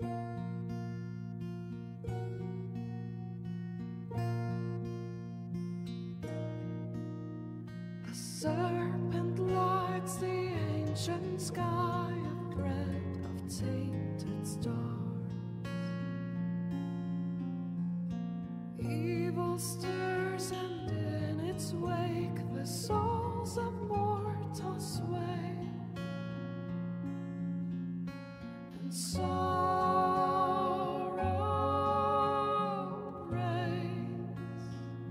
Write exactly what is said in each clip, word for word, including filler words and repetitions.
A serpent lights the ancient sky, a thread of tainted stars. Evil stirs, and in its wake the souls of mortals sway. And sorrow reigns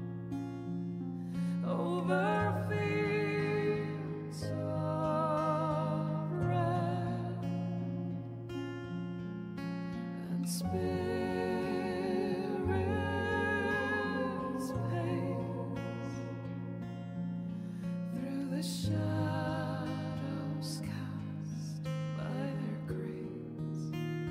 over fields of red, and spirits pace through the shadows cast by their graves.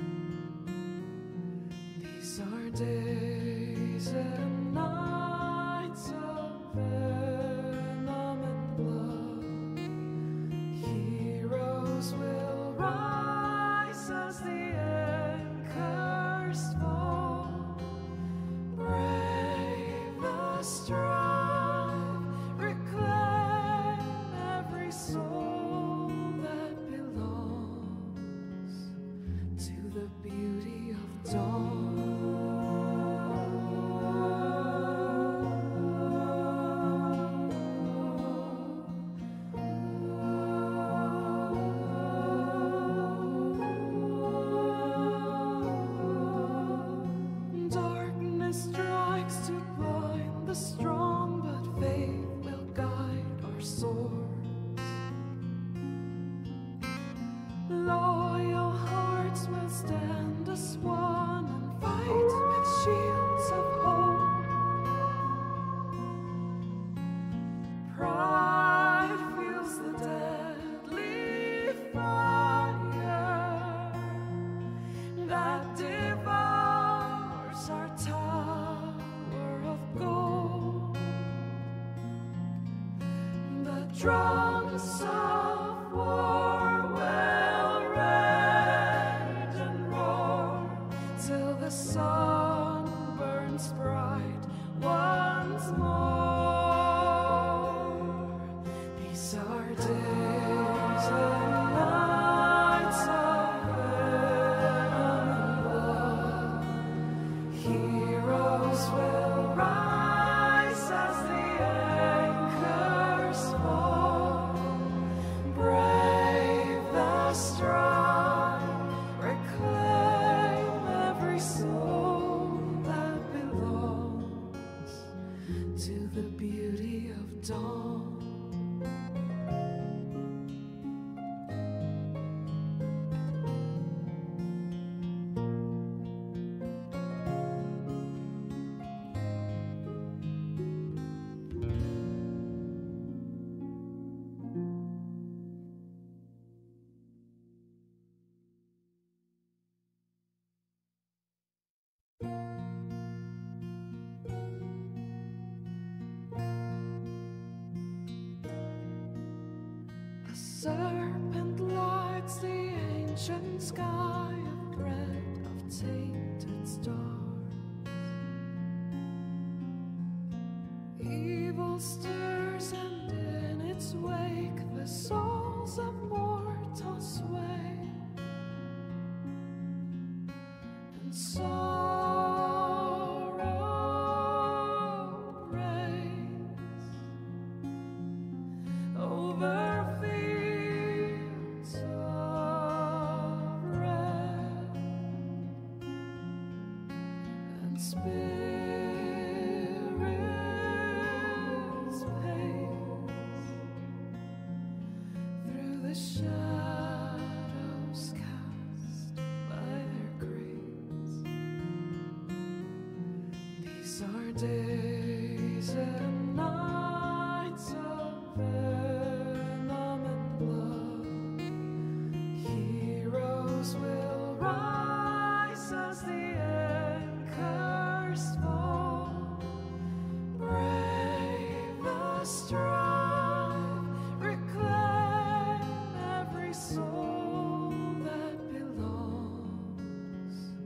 These are days and nights of venom and blood. Heroes will rise as the anchors fall. Brave the strive, reclaim every soul that belongs to the beauty of dawn. Darkness strikes to blind the strong, but faith will guide our swords. Loyal hearts will stand as one and fight with shields of hope. Pride feels the deadly fire that devours our tower of gold. The drums of war will rage and roar till the sun burns bright once more. These are days and nights of venom and blood. Heroes will rise as the anchors fall. Brave the strive, reclaim every soul that belongs to the beauty of dawn. A serpent lights the ancient sky, a thread of tainted stars. Evil stirs, and in its wake the souls of mortals sway. And sorrow reigns over fields of red, and spirits pace through the shadows cast by their graves. These are days and nights of venom and blood. Heroes will rise as the anchors fall. Brave the strive, reclaim every soul that belongs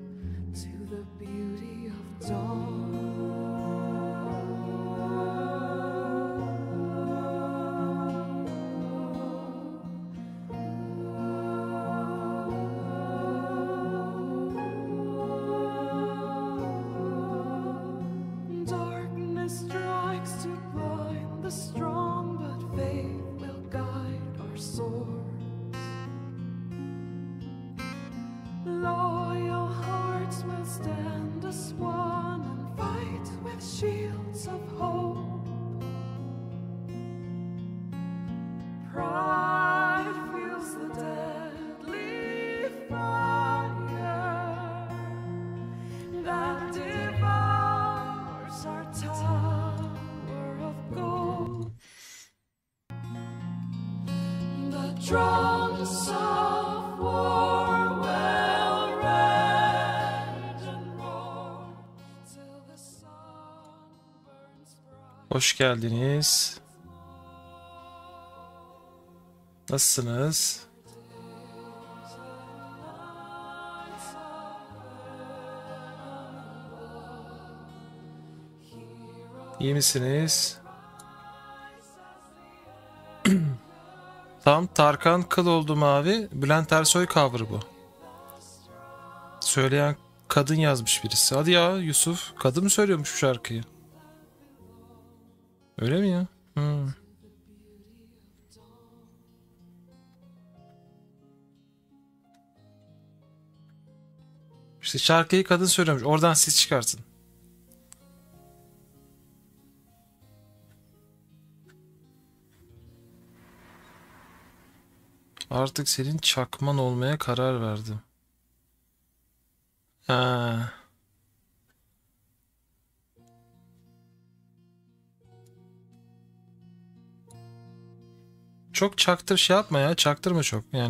strong, soft war will rage and roar till the sun burns bright. Hoş geldiniz. Nasılsınız? İyi misiniz? Tam Tarkan kıl oldu mavi. Bülent Ersoy cover'ı bu. Söyleyen kadın yazmış birisi. Hadi ya Yusuf. Kadın mı söylüyormuş bu şarkıyı? Öyle mi ya? Hmm. İşte şarkıyı kadın söylüyormuş. Oradan siz çıkarsın. Artık senin çakman olmaya karar verdim. Ha. Çok çaktır şey yapma ya. Çaktırma çok yani.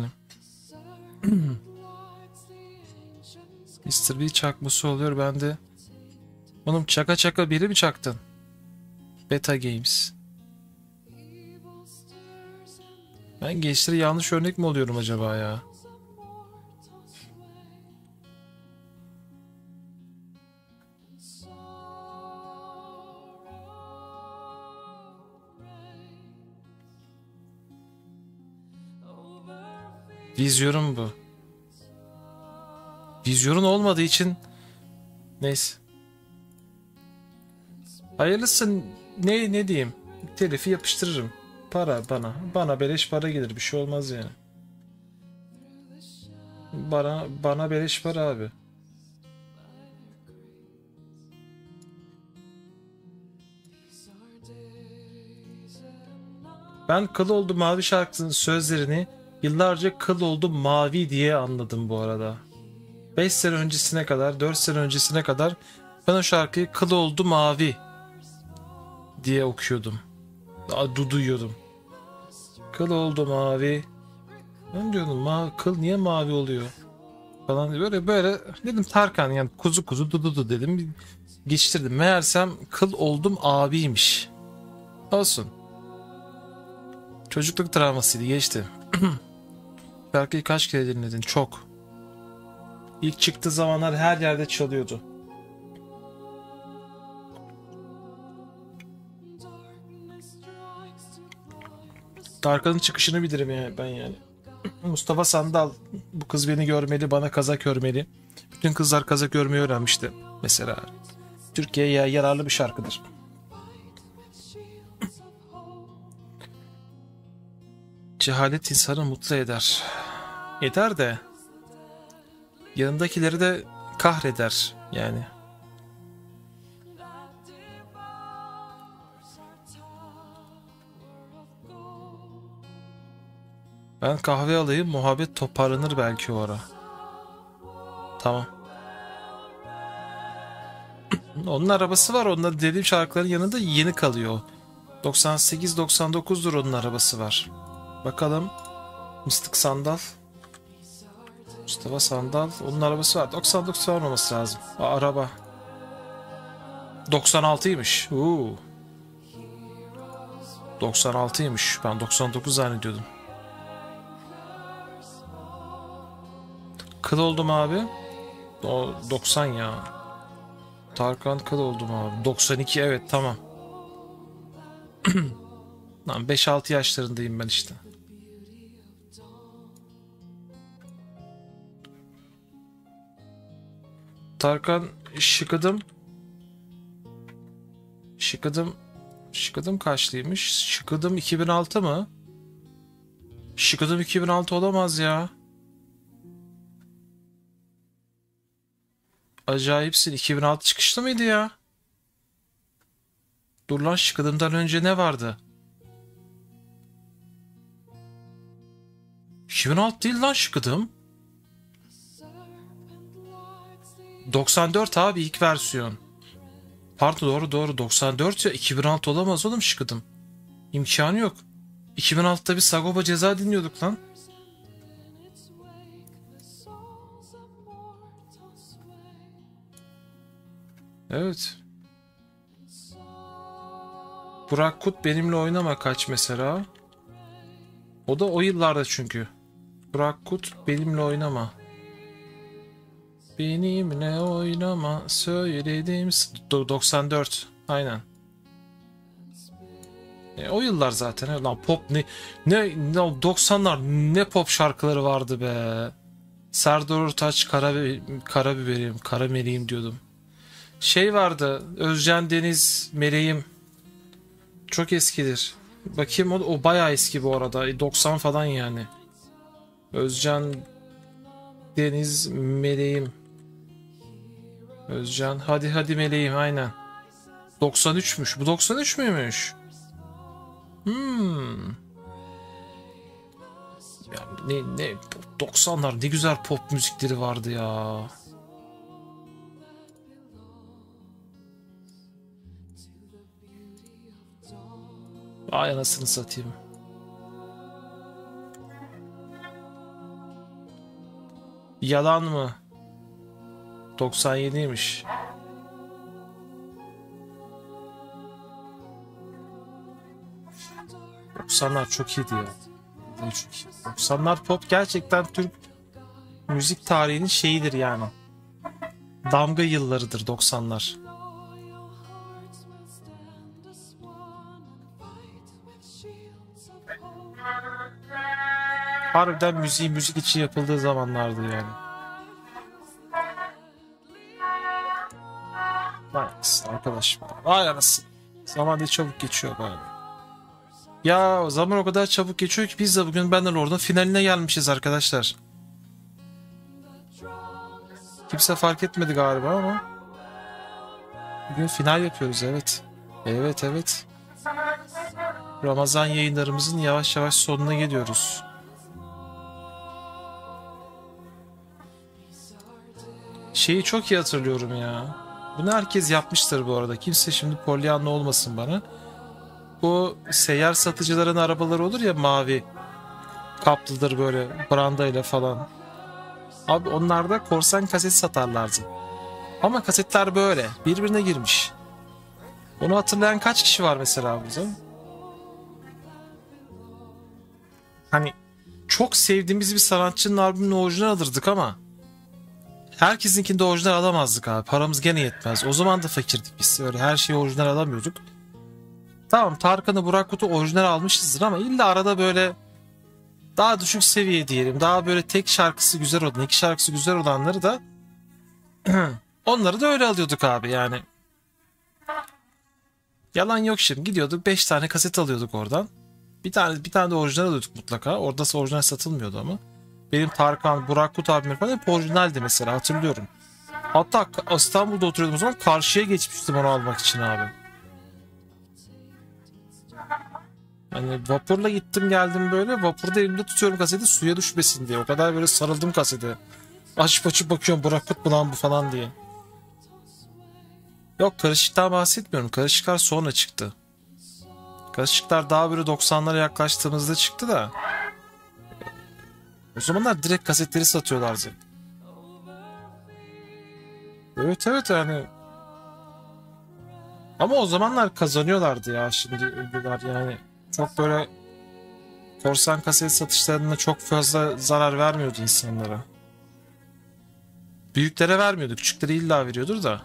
mister B çakması oluyor bende. Oğlum çaka çaka biri mi çaktın? Beta Games. Ben gençlere yanlış örnek mi oluyorum acaba ya? Vizyonum bu. Vizyonun olmadığı için neyse. Hayırlısı ne ne diyeyim? Telifi yapıştırırım. Para bana. Bana beleş para gelir. Bir şey olmaz yani. Bana bana beleş para abi. Ben Kıl Oldu Mavi şarkısının sözlerini yıllarca Kıl Oldu Mavi diye anladım bu arada. beş sene öncesine kadar, dört sene öncesine kadar ben o şarkıyı Kıl Oldu Mavi diye okuyordum. Du duyuyordum. Kıl oldu mavi. Ben diyordum ma kıl niye mavi oluyor? Falan böyle böyle dedim Tarkan yani kuzu kuzu du du du dedim. Geçiştirdim. Meğersem kıl oldum abiymiş. Olsun. Çocukluk travmasıydı geçti. Şarkıyı kaç kere dinledin? Çok. İlk çıktığı zamanlar her yerde çalıyordu. Tarkan'ın çıkışını bilirim yani ben yani. Mustafa Sandal, bu kız beni görmeli, bana kazak örmeli. Bütün kızlar kazak örmeyi öğrenmişti mesela. Türkiye'ye yararlı bir şarkıdır. Cehalet insanı mutlu eder. Eder de yanındakileri de kahreder yani. Ben kahve alayım, muhabbet toparlanır belki o ara. Tamam. Onun arabası var, onlar dediğim şarkıların yanında yeni kalıyor. doksan sekiz doksan dokuzdur onun arabası var. Bakalım. Mıstık Sandal. Mustafa Sandal. Onun arabası var. doksan dokuz olmaması lazım. Aa, araba. doksan altıymış. Uuu. doksan altıymış. Ben doksan dokuz zannediyordum. Kıl oldum abi. O doksan ya. Tarkan kıl oldum abi. doksan iki evet tamam. Lan beş altı yaşlarındayım ben işte. Tarkan şıkıdım. Şıkıdım. Şıkıdım kaçlıymış? Şıkıdım iki bin altı mı? Şıkıdım iki bin altı olamaz ya. Acayipsin. iki bin altı çıkışlı mıydı ya? Dur lan Şıkıdım'dan önce ne vardı? iki bin altı değil lan Şıkıdım. doksan dört abi ilk versiyon. Pardon doğru doğru doksan dört ya iki bin altı olamaz oğlum Şıkıdım. İmkanı yok. iki bin altıda bir Sagopa Ceza dinliyorduk lan. Evet. Burak Kut benimle oynama kaç mesela. O da o yıllarda çünkü. Burak Kut benimle oynama. Benimle oynama söyledim. doksan dört. Aynen. E, o yıllar zaten. Lan pop ne ne, ne doksanlar ne pop şarkıları vardı be. Serdar Ortaç, Kara, Karabiberim, Kara Meleğim diyordum. Şey vardı. Özcan Deniz, Meleğim. Çok eskidir. Bakayım o, o bayağı eski bu arada. doksan falan yani. Özcan Deniz, Meleğim. Özcan hadi hadi Meleğim aynen. doksan üçmüş. Bu doksan üç müymüş? Hmm. Ya ne ne doksanlar ne güzel pop müzikleri vardı ya. Ay anasını satayım. Yalan mı? doksan yediymiş. doksanlar çok iyiydi ya. Çok iyi. doksanlar pop gerçekten Türk müzik tarihinin şeyidir yani. Damga yıllarıdır doksanlar. Harbiden müziği müzik için yapıldığı zamanlardı yani. Vay anasını arkadaşım. Vay anasını. Zaman ne çabuk geçiyor böyle. Ya zaman o kadar çabuk geçiyor ki biz de bugün Bannerlord'un orada finaline gelmişiz arkadaşlar. Kimse fark etmedi galiba ama. Bugün final yapıyoruz evet. Evet evet. Ramazan yayınlarımızın yavaş yavaş sonuna geliyoruz. Şeyi çok iyi hatırlıyorum ya. Bunu herkes yapmıştır bu arada. Kimse şimdi polyanla olmasın bana. Bu seyyar satıcıların arabaları olur ya mavi. Kaplıdır böyle brandayla falan. Abi onlarda korsan kaset satarlardı. Ama kasetler böyle birbirine girmiş. Onu hatırlayan kaç kişi var mesela burada? Hani çok sevdiğimiz bir sanatçının albümünü orijinal alırdık ama herkesinkinde orijinal alamazdık abi. Paramız gene yetmez. O zaman da fakirdik biz. Öyle her şeyi orijinal alamıyorduk. Tamam Tarkan'ı Burak Kut'u orijinal almışızdır ama illa arada böyle daha düşük seviye diyelim. Daha böyle tek şarkısı güzel olan, iki şarkısı güzel olanları da onları da öyle alıyorduk abi yani. Yalan yok şimdi. Gidiyorduk beş tane kaset alıyorduk oradan. Bir tane bir tane de orijinal alıyorduk mutlaka. Orada orijinal satılmıyordu ama. Benim Tarkan, Burak Kut abim falan hep orijinaldi mesela hatırlıyorum. Hatta İstanbul'da oturuyordum o zaman karşıya geçmiştim onu almak için abi. Hani vapurla gittim geldim böyle vapurda elimde tutuyorum kaseti suya düşmesin diye. O kadar böyle sarıldım kasete. Açıp açıp bakıyorum Burak Kut mu lan bu falan diye. Yok karışıktan bahsetmiyorum. Karışıklar sonra çıktı. Karışıklar daha böyle doksanlara yaklaştığımızda çıktı da. O zamanlar direkt kasetleri satıyorlardı. Evet evet yani. Ama o zamanlar kazanıyorlardı ya şimdi ünlüler yani. Çok böyle korsan kaset satışlarına çok fazla zarar vermiyordu insanlara. Büyüklere vermiyordu. Küçüklere illa veriyordur da.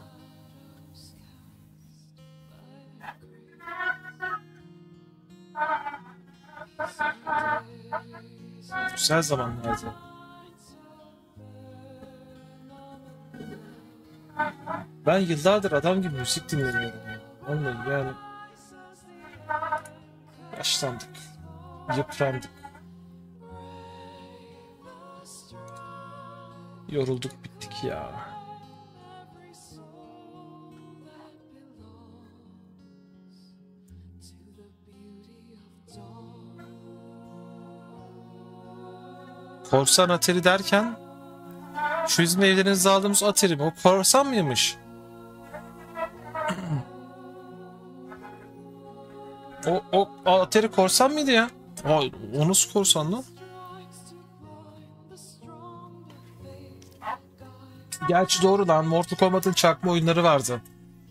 Güzel zamanlardı. Ben yıllardır adam gibi müzik dinlemiyorum. Vallahi yani. Yaşlandık. Yıprandık. Yorulduk bittik ya. Korsan Atari derken şu bizim evlerinizde aldığımız Atari mi? O korsan mıymış? o, o Atari korsan mıydı ya? O, o nasıl korsan lan? Gerçi doğru lan Mortal Kombat'ın çakma oyunları vardı.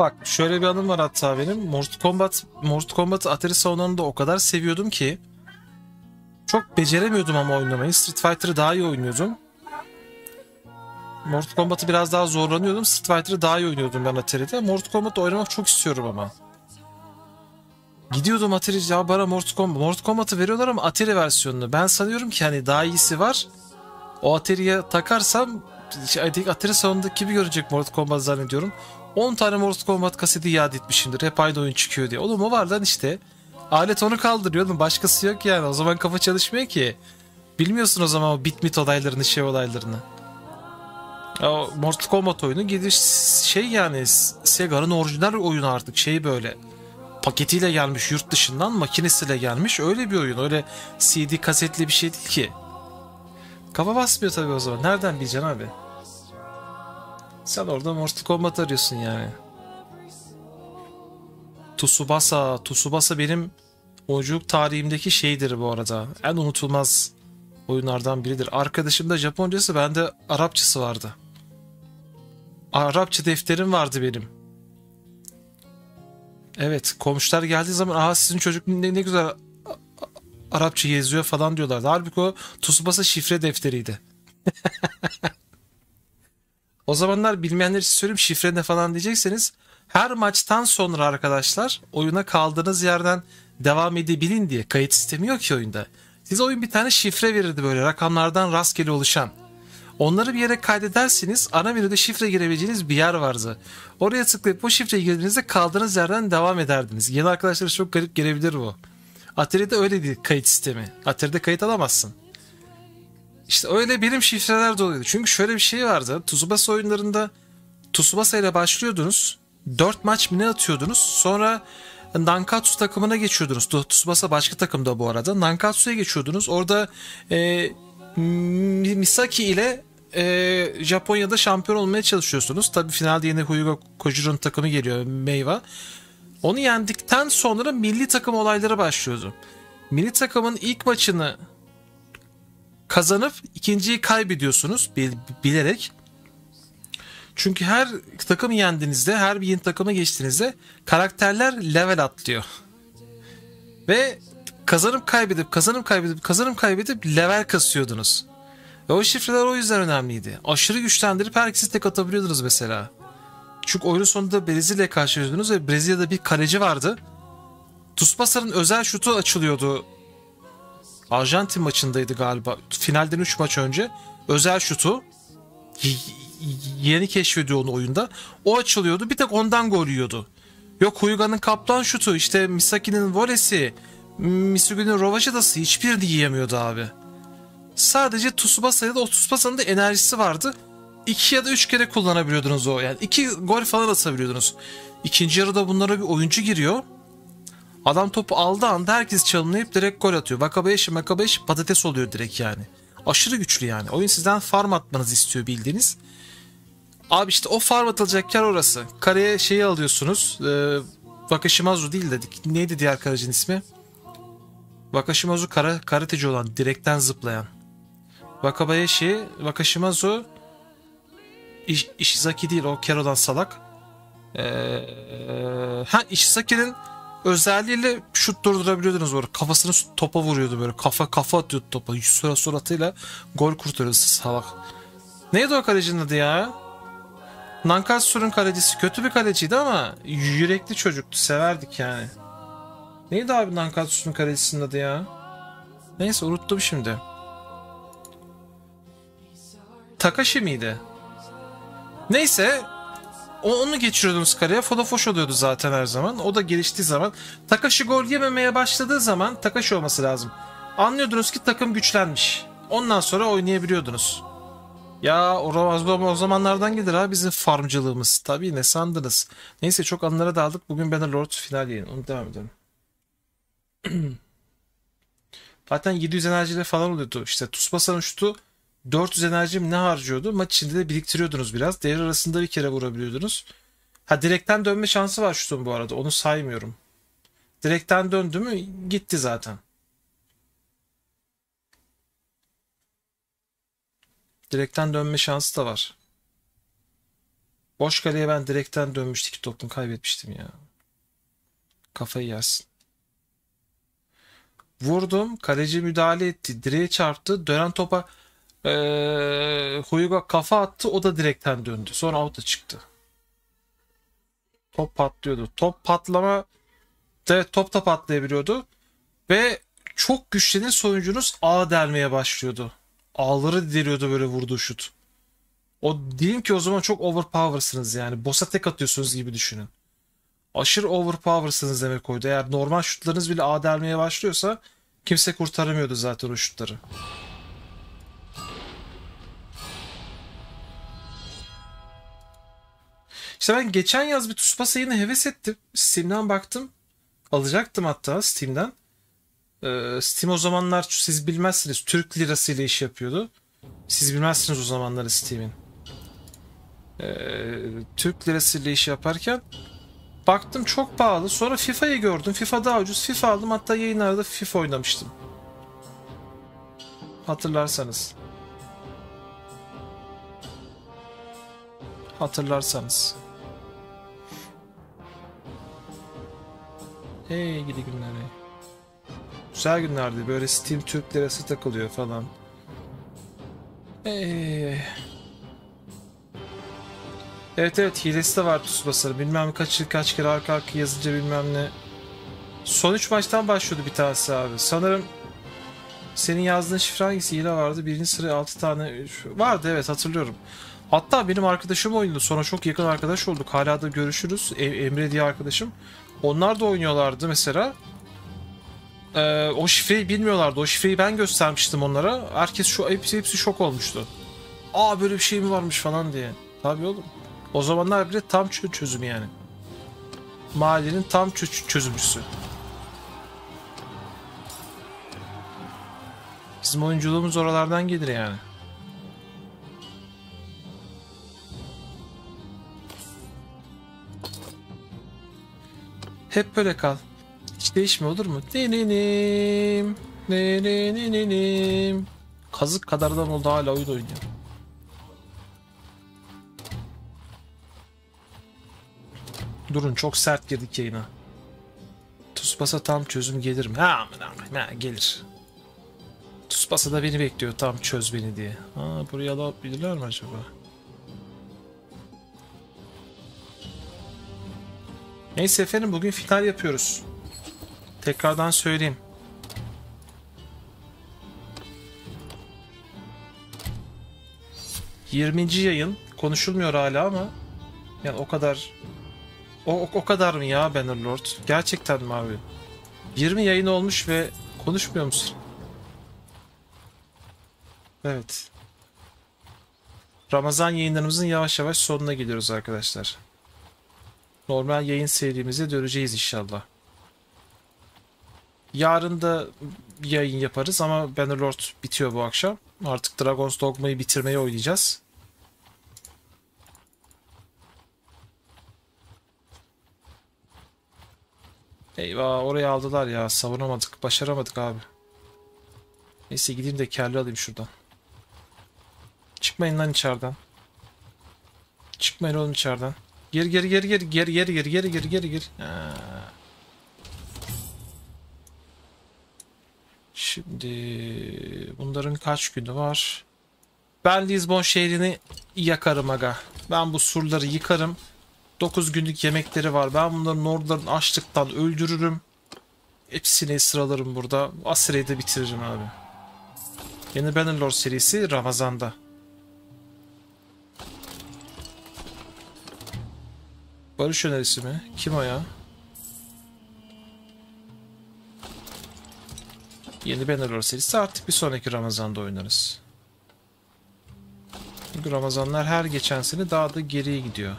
Bak şöyle bir anım var hatta benim. Mortal Kombat, Mortal Kombat Atari salonlarında o kadar seviyordum ki çok beceremiyordum ama oynamayı. Street Fighter'ı daha iyi oynuyordum. Mortal Kombat'ı biraz daha zorlanıyordum. Street Fighter'ı daha iyi oynuyordum ben Atari'de. Mortal Kombat'ı oynamak çok istiyorum ama. Gidiyordum Atari, ya bana Mortal Kombat. Mortal Kombat'ı veriyorlar ama Atari versiyonunu. Ben sanıyorum ki hani daha iyisi var. O Atari'ye takarsam Atari salonundaki gibi görecek Mortal Kombat zannediyorum. on tane Mortal Kombat kaseti iade etmişimdir. Hep aynı oyun çıkıyor diye. Oğlum o var lan işte. Alet onu kaldırıyor oğlum. Başkası yok yani. O zaman kafa çalışmıyor ki. Bilmiyorsun o zaman o bit mit olaylarını, şey olaylarını. O Mortal Kombat oyunu gidiş şey yani Sega'nın orijinal oyunu artık şey böyle. Paketiyle gelmiş yurt dışından, makinesiyle gelmiş. Öyle bir oyun. Öyle C D kasetli bir şey değil ki. Kafa basmıyor tabii o zaman. Nereden bileceksin abi? Sen orada Mortal Kombat arıyorsun yani. Tsubasa. Tsubasa benim oyunculuk tarihimdeki şeydir bu arada. En unutulmaz oyunlardan biridir. Arkadaşımda Japoncası, bende Arapçası vardı. Arapça defterim vardı benim. Evet, komşular geldiği zaman aha sizin çocuk ne, ne güzel Arapça yazıyor falan diyorlardı. Halbuki o Tsubasa şifre defteriydi. O zamanlar bilmeyenler için söyleyeyim, şifre ne falan diyecekseniz her maçtan sonra arkadaşlar oyuna kaldığınız yerden devam edebilin diye, kayıt sistemi yok ki oyunda. Size oyun bir tane şifre verirdi böyle rakamlardan rastgele oluşan. Onları bir yere kaydedersiniz, ana menüde şifre girebileceğiniz bir yer vardı. Oraya tıklayıp o şifreyi girdiğinizde kaldığınız yerden devam ederdiniz. Yeni arkadaşlara çok garip gelebilir bu. Atari'de öyle değil kayıt sistemi. Atari'de kayıt alamazsın. İşte öyle benim şifreler de oluyordu. Çünkü şöyle bir şey vardı. Tsubasa oyunlarında Tsubasa ile başlıyordunuz. dört maç mı ne atıyordunuz. Sonra Nankatsu takımına geçiyordunuz. Tsubasa başka takımda bu arada. Nankatsu'ya geçiyordunuz. Orada e, Misaki ile e, Japonya'da şampiyon olmaya çalışıyorsunuz. Tabii finalde yine Huyuga Kojiro'nun takımı geliyor, Meiwa. Onu yendikten sonra milli takım olayları başlıyordu. Milli takımın ilk maçını kazanıp ikinciyi kaybediyorsunuz bilerek. Çünkü her takımı yendiğinizde, her bir yeni takıma geçtiğinizde karakterler level atlıyor. Ve kazanıp kaybedip, kazanıp kaybedip, kazanıp kaybedip level kasıyordunuz. Ve o şifreler o yüzden önemliydi. Aşırı güçlendirip herkesi tek atabiliyordunuz mesela. Çünkü oyunun sonunda Brezilya'ya karşılaşıyordunuz ve Brezilya'da bir kaleci vardı. Tsubasa'nın özel şutu açılıyordu. Arjantin maçındaydı galiba. Finalden üç maç önce. Özel şutu. Y- yeni keşfediyor onu oyunda. O açılıyordu. Bir tek ondan gol yiyordu. Yok Huyuga'nın kaplan şutu, işte Misaki'nin volesi, Misugi'nin rovaşadası, hiçbirini yiyemiyordu abi. Sadece Tsubasa'ya da o Tsubasa'nın da enerjisi vardı. İki ya da üç kere kullanabiliyordunuz o. Yani iki gol falan atabiliyordunuz. İkinci yarıda bunlara bir oyuncu giriyor. Adam topu aldığı anda herkes çalımlayıp direkt gol atıyor. Wakabayashi, Wakabayashi patates oluyor direkt yani. Aşırı güçlü yani. Oyun sizden farm atmanızı istiyor bildiğiniz. Abi işte o farm atılacak yer orası. Kareye şeyi alıyorsunuz. Ee, Wakashimazu değil dedik. Neydi diğer kalecinin ismi? Wakashimazu kara, karateci olan, direkten zıplayan. Wakabayashi, Wakashimazu, İş, Ishizaki değil, o Kero'dan salak. Ee, ha Ishizaki'nin özelliğiyle şut durdurabiliyordunuz böyle. Kafasını topa vuruyordu böyle. Kafa kafa atıyordu topa. Sürat suratıyla gol kurtarıyordu salak. Neydi o kalecinin adı ya? Nankatsu'nun kalecisi kötü bir kaleciydi ama yürekli çocuktu. Severdik yani. Neydi abi Nankatsu'nun kalecisinin adı ya? Neyse unuttum şimdi. Takashi miydi? Neyse o, onu geçiriyordunuz kareye. Fodofoş oluyordu zaten her zaman. O da geliştiği zaman. Takashi gol yememeye başladığı zaman, Takashi olması lazım, anlıyordunuz ki takım güçlenmiş. Ondan sonra oynayabiliyordunuz. Ya o, o zamanlardan gelir ha bizim farmcılığımız. Tabii ne sandınız. Neyse çok anlara daldık. Bugün Bannerlord final yayın. Onu devam edelim. Zaten yedi yüz enerjiyle falan oluyordu. İşte Tsubasa'nın şutu dört yüz enerji ne harcıyordu? Maç içinde de biriktiriyordunuz biraz. Devre arasında bir kere vurabiliyordunuz. Ha direkten dönme şansı var şutun bu arada. Onu saymıyorum. Direkten döndü mü gitti zaten. Direkten dönme şansı da var. Boş kaleye ben direkten dönmüştüm. İki topunu kaybetmiştim ya. Kafayı yersin. Vurdum. Kaleci müdahale etti. Direğe çarptı. Dönen topa ee, Huyuga kafa attı. O da direkten döndü. Sonra out'a çıktı. Top patlıyordu. Top patlama evet, top da patlayabiliyordu. Ve çok güçlenen oyuncunuz ağ delmeye başlıyordu. Ağları deliyordu böyle vurduğu şut. O diyeyim ki o zaman çok overpower'sınız yani. Boss'a tek atıyorsunuz gibi düşünün. Aşırı overpower'sınız demek oydu. Eğer normal şutlarınız bile ağ delmeye başlıyorsa kimse kurtaramıyordu zaten o şutları. İşte ben geçen yaz bir Tsubasa yine heves ettim. Steam'den baktım. Alacaktım hatta Steam'den. Ee, Steam o zamanlar siz bilmezsiniz Türk lirası ile iş yapıyordu. Siz bilmezsiniz o zamanları Steam'in. Ee, Türk lirası ile iş yaparken baktım çok pahalı. Sonra FIFA'yı gördüm. FIFA daha ucuz. FIFA aldım. Hatta yayınlarda FIFA oynamıştım. Hatırlarsanız. Hatırlarsanız. Hey gidi günler. Hey. Güzel günlerdi. Böyle Steam Türk lirası takılıyor falan. Hey. Evet evet hilesi de var Tsubasa'nın. Bilmem kaç kaç kere arka arka yazınca bilmem ne. Son üç maçtan başlıyordu bir tanesi abi. Sanırım senin yazdığın şifre hangisi hile vardı? Birinci sıraya altı tane vardı evet hatırlıyorum. Hatta benim arkadaşım oynadı. Sonra çok yakın arkadaş olduk. Hala da görüşürüz. E Emre diye arkadaşım. Onlar da oynuyorlardı mesela. Ee, o şifreyi bilmiyorlardı. O şifreyi ben göstermiştim onlara. Herkes şu hepsi, hepsi şok olmuştu. Aa böyle bir şey mi varmış falan diye. Tabii oğlum. O zamanlar bile tam çözüm yani. Mahallenin tam çö çözümcüsü. Bizim oyunculuğumuz oralardan gelir yani. Hep böyle kal. Hiç değişme olur mu? Deninim. Deninim. Kazık kadardan oldu hala oyun oynuyor. Durun çok sert girdik yayına. Tsubasa tam çözüm gelir mi? Ha, ha gelir. Tsubasa da beni bekliyor tam çöz beni diye. Ha, buraya alabilirler mi acaba? Neyse efendim bugün final yapıyoruz. Tekrardan söyleyeyim. yirminci yayın konuşulmuyor hala ama yani o kadar o, o kadar mı ya Bannerlord? Gerçekten mi abi? yirmi yayın olmuş ve konuşmuyor musun? Evet. Ramazan yayınlarımızın yavaş yavaş sonuna geliyoruz arkadaşlar. Normal yayın serimize döneceğiz inşallah. Yarın da yayın yaparız ama Bannerlord bitiyor bu akşam. Artık Dragon's Dogma'yı bitirmeyi oynayacağız. Eyvah oraya aldılar ya. Savunamadık. Başaramadık abi. Neyse gideyim de kelli alayım şuradan. Çıkmayın lan içeriden. Çıkmayın oğlum içeriden. Geri geri geri geri geri geri geri geri geri geri geri. Şimdi bunların kaç günü var? Ben Lisbon şehrini yakarım aga. Ben bu surları yıkarım. dokuz günlük yemekleri var. Ben bunların orduların açlıktan öldürürüm. Hepsini sıralarım burada. Asire'yi de bitiririm abi. Yeni Bannerlord serisi Ramazan'da. Barış önerisi mi? Kim o ya? Yeni Bannerlord serisi artık bir sonraki Ramazan'da oynarız. Çünkü Ramazanlar her geçen sene daha da geriye gidiyor.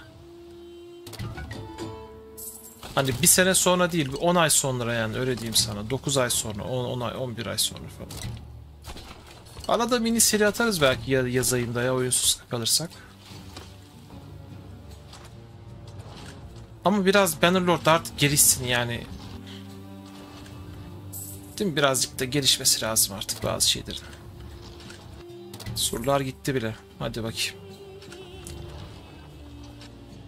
Hani bir sene sonra değil, on ay sonra yani öyle diyeyim sana. dokuz ay sonra, on, on ay, on bir ay sonra falan. Arada mini seri atarız belki yaz ayında ya oyunsuz kalırsak. Ama biraz Bannerlord artık gelişsin yani. Değil mi? Birazcık da gelişmesi lazım artık bazı şeylerin. Surlar gitti bile. Hadi bakayım.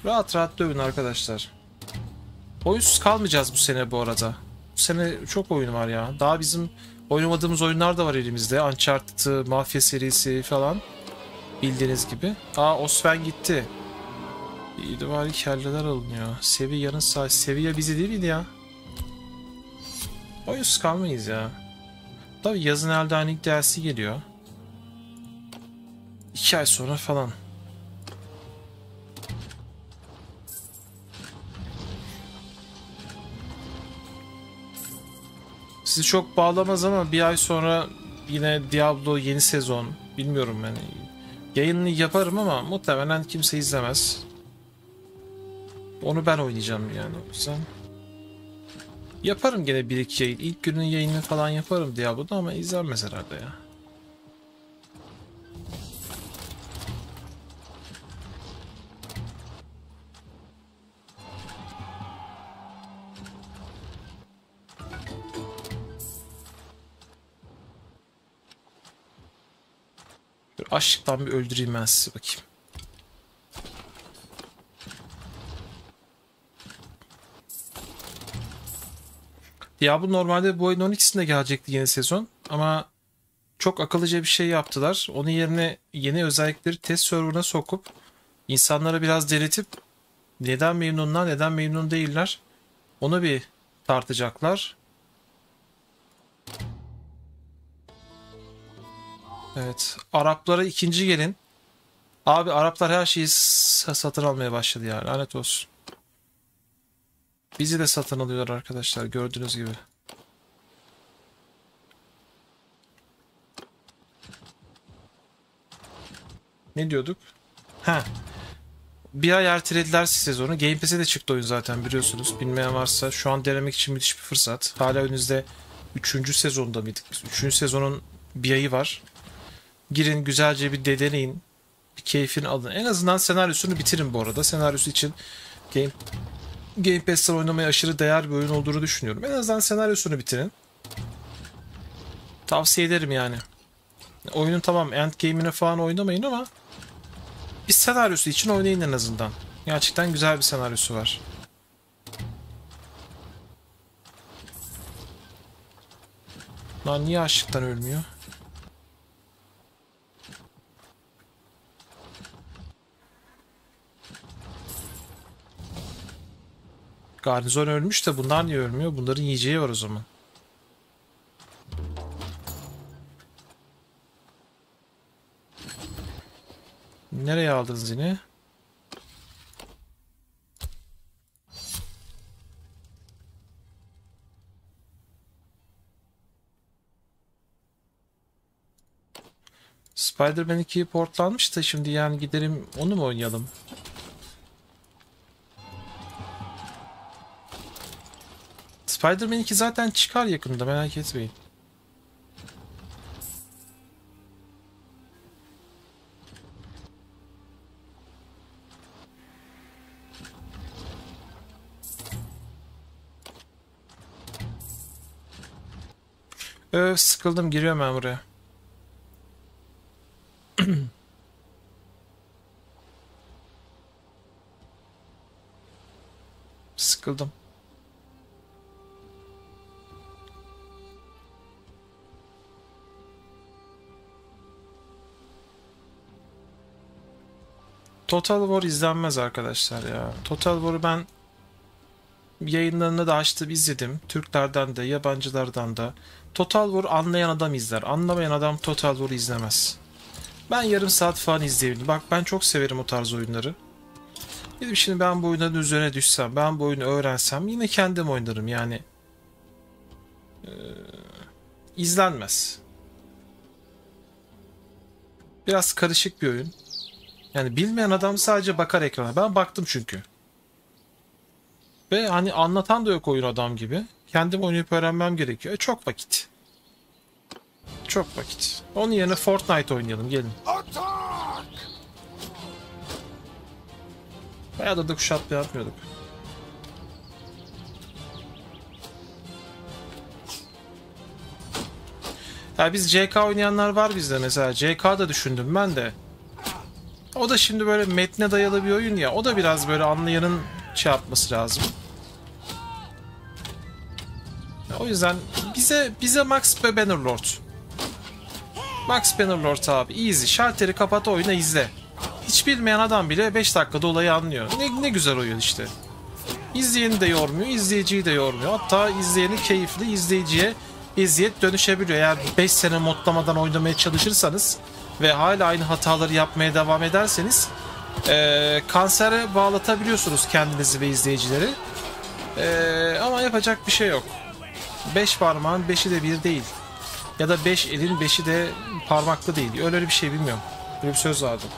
Rahat rahat dövün arkadaşlar. Oyunsuz kalmayacağız bu sene bu arada. Bu sene çok oyun var ya. Daha bizim oynamadığımız oyunlar da var elimizde. Uncharted, Mafya serisi falan. Bildiğiniz gibi. Aa, Osven gitti. İyi de bari kelleler alınıyor. Sevilla'nın sağ... Sevilla bizi değil miydi ya? Oyunsuz kalmayız ya. Tabii yazın Elden Ring D L C geliyor. İki ay sonra falan. Sizi çok bağlamaz ama bir ay sonra yine Diablo yeni sezon. Bilmiyorum yani. Yayınını yaparım ama muhtemelen kimse izlemez. Onu ben oynayacağım yani o yüzden. Yaparım gene bir iki yayın. İlk günün yayını falan yaparım Diablo'da ama izlenmez herhalde ya. Bir açlıktan bir öldüreyim ben sizi bakayım. Diablo normalde bu ayın on ikisinde gelecekti yeni sezon ama çok akıllıca bir şey yaptılar. Onun yerine yeni özellikleri test serverına sokup insanlara biraz denetip neden memnunlar neden memnun değiller onu bir tartacaklar. Evet, Araplara ikinci gelin. Abi Araplar her şeyi satın almaya başladı yani, lanet olsun. Bizi de satın alıyorlar arkadaşlar, gördüğünüz gibi. Ne diyorduk? Ha. Bir ay ertelediler sezonu. Game Pass'e de çıktı oyun zaten, biliyorsunuz. Bilmeyen varsa şu an denemek için müthiş bir fırsat. Hala önünüzde üçüncü sezonda mıydık? üçüncü sezonun bir ayı var. Girin güzelce bir de deneyin. Bir keyfini alın. En azından senaryosunu bitirin bu arada. Senaryosu için Game, Game Pass'ten oynamaya aşırı değer bir oyun olduğunu düşünüyorum. En azından senaryosunu bitirin. Tavsiye ederim yani. Oyunun tamam endgame'ine falan oynamayın ama bir senaryosu için oynayın en azından. Gerçekten güzel bir senaryosu var. Lan niye açlıktan ölmüyor? Garnizon ölmüş de bunlar niye ölmüyor? Bunların yiyeceği var o zaman. Nereye aldınız yine? Spider-Man ikiye portlanmış da şimdi yani gidelim onu mu oynayalım? Spider-Man iki zaten çıkar yakında, merak etmeyin. Öf, sıkıldım, giriyorum ben buraya. Sıkıldım. Total War izlenmez arkadaşlar ya. Total War'u ben yayınlarını da açtım, izledim. Türklerden de yabancılardan da. Total War anlayan adam izler. Anlamayan adam Total War'u izlemez. Ben yarım saat falan izleyebilirim. Bak ben çok severim o tarz oyunları. Dedim şimdi ben bu oyunların üzerine düşsem, ben bu oyunu öğrensem yine kendim oynarım yani. Ee, izlenmez. Biraz karışık bir oyun. Yani bilmeyen adam sadece bakar ekrana. Ben baktım çünkü. Ve hani anlatan da yok oyun adam gibi. Kendim oynayıp öğrenmem gerekiyor. E, çok vakit. Çok vakit. Onun yerine Fortnite oynayalım, gelin. Bayağıdır da kuşatma yapmıyorduk. Ya biz C K oynayanlar var bizde mesela. C K da düşündüm ben de. O da şimdi böyle metne dayalı bir oyun ya. O da biraz böyle anlayanın şey yapması lazım. O yüzden bize bize Max ve Bannerlord. Max Bannerlord abi. Easy. Şalteri kapat, oyuna izle. Hiç bilmeyen adam bile beş dakikada olayı anlıyor. Ne, ne güzel oyun işte. İzleyeni de yormuyor, izleyiciyi de yormuyor. Hatta izleyeni keyifli, izleyiciye eziyet dönüşebiliyor. Eğer beş sene modlamadan oynamaya çalışırsanız ve hala aynı hataları yapmaya devam ederseniz e, kansere bağlatabiliyorsunuz kendinizi ve izleyicileri. E, ama yapacak bir şey yok. Beş parmağın beşi de bir değil. Ya da beş elin beşi de parmaklı değil. Öyle bir şey bilmiyorum. Böyle bir söz vardı.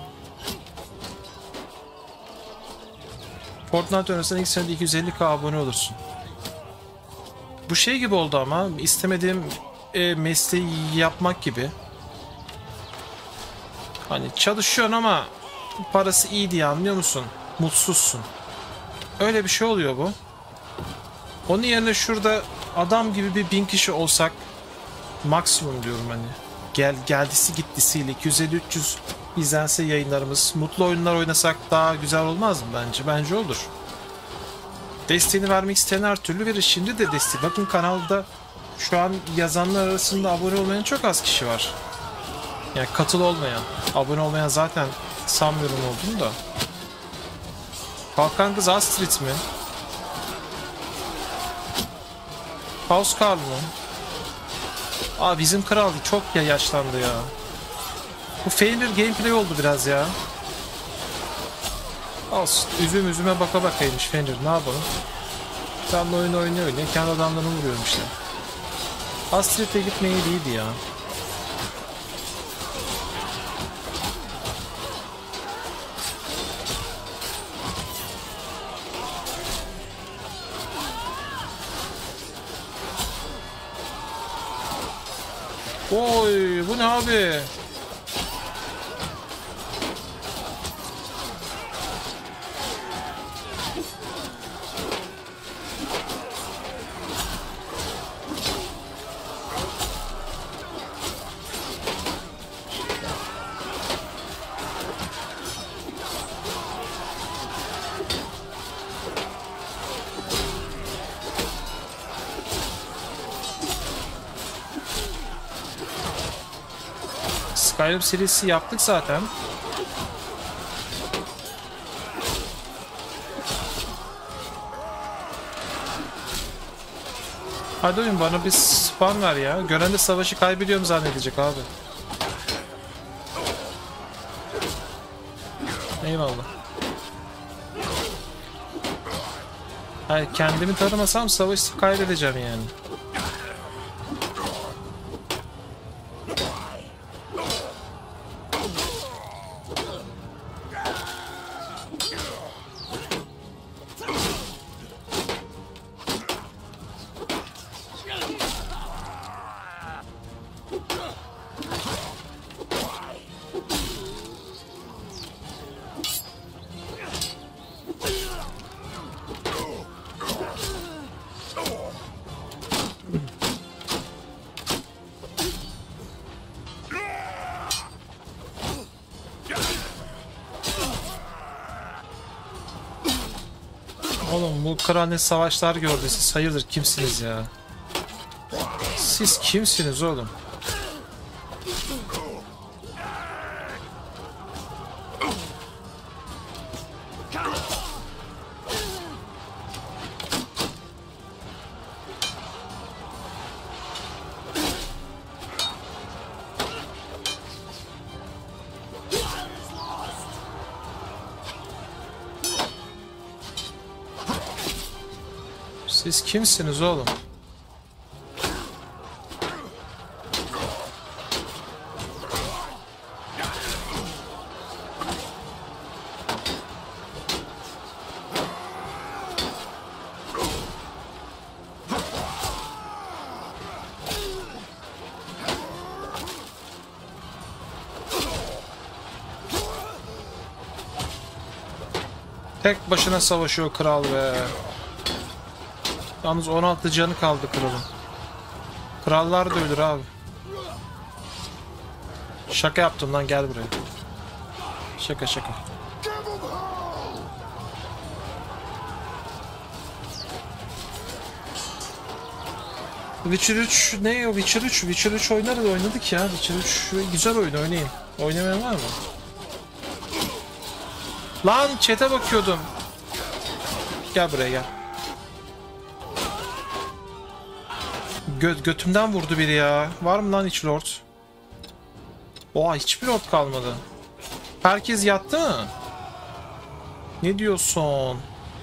Fortnite oynarsan ilk senede iki yüz elli bin abone olursun. Bu şey gibi oldu ama istemediğim e, mesleği yapmak gibi. Hani çalışıyorsun ama parası iyi diye, anlıyor musun? Mutsuzsun. Öyle bir şey oluyor bu. Onun yerine şurada adam gibi bir bin kişi olsak, maksimum diyorum hani. Gel geldisi gittisiyle iki yüz elli üç yüz izlense yayınlarımız, mutlu oyunlar oynasak daha güzel olmaz mı bence? Bence olur. Desteğini vermek isteyen her türlü verir. Şimdi de desteği. Bakın kanalda şu an yazanlar arasında abone olmayan çok az kişi var. Yani katıl olmayan. Abone olmayan zaten sanmıyorum olduğunu da. Kalkan kız Astrid mi? House Carl mı? Aa, bizim kral çok ya yaşlandı ya. Bu Failure gameplay oldu biraz ya. Olsun. Üzüm üzüme baka bakaymış Fenrir. Ne yapalım? Kendi oyunu oynuyor oynuyor. Kendi adamlarını vuruyorum işte. Astrid'e gitmeye iyiydi ya. Oy, bu ne abi? Skyrim serisi yaptık zaten. Hadi oyun, bana bir spam ver ya. Gören de savaşı kaybediyorum zannedecek abi. Eyvallah. Hayır, kendimi tanımasam savaşı kaybedeceğim yani. Oğlum bu kral ne savaşlar gördü, siz hayırdır kimsiniz ya? Siz kimsiniz oğlum? Siz kimsiniz oğlum? Tek başına savaşıyor kral be. Yalnız on altı canı kaldı kralın. Krallar da ölür abi. Şaka yaptım lan, gel buraya. Şaka şaka. Witcher üç ne o? Witcher üç. Witcher üç oynarız, oynadık ya. Witcher üç güzel oyun, oynayın. Oynamayan var mı? Lan chat'e bakıyordum. Gel buraya gel. Gö götümden vurdu biri ya. Var mı lan hiç lord? Oha, hiçbir lord kalmadı. Herkes yattı mı? Ne diyorsun?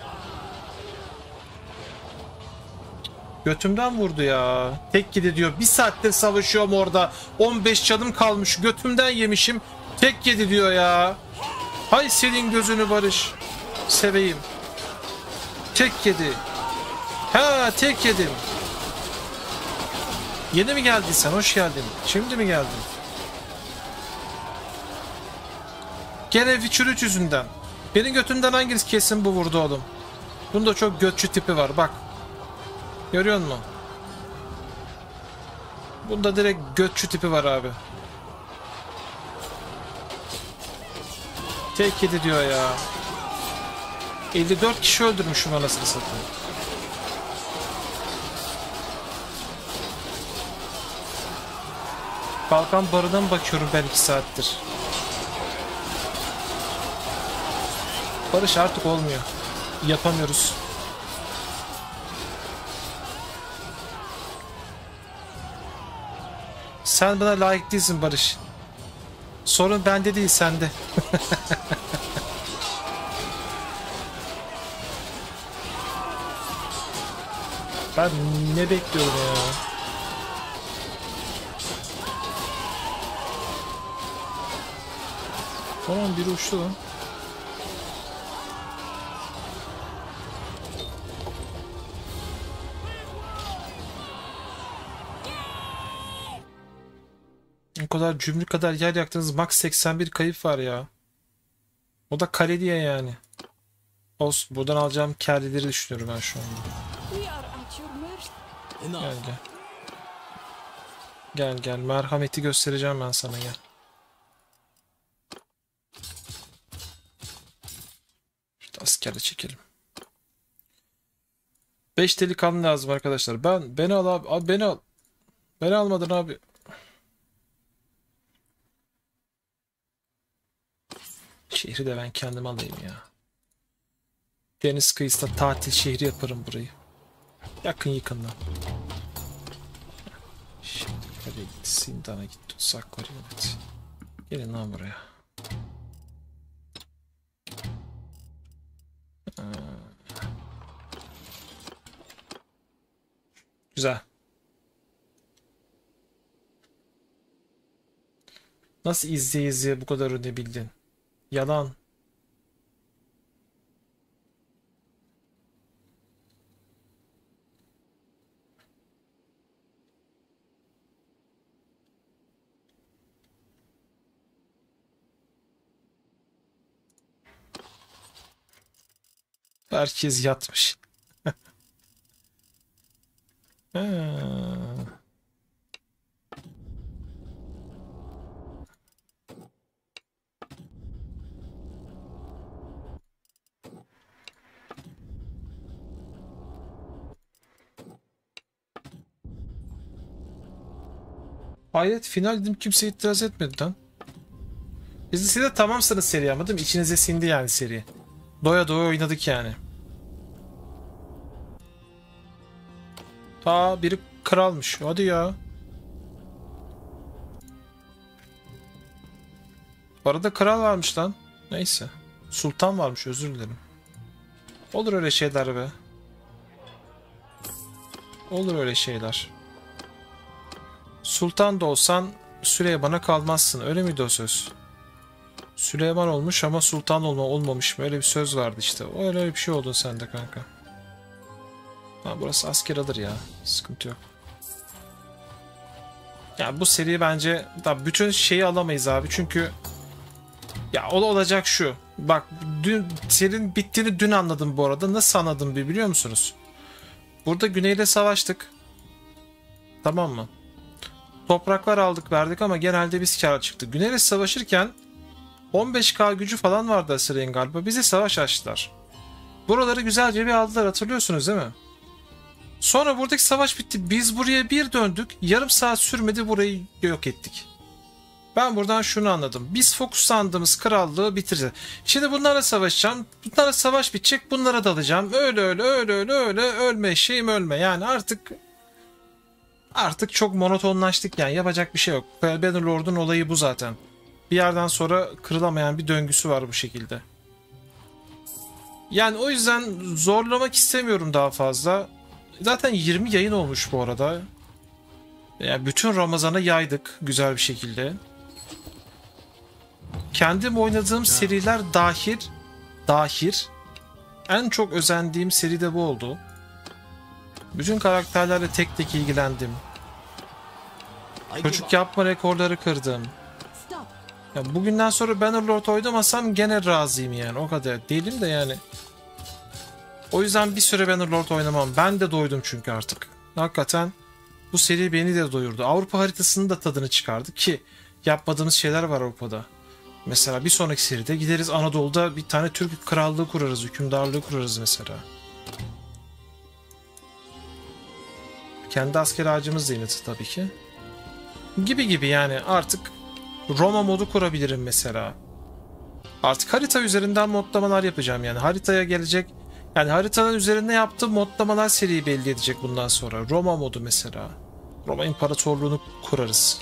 Götümden vurdu ya. Tek yedi diyor. Bir saattir savaşıyorum orada. on beş canım kalmış. Götümden yemişim. Tek yedi diyor ya. Hay senin gözünü Barış. Seveyim. Tek yedi. Ha, tek yedim. Yeni mi geldin sen? Hoş geldin. Şimdi mi geldin? Gene Witcher üç yüzünden. Benim götümden hangisi kesin bu vurdu oğlum. Bunda çok götçü tipi var bak. Görüyor musun? Bunda direkt götçü tipi var abi. Tek yedi diyor ya. elli dört kişi öldürmüşüm anasını satayım. Balkan barına mı bakıyorum ben iki saattir? Barış artık olmuyor. Yapamıyoruz. Sen bana layık değilsin Barış. Sorun bende değil, sende. Ben ne bekliyorum ya? Tamam, biri uçtu lan. O kadar cümle kadar yer yaktınız. Max seksen bir kayıp var ya. O da kare diye yani. Olsun. Buradan alacağım kârlileri düşünüyorum ben şu anda. Gel gel. Gel gel. Merhameti göstereceğim ben sana, gel. İşte askerde çekelim. beş delikanlı lazım arkadaşlar. Ben beni al abi. Abi beni al. Beni almadın abi. Şehri de ben kendim alayım ya. Deniz kıyısında tatil şehri yaparım burayı. Yakın yakından. Şimdi nereye gitti? Sindan'a gitti. Tutsakları yönet. Gelin lan buraya. Ee. Güzel. Nasıl izleye izleye bu kadar ödebildin? Yalan. Herkes yatmış. Ha. Hayret, final dedim, kimse itiraz etmedi lan. Biz de tamamsınız seri ama değil mi? İçinize sindi yani seri. Doya doya oynadık yani. Aa, biri kralmış. Hadi ya. Bu arada kral varmış lan. Neyse. Sultan varmış, özür dilerim. Olur öyle şeyler be. Olur öyle şeyler. Sultan da olsan Süleyman'a kalmazsın. Öyle miydi o söz? Süleyman olmuş ama sultan olma, olmamış mı? Öyle bir söz vardı işte. Öyle bir şey oldu sende kanka. Ha, burası asker alır ya. Sıkıntı yok. Ya bu seri bence da bütün şeyi alamayız abi. Çünkü ya o olacak şu. Bak, dün serinin bittiğini dün anladım bu arada. Nasıl anladım bir biliyor musunuz? Burada güneyle savaştık. Tamam mı? Topraklar aldık verdik ama genelde biz kâr çıktık. Güneyle savaşırken on beş K gücü falan vardı Assyrian galiba. Bize savaş açtılar. Buraları güzelce bir aldılar, hatırlıyorsunuz değil mi? Sonra buradaki savaş bitti. Biz buraya bir döndük. Yarım saat sürmedi, burayı yok ettik. Ben buradan şunu anladım. Biz fokuslandığımız krallığı bitireceğiz. Şimdi bunlarla savaşacağım. Bunlarla savaş bitecek. Bunlara dalacağım. Öyle öyle öyle öyle öyle ölme şeyim ölme. Yani artık artık çok monotonlaştık yani. Yapacak bir şey yok. Bannerlord'un olayı bu zaten. Bir yerden sonra kırılamayan bir döngüsü var bu şekilde. Yani o yüzden zorlamak istemiyorum daha fazla. Zaten yirmi yayın olmuş bu arada. Yani bütün Ramazan'a yaydık güzel bir şekilde. Kendim oynadığım seriler dahil, dahil en çok özendiğim seri de bu oldu. Bütün karakterlerle tek tek ilgilendim. Çocuk yapma rekorları kırdım. Ya bugünden sonra Bannerlord oynamasam gene razıyım yani, o kadar. Değilim de yani. O yüzden bir süre Bannerlord oynamam. Ben de doydum çünkü artık. Hakikaten bu seri beni de doyurdu. Avrupa haritasının da tadını çıkardık ki yapmadığımız şeyler var Avrupa'da. Mesela bir sonraki seride gideriz Anadolu'da bir tane Türk krallığı kurarız, hükümdarlığı kurarız mesela. Kendi asker ağacımız da yine tabii ki. Gibi gibi yani artık Roma modu kurabilirim mesela. Artık harita üzerinden modlamalar yapacağım yani. Haritaya gelecek, yani haritanın üzerinde yaptığım modlamalar seriyi belli edecek bundan sonra. Roma modu mesela. Roma İmparatorluğunu kurarız.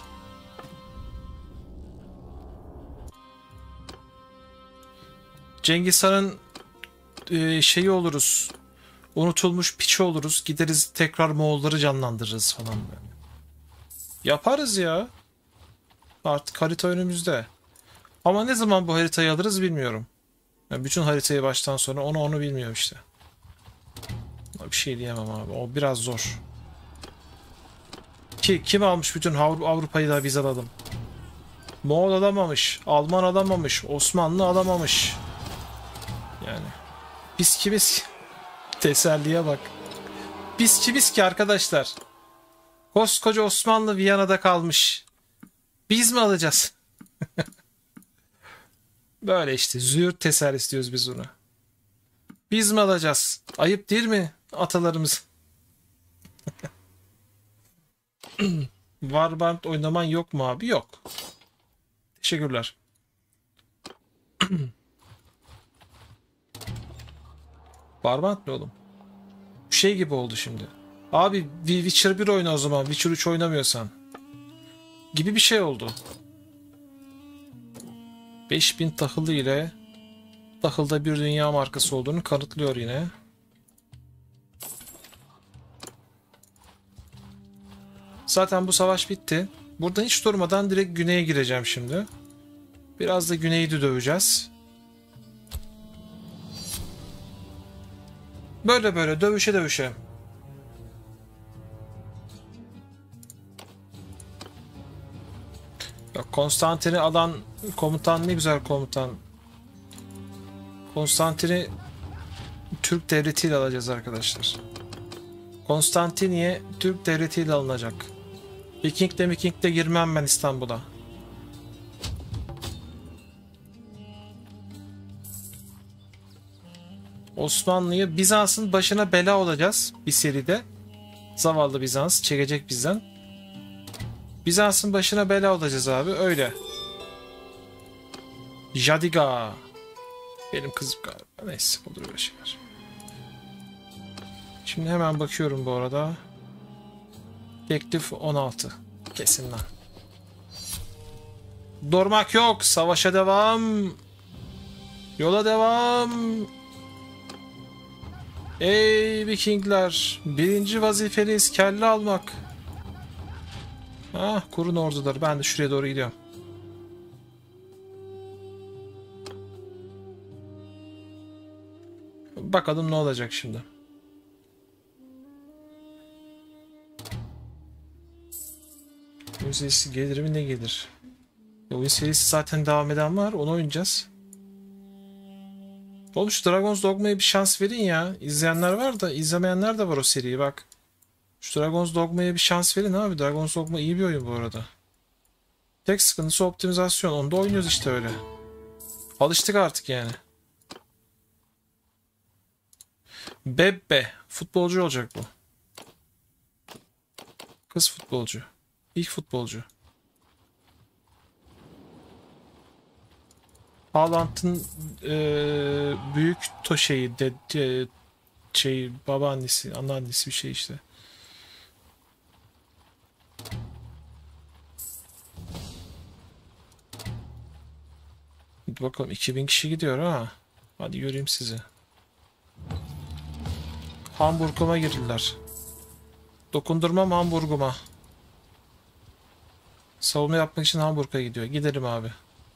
Cengiz Han'ın e, şeyi oluruz. Unutulmuş piçi oluruz. Gideriz tekrar Moğolları canlandırırız falan böyle. Yaparız ya. Artık harita önümüzde. Ama ne zaman bu haritayı alırız bilmiyorum. Yani bütün haritayı baştan sona onu onu bilmiyorum işte. Bir şey diyemem abi. O biraz zor. Ki kim almış bütün Avrupa'yı da biz alalım. Moğol alamamış. Alman alamamış. Osmanlı alamamış. Yani. Biz kimiz? Teselliye bak. Biz kimiz ki arkadaşlar? Koskoca Osmanlı Viyana'da kalmış. Biz mi alacağız? Böyle işte. Züğürt teselli istiyoruz biz ona. Biz mi alacağız? Ayıp değil mi atalarımız? Warband oynaman yok mu abi? Yok. Teşekkürler. Warband ne oğlum? Şey gibi oldu şimdi. Abi Witcher bir oyna o zaman. Witcher üç oynamıyorsan. Gibi bir şey oldu. beş bin tahılı ile tahılda bir dünya markası olduğunu kanıtlıyor yine. Zaten bu savaş bitti. Buradan hiç durmadan direkt güneye gireceğim şimdi. Biraz da güneyi de döveceğiz. Böyle böyle dövüşe dövüşe. Konstantin'i alan komutan ne güzel komutan. Konstantin'i Türk devletiyle alacağız arkadaşlar. Konstantiniye Türk devletiyle alınacak. Viking'de Viking'de girmem ben İstanbul'a. Osmanlı'yı, Bizans'ın başına bela olacağız bir seride. Zavallı Bizans çekecek bizden. Bizans'ın başına bela olacağız abi öyle. Jadiga. Benim kızım galiba. Neyse olur öyle şeyler. Şimdi hemen bakıyorum bu arada. Teklif on altı. Kesin lan. Durmak yok. Savaşa devam. Yola devam. Ey Vikingler. Birinci vazifeniz kelle almak. Ah, kurun orduları. Ben de şuraya doğru gidiyorum. Bakalım ne olacak şimdi. Oyun serisi gelir mi, ne gelir? Oyun serisi zaten devam eden var. Onu oynayacağız. Oğlum şu Dragon's Dogma'ya bir şans verin ya. İzleyenler var da izlemeyenler de var o seriyi bak. Şu Dragon's Dogma'ya bir şans verin abi. Dragon's Dogma iyi bir oyun bu arada. Tek sıkıntısı optimizasyon. Onu da oynuyoruz işte öyle. Alıştık artık yani. Bebbe. Futbolcu olacak bu. Kız futbolcu. İlk futbolcu. Haaland'ın eee büyük to şeyi de, de şey babaannesi, anneannesi bir şey işte. Hadi bakalım iki bin kişi gidiyor ha. Hadi göreyim sizi. Hamburguma girdiler. Dokundurmam Hamburguma. Savunma yapmak için Hamburg'a gidiyor. Gidelim abi.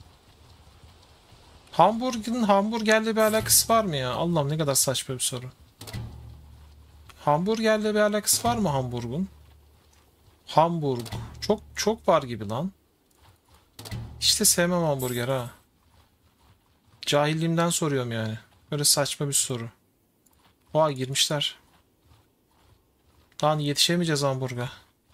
Hamburg'un hamburgerle bir alakası var mı ya? Allah'ım ne kadar saçma bir soru. Hamburgerle bir alakası var mı Hamburg'un? Hamburg. Çok çok var gibi lan. İşte sevmem hamburger ha. Cahilliğimden soruyorum yani. Böyle saçma bir soru. Vay girmişler. Lan yetişemeyeceğiz Hamburg'a.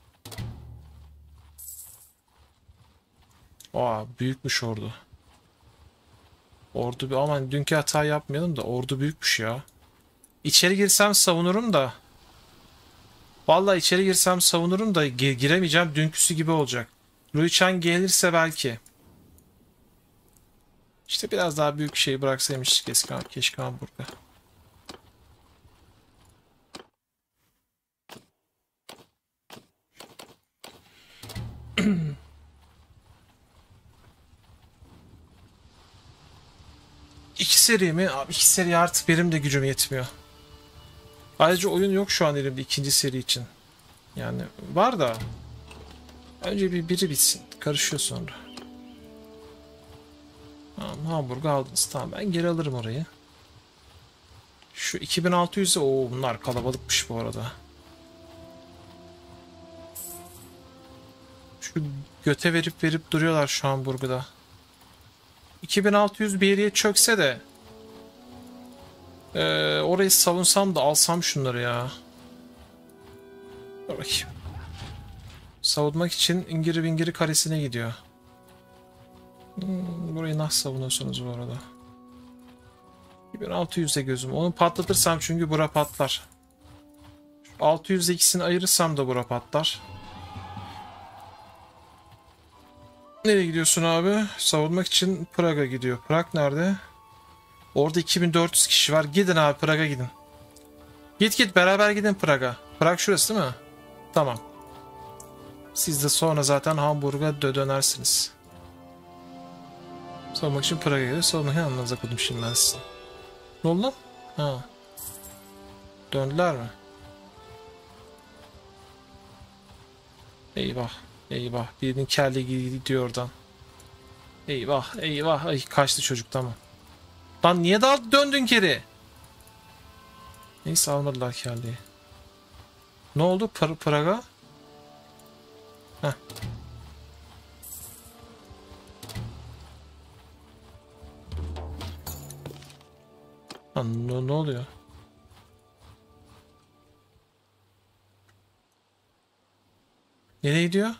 Aa büyükmüş ordu. Ordu bir aman dünkü hata yapmayalım da ordu büyükmüş ya. İçeri girsem savunurum da. Vallahi içeri girsem savunurum da gi- giremeyeceğim dünküsü gibi olacak. Rui Chan gelirse belki. İşte biraz daha büyük şey bıraksaymış keşke, keşke Hamburg'a. İki seri mi? Abi iki seri artık benim de gücüm yetmiyor. Ayrıca oyun yok şu an elimde ikinci seri için. Yani var da önce bir biri bitsin. Karışıyor sonra. Tamam Hamburg'u aldınız. Tamam ben geri alırım orayı. Şu iki bin altı yüz'e o bunlar kalabalıkmış bu arada. Şu göte verip verip duruyorlar şu Hamburg'da. iki bin altı yüz bir yere çökse de ee, orayı savunsam da alsam şunları ya. Dur bakayım. Savunmak için ingiri bingiri karesine gidiyor. Hmm, burayı nasıl savunuyorsunuz bu arada? iki bin altı yüz'e gözüm. Onu patlatırsam çünkü bura patlar. altı yüz'e ikisini ayırırsam da bura patlar. Nereye gidiyorsun abi? Savunmak için Praga gidiyor. Prag nerede? Orada iki bin dört yüz kişi var. Gidin abi Prag'a gidin. Git git beraber gidin Prag'a. Prag şurası değil mi? Tamam. Siz de sonra zaten Hamburg'a dö dönersiniz. Savunmak için Prag'a gidiyor. Savunmak için anladınız okudum şimdi ben size. Ne oldu lan? Ha. Döndüler mi? Eyvah. Eyvah. Birinin kelle gidiyor oradan. Eyvah. Eyvah. Ay kaçtı çocuk tamam. Lan niye daha döndün geri? Neyse almadılar kelleyi. Ne oldu Pr Praga? Heh. Lan ne, ne oluyor? Nereye gidiyor?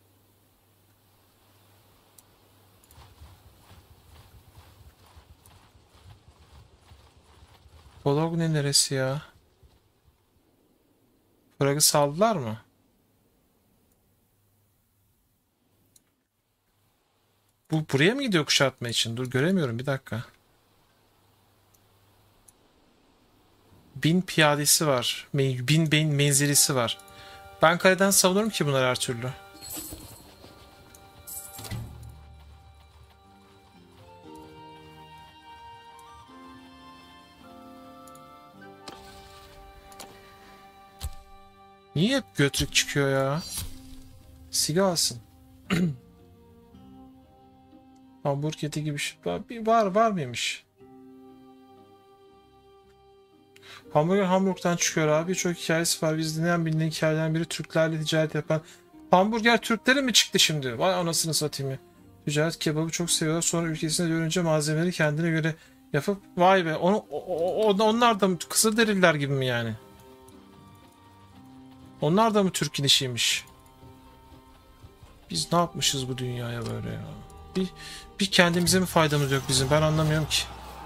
Bologna neresi ya? Prag'ı saldılar mı? Bu buraya mı gidiyor kuşatma için? Dur göremiyorum bir dakika. Bin piyadesi var. Bin bin menzilisi var. Ben kaleden savunurum ki bunlar her türlü. Niye hep götürük çıkıyor ya? Siga alsın. Hamburg eti gibi şey. Bir var var mıymış? Hamburger Hamburg'dan çıkıyor abi. Çok hikayesi var. Biz dinleyen bilinen hikayelerden biri Türklerle ticaret yapan. Hamburger Türklerin mi çıktı şimdi? Vay anasını satayım ya. Ticaret kebabı çok seviyorlar. Sonra ülkesine dönünce malzemeleri kendine göre yapıp vay be. Onu, o, o, onlar da mı Kızılderililer gibi mi yani? Onlar da mı Türk'ün işiymiş? Biz ne yapmışız bu dünyaya böyle ya? Bir, bir kendimize mi faydamız yok bizim? Ben anlamıyorum ki.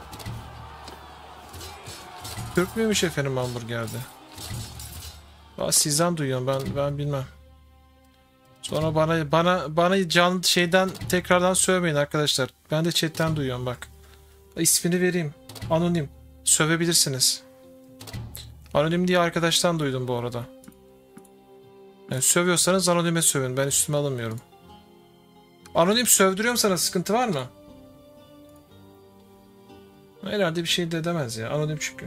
Türk müymüş efendim hamburgerde? Aa, sizden duyuyorum ben ben bilmem. Sonra bana bana bana canlı şeyden tekrardan söylemeyin arkadaşlar. Ben de chatten duyuyorum bak. İsmini vereyim. Anonim. Sövebilirsiniz. Anonim diye arkadaştan duydum bu arada. Yani sövüyorsanız anonime sövün. Ben üstüme alınmıyorum. Anonim sövdürüyorum sana, sıkıntı var mı? Herhalde bir şey de demez ya. Anonim çünkü.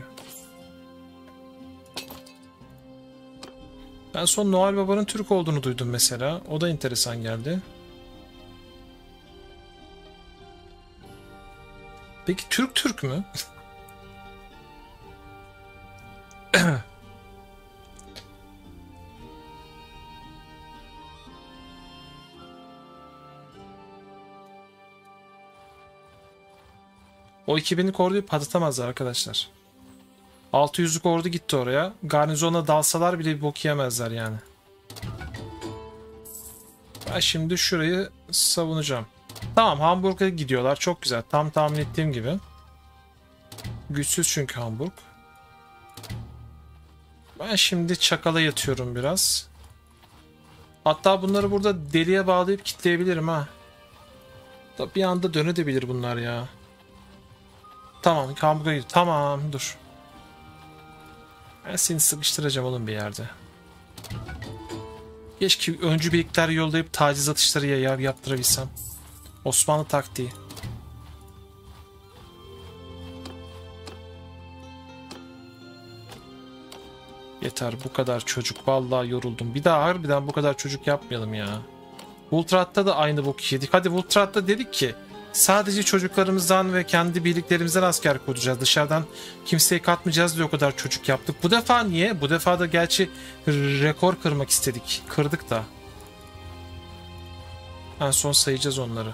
Ben son Noel Baba'nın Türk olduğunu duydum mesela. O da enteresan geldi. Peki Türk Türk mü? O iki binlik orduyu patlatamazlar arkadaşlar. altı yüzlük ordu gitti oraya. Garnizona dalsalar bile bir bok yemezler yani. Ben şimdi şurayı savunacağım. Tamam, Hamburg'a gidiyorlar. Çok güzel. Tam tahmin ettiğim gibi. Güçsüz çünkü Hamburg. Ben şimdi çakala yatıyorum biraz. Hatta bunları burada deliğe bağlayıp kitleyebilirim ha. Da bir anda dönebilir bunlar ya. Tamam, Hamburg'a gidiyor. Tamam, dur. Ben seni sıkıştıracağım oğlum bir yerde. Keşke öncü birlikler yollayıp taciz atışları ya yaptırabilsem. Osmanlı taktiği. Yeter bu kadar çocuk. Vallahi yoruldum. Bir daha harbiden bu kadar çocuk yapmayalım ya. Ultrat'ta da aynı boku yedik. Hadi Ultrat'ta dedik ki sadece çocuklarımızdan ve kendi birliklerimizden asker kuracağız. Dışarıdan kimseyi katmayacağız diye o kadar çocuk yaptık. Bu defa niye? Bu defa da gerçi rekor kırmak istedik. Kırdık da. En son sayacağız onları.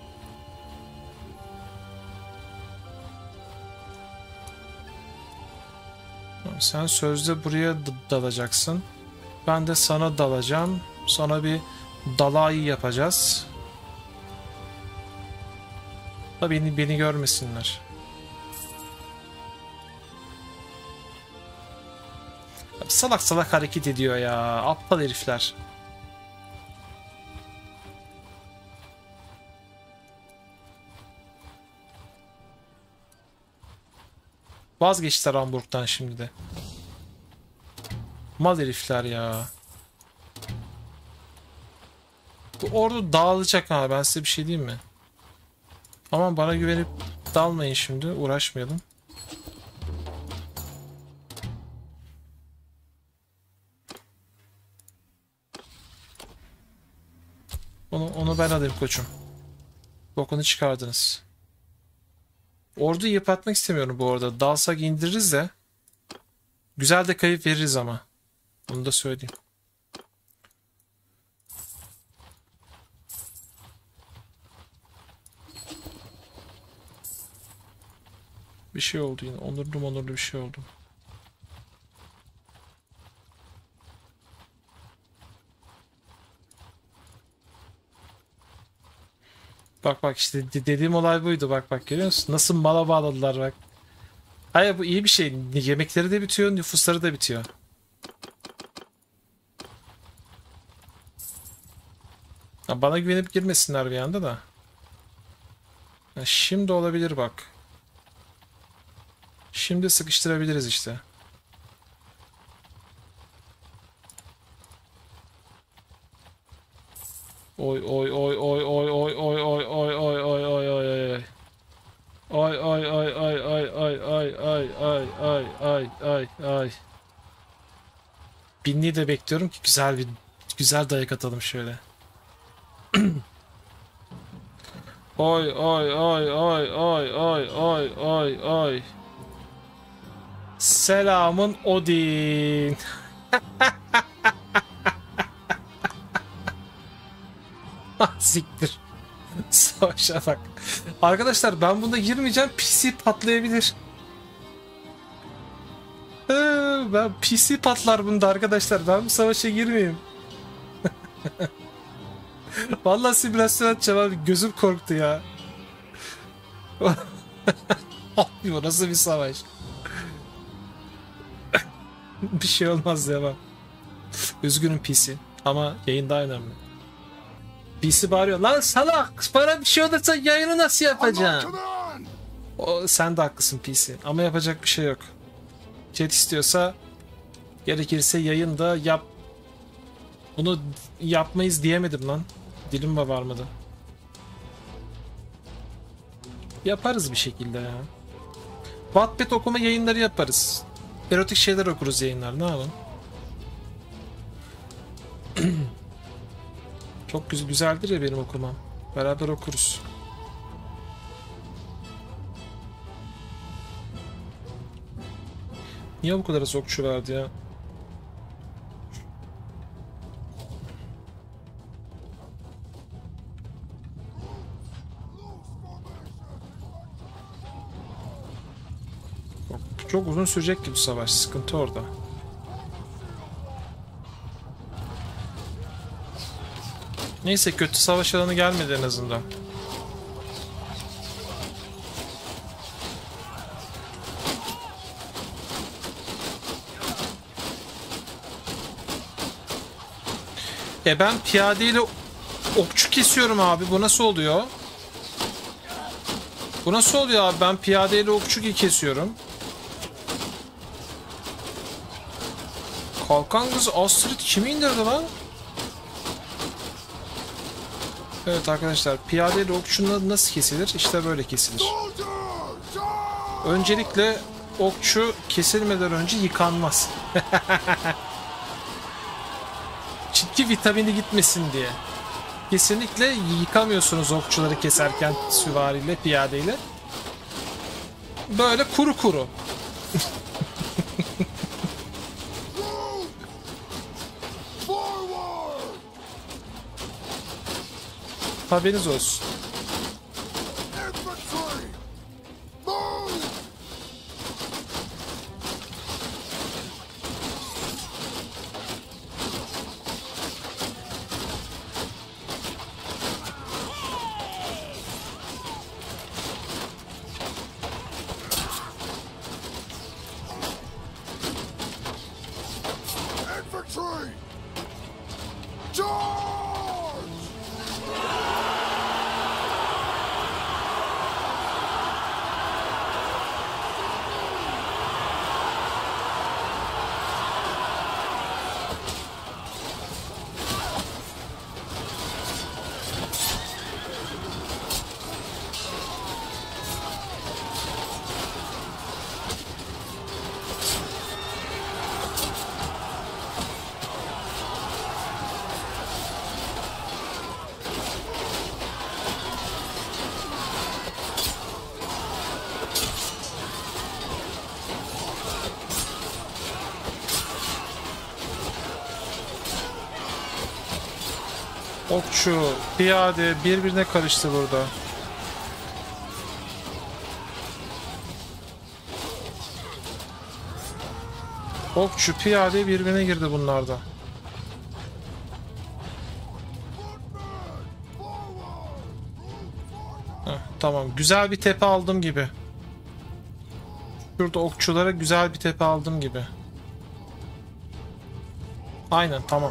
Sen sözde buraya dalacaksın. Ben de sana dalacağım. Sana bir dalayı yapacağız. Da beni, beni görmesinler. Salak salak hareket ediyor ya. Aptal herifler. Vazgeçtiler Hamburg'dan şimdi de. Mal herifler ya. Bu ordu dağılacak ha, ben size bir şey diyeyim mi? Aman bana güvenip dalmayın şimdi, uğraşmayalım. Onu, onu ben alayım koçum. Bokunu çıkardınız. Orduyu yıpratmak istemiyorum bu arada. Dalsak indiririz de. Güzel de kayıp veririz ama. Bunu da söyleyeyim. Bir şey oldu yine. Onurlu onurlu bir şey oldu. Bak bak işte dediğim olay buydu. Bak bak görüyor musun? Nasıl mala bağladılar bak. Hayır bu iyi bir şey. Yemekleri de bitiyor, nüfusları da bitiyor. Ya bana güvenip girmesinler bir anda da. Ya şimdi olabilir bak. Şimdi sıkıştırabiliriz işte. Oy oy oy oy oy oy oy oy oy oy oy oy oy oy. Ay ay ay ay ay ay ay ay ay ay ay ay ay. Binliği de bekliyorum ki güzel bir güzel dayak atalım şöyle. Oy oy oy oy oy oy oy oy oy. Selamın Odin. Siktir. Savaşa bak. Arkadaşlar ben bunda girmeyeceğim. P C patlayabilir. Ee, ben P C patlar bunda arkadaşlar. Ben bu savaşa girmeyeyim. Vallahi simülasyon atacağım abi. Gözüm korktu ya. Abi bu nasıl bir savaş? Bir şey olmaz ya bak. Üzgünüm P C. Ama yayın daha önemli. P C bağırıyor. Lan salak! Bana bir şey olursa yayını nasıl yapacaksın? O, sen de haklısın P C. Ama yapacak bir şey yok. Chat istiyorsa gerekirse yayında yap. Bunu yapmayız diyemedim lan. Dilim mi varmadı? Yaparız bir şekilde ya. Wattpad okuma yayınları yaparız. Erotik şeyler okuruz yayınlar. Ne yapalım? Çok güzel, güzeldir ya benim okumam. Beraber okuruz. Niye bu kadar az okçu vardı ya? Çok, çok uzun sürecek ki bu savaş. Sıkıntı orada. Neyse kötü savaş alanı gelmedi en azından. E ben piyadeyle okçu kesiyorum abi. Bu nasıl oluyor? Bu nasıl oluyor abi? Ben piyadeyle okçu kesiyorum. Kalkan kızı Astrid kimi indirdi lan? Evet arkadaşlar, piyadeyle okçunun nasıl kesilir? İşte böyle kesilir. Öncelikle okçu kesilmeden önce yıkanmaz. Çünkü vitamini gitmesin diye. Kesinlikle yıkamıyorsunuz okçuları keserken süvariyle, piyadeyle. Böyle kuru kuru. Haberiniz olsun. Okçu, piyade birbirine karıştı burada. Okçu, piyade birbirine girdi bunlarda. Heh, tamam, güzel bir tepe aldım gibi. Şurada okçulara güzel bir tepe aldım gibi. Aynen, tamam.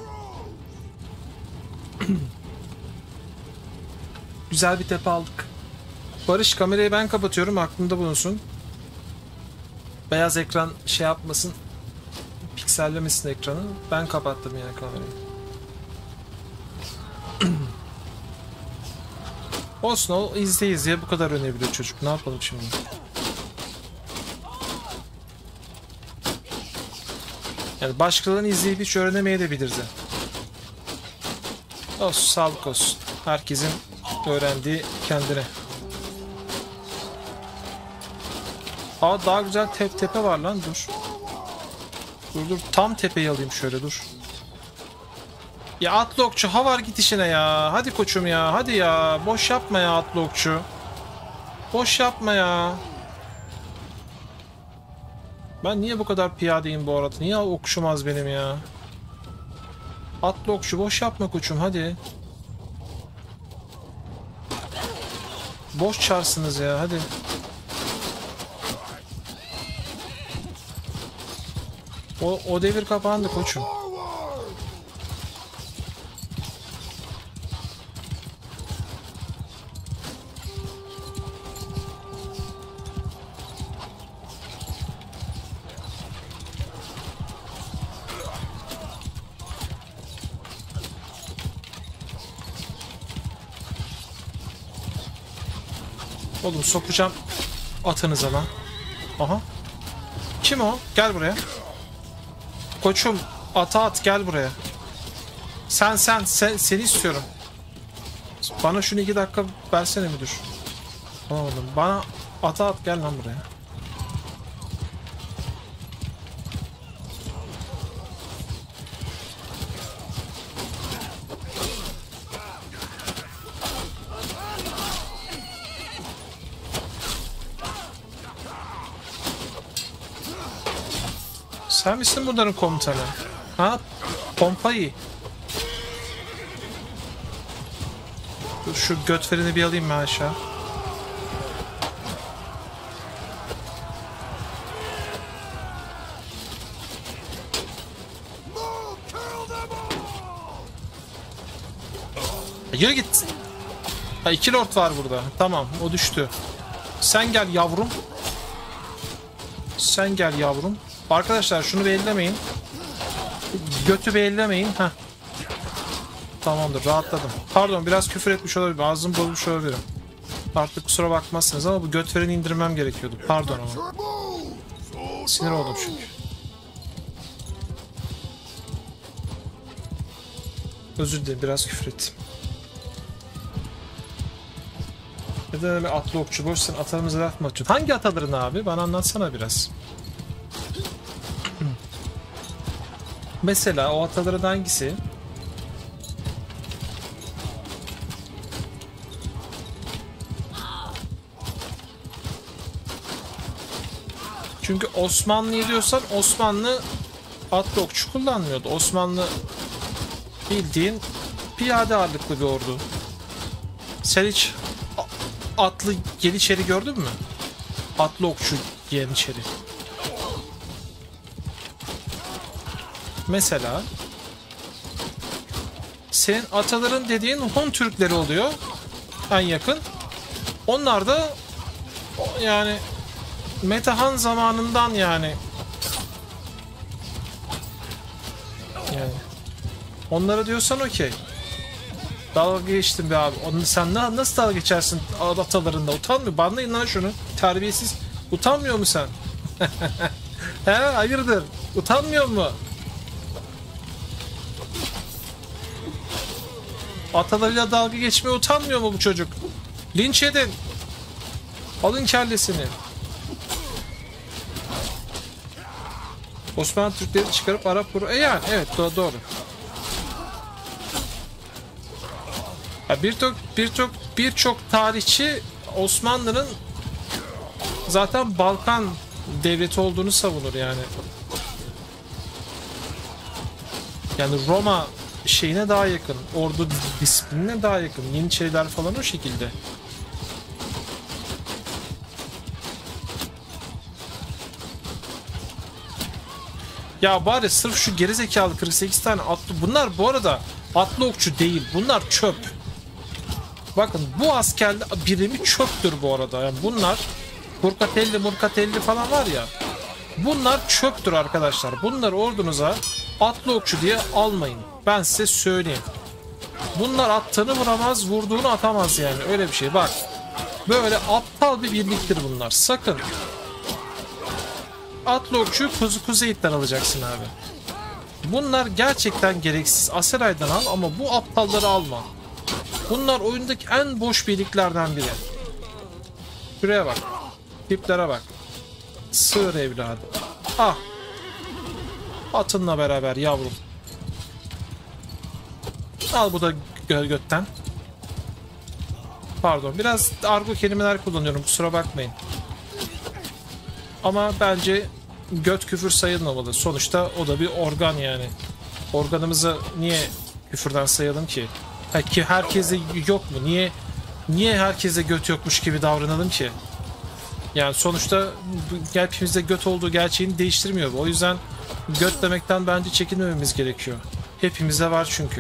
Güzel bir tepe aldık. Barış, kamerayı ben kapatıyorum, aklında bulunsun. Beyaz ekran şey yapmasın, piksellemesin ekranı. Ben kapattım yani kamerayı. Olsun, o izle izleye bu kadar önebiliyor çocuk. Ne yapalım şimdi? Yani başkalarını izleyip hiç öğrenemeyebilirdi. Olsun, sağlık olsun. Herkesin öğrendiği kendine. Aa, daha güzel te tepe var lan, dur. Dur dur, tam tepeyi alayım şöyle, dur. Ya atlı okçu, ha var git işine ya. Hadi koçum ya, hadi ya. Boş yapma ya atlı okçu. Boş yapma ya. Ben niye bu kadar piyadeyim bu arada? Niye okçum az benim ya? Atlı okçu, boş yapma koçum, hadi. boş çarsınız ya, hadi. O, o devir kapandı koçum. Oğlum sokacağım atınıza lan. Aha. Kim o? Gel buraya. Koçum ata at, gel buraya. Sen sen, sen seni istiyorum. Bana şunu iki dakika versene müdür. Tamam oğlum. Bana ata at, gel lan buraya. Sen misin bunların komutanı? Ha? Pompayı. Dur şu götverini bir alayım ben aşağı. Yürü git. Ha, iki lord var burada. Tamam, o düştü. Sen gel yavrum. Sen gel yavrum. Arkadaşlar şunu bellemeyin. Götü bellemeyin. Heh. Tamamdır, rahatladım. Pardon, biraz küfür etmiş olabilirim. Ağzımı bozmuş olabilirim. Artık kusura bakmazsınız ama bu göt vereni indirmem gerekiyordu. Pardon ama. Sinir oldum çünkü. Özür dilerim, biraz küfür ettim. Neden öyle atlı okçu boş, sen atalarımıza laf mı atıyorsun? Hangi ataların abi? Bana anlatsana biraz. Mesela o ataların hangisi? Çünkü Osmanlı'yı diyorsan Osmanlı atlı okçu kullanmıyordu. Osmanlı bildiğin piyade ağırlıklı bir ordu. Sen hiç atlı yeniçeri gördün mü? Atlı okçu yeniçeri. Mesela senin ataların dediğin Hun Türkleri oluyor en yakın. Onlar da yani Metehan zamanından yani yani onlara diyorsan okey. Dalga geçtim be abi. Onu sen na nasıl dalga geçersin atalarında? Utanmıyor. Banlayın lan şunu. Terbiyesiz. Utanmıyor mu sen? He, hayırdır? Utanmıyor mu? Atalarıyla dalga geçmeye utanmıyor mu bu çocuk? Linç edin. Alın kellesini. Osmanlı Türkleri çıkarıp Arap vuru. E yani evet do doğru. Birçok birçok birçok tarihçi Osmanlı'nın zaten Balkan devleti olduğunu savunur yani. Yani Roma şeyine daha yakın, ordu disiplinine daha yakın, Yeniçeriler falan o şekilde. Ya bari sırf şu gerizekalı kırk sekiz tane atlı, bunlar bu arada atlı okçu değil, bunlar çöp. Bakın bu asker birimi çöptür bu arada. Yani bunlar Murkatelli Murkatelli falan var ya, bunlar çöptür arkadaşlar. Bunları ordunuza atlı okçu diye almayın. Ben size söyleyeyim. Bunlar attığını vuramaz, vurduğunu atamaz yani. Öyle bir şey. Bak. Böyle aptal bir birliktir bunlar. Sakın. Atlı okçuyu kuzu kuzeyitten alacaksın abi. Bunlar gerçekten gereksiz. Aseray'dan al ama bu aptalları alma. Bunlar oyundaki en boş birliklerden biri. Şuraya bak. Tiplere bak. Sığır evladı. Ah. Atınla beraber yavrum. Al bu da gö götten. Pardon, biraz argo kelimeler kullanıyorum, kusura bakmayın. Ama bence göt küfür sayılmamalı. Sonuçta o da bir organ yani. Organımızı niye küfürden sayalım ki? Ha, ki herkese yok mu? Niye Niye herkese göt yokmuş gibi davranalım ki? Yani sonuçta hepimizde göt olduğu gerçeğini değiştirmiyor bu. O yüzden göt demekten bence çekinmememiz gerekiyor. Hepimizde var çünkü.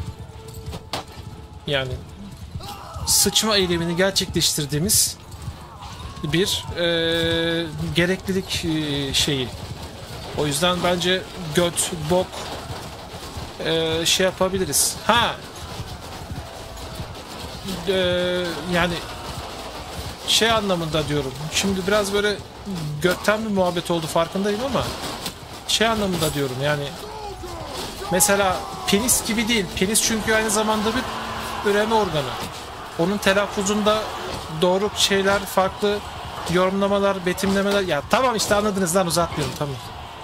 Yani sıçma eylemini gerçekleştirdiğimiz bir e, gereklilik e, şeyi. O yüzden bence göt, bok e, şey yapabiliriz. Ha. E, yani şey anlamında diyorum. Şimdi biraz böyle götten bir muhabbet oldu farkındayım ama şey anlamında diyorum yani mesela penis gibi değil. Penis çünkü aynı zamanda bir üreme organı. Onun telaffuzunda doğru şeyler, farklı yorumlamalar, betimlemeler. Ya tamam işte anladınız lan, uzatmıyorum tamam.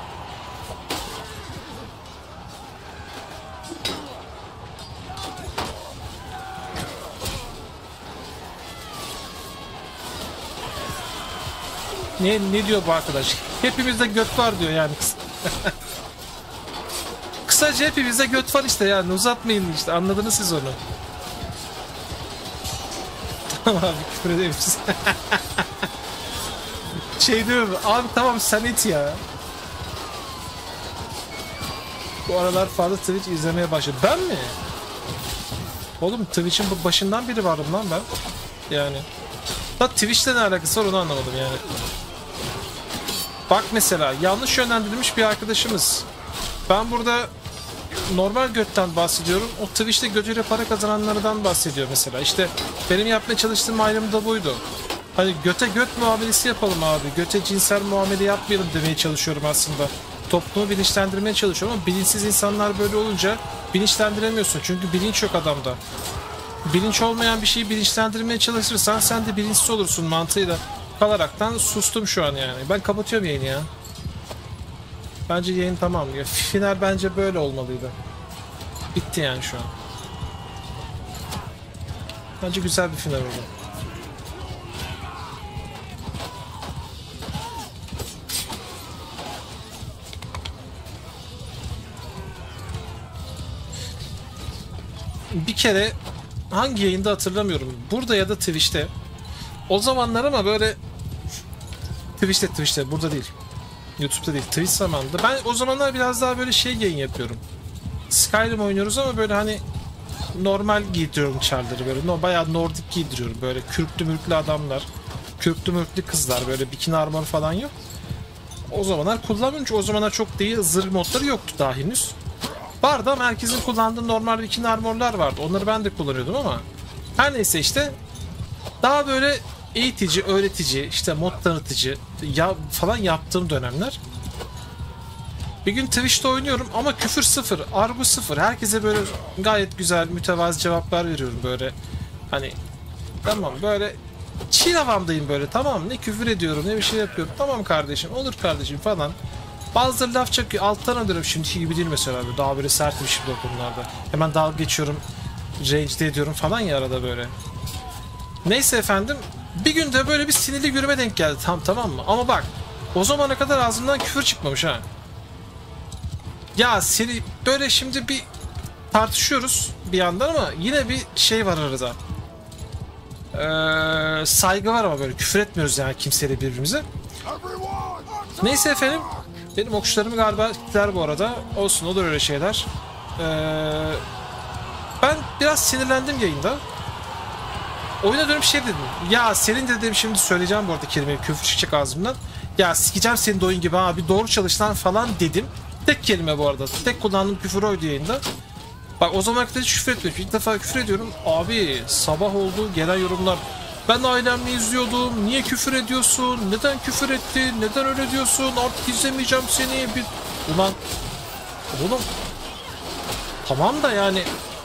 Ne, ne diyor bu arkadaş? Hepimizde göt var diyor yani. Kısaca hepimizde göt var işte yani, uzatmayın işte, anladınız siz onu. Tamam abi, küfür edebiliriz. Şey diyor abi, tamam sen it ya. Bu aralar fazla Twitch izlemeye başladı. Ben mi? Oğlum Twitch'in başından biri varım lan ben. Yani. Da Twitch'le ne alakası var onu anlamadım yani. Bak mesela yanlış yönlendirilmiş bir arkadaşımız. Ben burada normal götten bahsediyorum. O Twitch'te götüyle para kazananlardan bahsediyor mesela. İşte benim yapmaya çalıştığım ayrım da buydu. Hani göte göt muamelesi yapalım abi. Göte cinsel muamele yapmayalım demeye çalışıyorum aslında. Toplumu bilinçlendirmeye çalışıyorum ama bilinçsiz insanlar böyle olunca bilinçlendiremiyorsun. Çünkü bilinç yok adamda. Bilinç olmayan bir şeyi bilinçlendirmeye çalışırsan sen de bilinçsiz olursun mantığıyla kalaraktan sustum şu an yani. Ben kapatıyorum yayını ya. Bence yayın tamam. Ya, final bence böyle olmalıydı. Bitti yani şu an. Bence güzel bir final oldu. Bir kere hangi yayında hatırlamıyorum. Burada ya da Twitch'te. O zamanlar ama böyle Twitch'te Twitch'te burada değil. YouTube'da değil. Twitch zamanında. Ben o zamanlar biraz daha böyle şey yayın yapıyorum. Skyrim oynuyoruz ama böyle hani normal giydiriyorum çarları böyle. No, bayağı Nordik giydiriyorum. Böyle kürklü mürklü adamlar. Kürklü mürklü kızlar. Böyle bikini armor falan yok. O zamanlar kullanmıyorum çünkü o zamanlar çok değil, zırh modları yoktu daha henüz. Vardı ama herkesin kullandığı normal bikini armorlar vardı. Onları ben de kullanıyordum ama her neyse işte daha böyle eğitici, öğretici, işte mod tanıtıcı ya falan yaptığım dönemler. Bir gün Twitch'te oynuyorum ama küfür sıfır, argo sıfır. Herkese böyle gayet güzel, mütevazı cevaplar veriyorum böyle. Hani tamam böyle chill havamdayım böyle, tamam, ne küfür ediyorum ne bir şey yapıyorum. Tamam kardeşim, olur kardeşim falan. Bazıları laf çakıyor, alttan alıyorum, şimdiki gibi değil mesela, böyle daha böyle sertmişim de o konularda. Hemen dalga geçiyorum, range'de ediyorum falan ya arada böyle. Neyse efendim, bir günde böyle bir sinirli gürüme denk geldi tam, tamam mı? Ama bak, o zamana kadar ağzımdan küfür çıkmamış ha. Ya seni böyle şimdi bir tartışıyoruz bir yandan ama yine bir şey var arada. Ee, saygı var ama böyle küfür etmiyoruz yani kimseyle birbirimize. Neyse efendim, benim okuşlarımı galiba gittiler bu arada. Olsun, olur öyle şeyler. Ee, ben biraz sinirlendim yayında. Oyuna dönüp şey dedim. Ya senin dediğim, şimdi söyleyeceğim bu arada kelimeyi, küfür çıkacak ağzımdan. Ya sikeceğim senin de oyun gibi abi, doğru çalış lan falan dedim. Tek kelime bu arada. Tek kullandığım küfür oydu yayında. Bak o zaman kadar hiç küfür etmiyorum. İlk defa küfür ediyorum. Abi sabah oldu, gelen yorumlar. Ben ailemle izliyordum. Niye küfür ediyorsun? Neden küfür ettin? Neden öyle diyorsun? Artık izlemeyeceğim seni. Bir... Ulan oğlum tamam da yani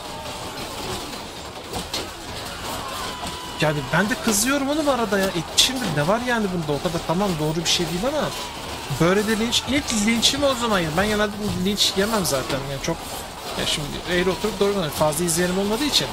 yani ben de kızıyorum oğlum arada ya. Etmişimdir. Ne var yani bunda? O kadar tamam, doğru bir şey değil ama böyle de linç. İlk linçim o zaman ya. Ben genelde linç yemem zaten. Yani çok ya şimdi eğri oturup doğru fazla izleyenim olmadığı için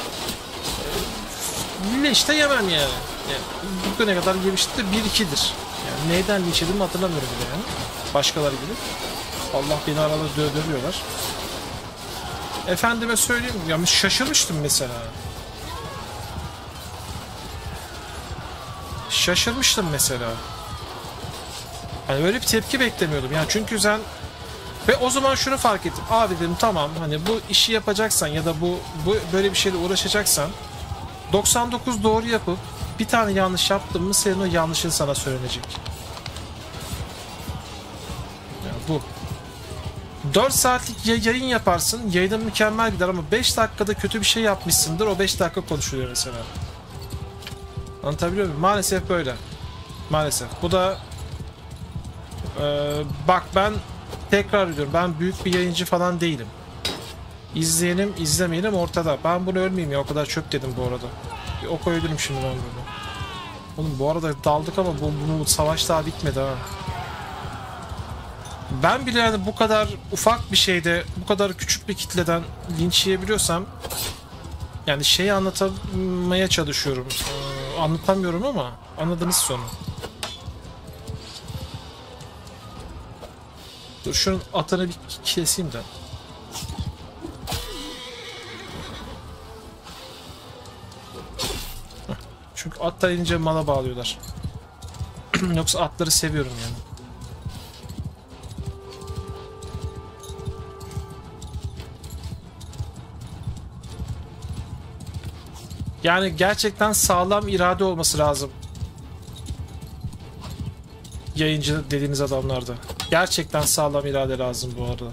linç de yemem yani. Yani bugüne kadar yemişti de bir ikidir. Yani neyden linç yediğimi hatırlamıyorum bile yani. Başkaları gibi. Allah beni arada dö dövüyorlar. Efendime söyleyeyim. Ya şaşırmıştım mesela. şaşırmıştım mesela. Hani böyle bir tepki beklemiyordum. Yani çünkü sen ve o zaman şunu fark ettim. Abi dedim tamam hani bu işi yapacaksan ya da bu, bu böyle bir şeyle uğraşacaksan doksan dokuz doğru yapıp bir tane yanlış yaptın mı senin o yanlışın sana söylenecek. Yani bu. dört saatlik yayın yaparsın. Yayının mükemmel gider ama beş dakikada kötü bir şey yapmışsındır. O beş dakika konuşuluyor mesela. Anlatabiliyor muyum? Maalesef böyle. Maalesef. Bu da e, bak ben tekrar ediyorum. Ben büyük bir yayıncı falan değilim. İzleyenim, izlemeyenim ortada. Ben bunu ölmeyeyim ya. O kadar çöp dedim bu arada. Bir ok öldürüm şimdi ben bunu. Oğlum bu arada daldık ama bu, bu savaş daha bitmedi ha. Ben bile yani bu kadar ufak bir şeyde, bu kadar küçük bir kitleden linç yiyebiliyorsam yani şeyi anlatmaya çalışıyorum. Ee, anlatamıyorum ama anladınız sonu. Dur şunun atını bir keseyim de. Çünkü atlar ince mala bağlıyorlar. Yoksa atları seviyorum yani. Yani gerçekten sağlam irade olması lazım. Yayıncı dediğiniz adamlarda. Gerçekten sağlam irade lazım bu arada.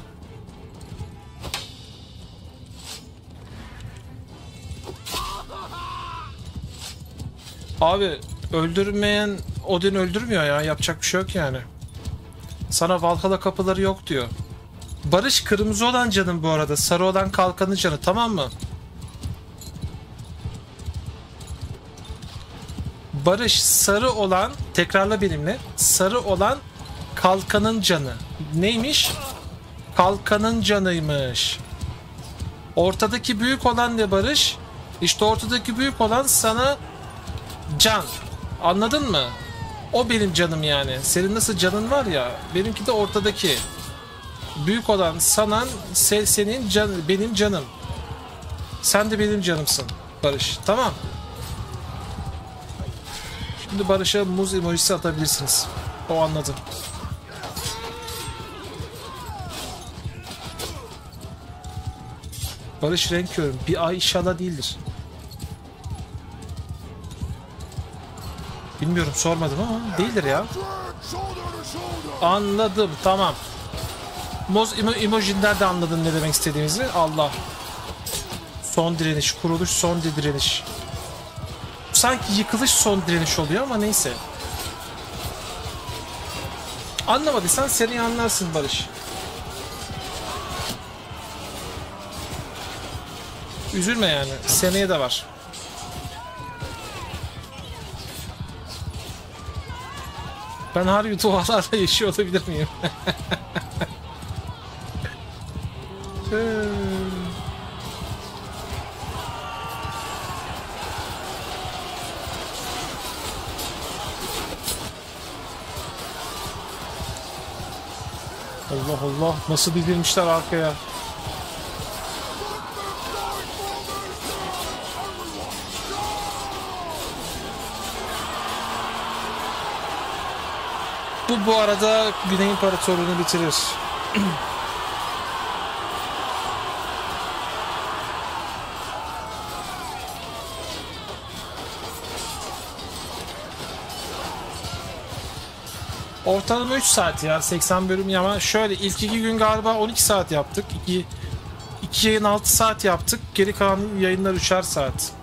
Abi öldürmeyen Odin öldürmüyor ya. Yapacak bir şey yok yani. Sana Valhalla kapıları yok diyor. Barış kırmızı olan canım bu arada. Sarı olan kalkanı canı, tamam mı? Barış sarı olan, tekrarla benimle. Sarı olan kalkanın canı. Neymiş? Kalkanın canıymış. Ortadaki büyük olan ne Barış? İşte ortadaki büyük olan sana can. Anladın mı? O benim canım yani. Senin nasıl canın var ya, benimki de ortadaki. Büyük olan sanan se senin can, benim canım. Sen de benim canımsın Barış. Tamam. Şimdi Barış'a muz emojisi atabilirsiniz. O anladı. Barış renk körüm. Bir ay inşallah değildir. Bilmiyorum, sormadım ama değildir ya. Anladım, tamam. Moz emo emojinden de anladın ne demek istediğimizi. Allah. Son direniş, kuruluş son direniş. Sanki yıkılış son direniş oluyor ama neyse. Anlamadıysan seni anlarsın Barış. Üzülme yani. Seneye de var. Ben harbi duvarlarla yaşıyor olabilir miyim? Allah Allah, nasıl dizilmişler arkaya. Bu bu arada Güney İmparatorluğunu bitirir. Ortalama üç saat ya, seksen bölüm ya, ama şöyle ilk iki gün galiba on iki saat yaptık. İki, iki yayın altı saat yaptık. Geri kalan yayınlar üçer saat.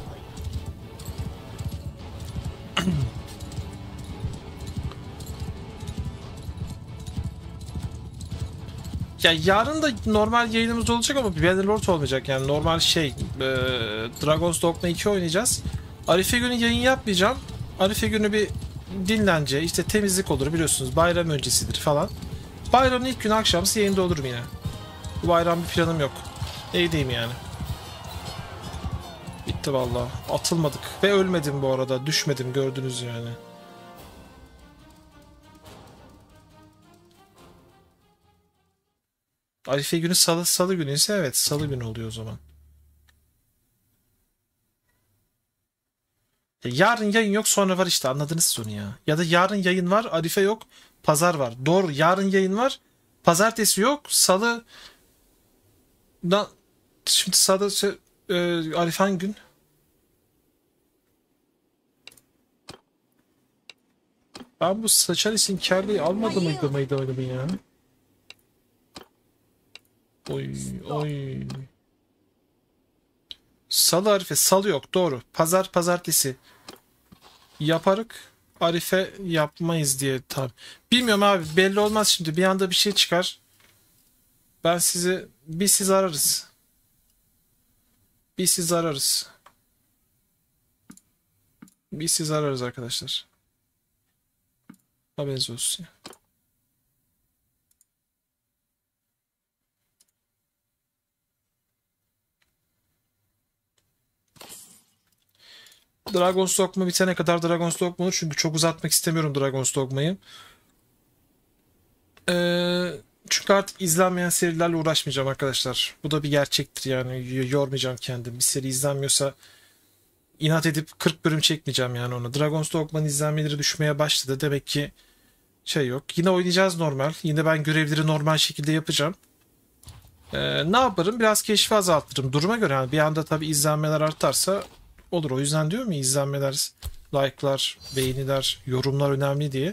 Ya yarın da normal yayınımız olacak ama Bannerlord olmayacak yani normal şey e, Dragon's Dogma iki oynayacağız. Arife günü yayın yapmayacağım. Arife günü bir dinlence, işte temizlik olur biliyorsunuz, bayram öncesidir falan. Bayramın ilk günü akşamsı yayında olurum yine. Bu bayram bir planım yok. Evdeyim yani. Bitti vallahi. Atılmadık ve ölmedim bu arada, düşmedim, gördünüz yani. Arife günü salı, salı günü ise evet salı günü oluyor o zaman. Yarın yayın yok, sonra var işte, anladınız sonu ya. Ya da yarın yayın var, Arife yok, pazar var. Doğru, yarın yayın var, pazartesi yok, salı da şimdi salı e, Arife hangi gün? Ben bu saçar isim kârlıyı almadı mıydı mıydı oyunu ya? Oy oy. Salı Arife, salı yok, doğru. Pazar pazartesi yaparık. Arife yapmayız diye tabi. Bilmiyorum abi, belli olmaz şimdi. Bir anda bir şey çıkar. Ben sizi bir siz ararız. Bir siz ararız. Bir siz ararız arkadaşlar. Haberiniz olsun. Dragon's Dogma bitene kadar Dragon's Dogma olur. Çünkü çok uzatmak istemiyorum Dragon's Dogma'yı. Ee, çünkü artık izlenmeyen serilerle uğraşmayacağım arkadaşlar. Bu da bir gerçektir yani. Yormayacağım kendimi. Bir seri izlenmiyorsa inat edip kırk bölüm çekmeyeceğim yani onu. Dragon's Dogma'nın izlenmeleri düşmeye başladı. Demek ki şey yok. Yine oynayacağız normal. Yine ben görevleri normal şekilde yapacağım. Ee, ne yaparım? Biraz keşfi azaltırım. Duruma göre yani, bir anda tabii izlenmeler artarsa olur. O yüzden diyorum ya, izlenmeler, like'lar, beğeniler, yorumlar önemli diye.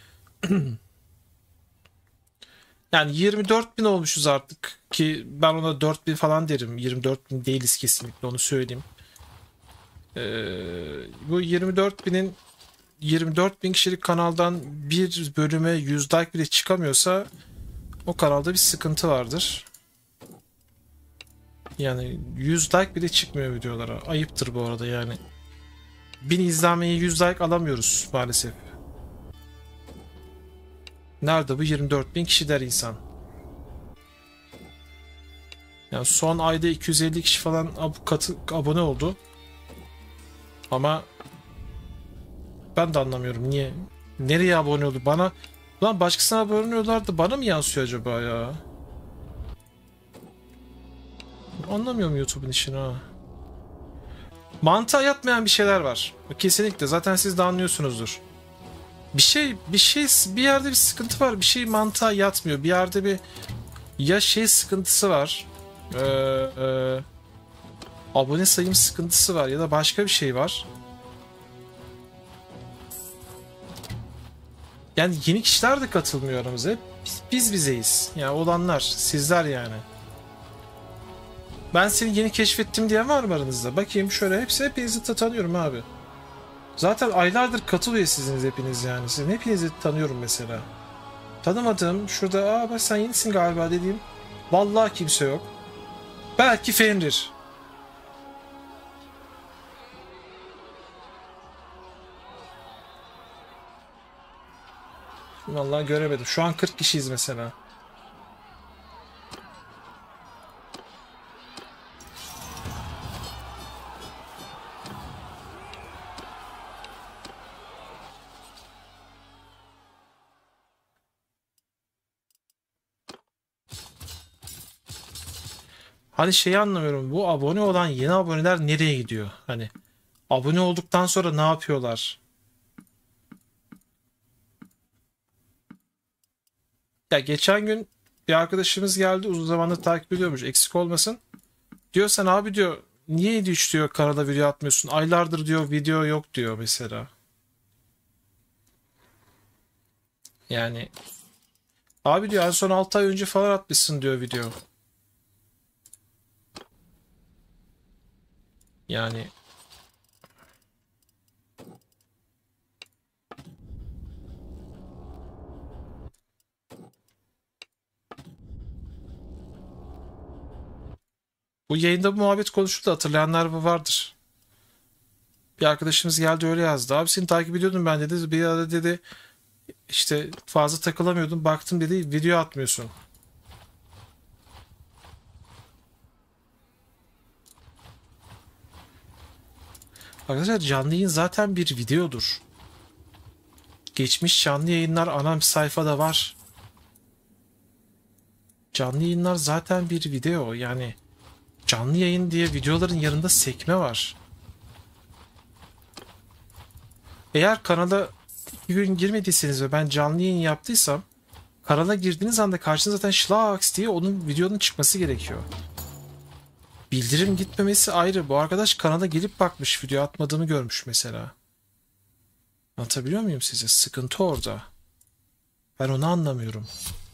Yani yirmi dört bin olmuşuz artık ki ben ona dört bin falan derim. yirmi dört bin değiliz kesinlikle, onu söyleyeyim. Ee, bu yirmi dört binin yirmi dört bin kişilik kanaldan bir bölüme yüz like bile çıkamıyorsa o kanalda bir sıkıntı vardır. Yani yüz like bile çıkmıyor videolara. Ayıptır bu arada yani. bin izlenmeyi yüz like alamıyoruz maalesef. Nerede bu yirmi dört bin kişi der insan. Yani son ayda iki yüz elli kişi falan ab katı abone oldu. Ama ben de anlamıyorum niye. Nereye abone oldu? Bana lan başkasına abone oluyorlardı. Bana mı yansıyor acaba ya? Anlamıyorum YouTube'un işini ha. Mantığa yatmayan bir şeyler var. Kesinlikle. Zaten siz de anlıyorsunuzdur. Bir şey, bir şey, bir yerde bir sıkıntı var. Bir şey mantığa yatmıyor. Bir yerde bir ya şey sıkıntısı var. Ee, e, abone sayım sıkıntısı var ya da başka bir şey var. Yani yeni kişiler de katılmıyor aramıza. Biz, biz bizeyiz. Yani olanlar, sizler yani. Ben seni yeni keşfettim diyen var mı aranızda? Bakayım şöyle, hepsi hepinizi tanıyorum abi. Zaten aylardır katıl üyesisiniz hepiniz yani. Sizin hepinizi tanıyorum mesela. Tanımadığım şurada, aa bak sen yenisin galiba dediğim vallahi kimse yok. Belki Fenrir. Vallahi göremedim. Şu an kırk kişiyiz mesela. Hani şeyi anlamıyorum. Bu abone olan yeni aboneler nereye gidiyor? Hani abone olduktan sonra ne yapıyorlar? Ya geçen gün bir arkadaşımız geldi. Uzun zamandır takip ediyormuş. Eksik olmasın. Diyor sen abi diyor, niye hiç diyor kanala video atmıyorsun? Aylardır diyor video yok diyor mesela. Yani abi diyor en son altı ay önce falan atmışsın diyor video. Yani bu yayında bu muhabbet konuşuldu, hatırlayanlar vardır. Bir arkadaşımız geldi öyle yazdı. Abi seni takip ediyordum ben dedi. Bir arada dedi işte fazla takılamıyordum. Baktım dedi video atmıyorsun. Arkadaşlar canlı yayın zaten bir videodur. Geçmiş canlı yayınlar ana sayfada var. Canlı yayınlar zaten bir video. Yani canlı yayın diye videoların yanında sekme var. Eğer kanala iki gün girmediyseniz ve ben canlı yayın yaptıysam, kanala girdiğiniz anda karşınıza zaten şlaks diye onun videonun çıkması gerekiyor. Bildirim gitmemesi ayrı. Bu arkadaş kanala gelip bakmış, video atmadığımı görmüş mesela. Anlatabiliyor muyum size? Sıkıntı orada. Ben onu anlamıyorum.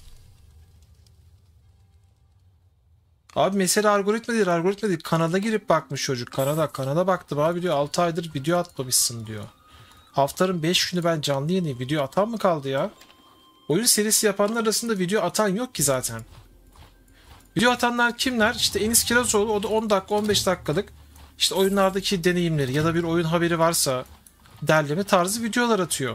Abi mesela algoritma değil, algoritma değil. Kanala girip bakmış çocuk. Kanala, kanala baktım abi diyor. altı aydır video atmamışsın diyor. Haftanın beş günü ben canlı yayın, video atan mı kaldı ya? Oyun serisi yapanlar arasında video atan yok ki zaten. Video atanlar kimler? İşte Enis Kirazoğlu, o da on dakika on beş dakikalık işte oyunlardaki deneyimleri ya da bir oyun haberi varsa derleme tarzı videolar atıyor.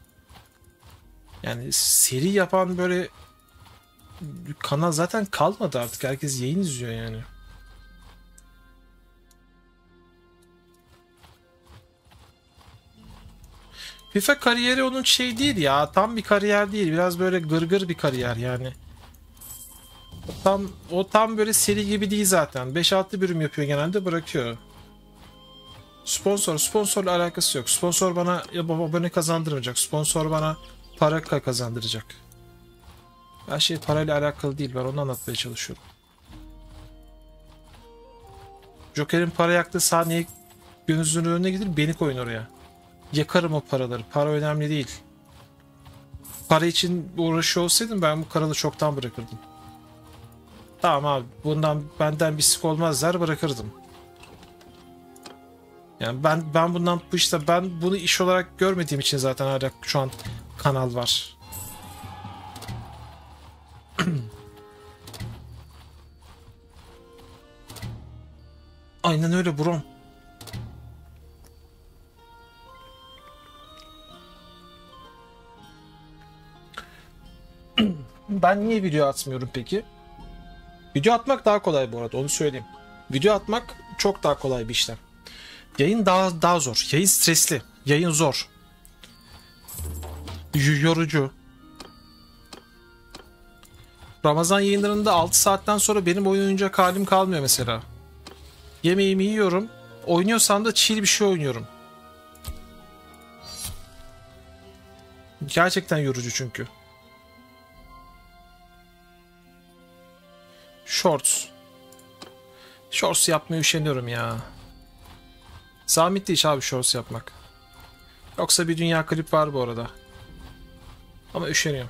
Yani seri yapan böyle kanal zaten kalmadı artık. Herkes yayın izliyor yani. FIFA kariyeri onun şey değil ya. Tam bir kariyer değil. Biraz böyle gırgır bir kariyer yani. Tam, o tam böyle seri gibi değil zaten. beş altı bölüm yapıyor genelde, bırakıyor. Sponsor, sponsorla alakası yok. Sponsor bana ya abone kazandırmayacak. Sponsor bana para kazandıracak. Her şey parayla alakalı değil. Ben onu anlatmaya çalışıyorum. Joker'in para yaktığı sahneyi gözünün önüne gelir, beni koyun oraya. Yakarım o paraları. Para önemli değil. Para için uğraşıyor olsaydım ben bu kanalı çoktan bırakırdım. Tamam abi, bundan benden bir sik olmazlar, bırakırdım. Yani ben ben bundan bu işte ben bunu iş olarak görmediğim için zaten hala şu an kanal var. Aynen öyle bro. Ben niye video atmıyorum peki? Video atmak daha kolay bu arada, onu söyleyeyim. Video atmak çok daha kolay bir işlem. Yayın daha daha zor. Yayın stresli. Yayın zor. Y- yorucu. Ramazan yayınlarında altı saatten sonra benim oyun oynayacak halim kalmıyor mesela. Yemeğimi yiyorum. Oynuyorsam da chill bir şey oynuyorum. Gerçekten yorucu çünkü. Shorts. Shorts yapmaya üşeniyorum ya. Zahmetli iş abi shorts yapmak. Yoksa bir dünya klip var bu arada. Ama üşeniyorum.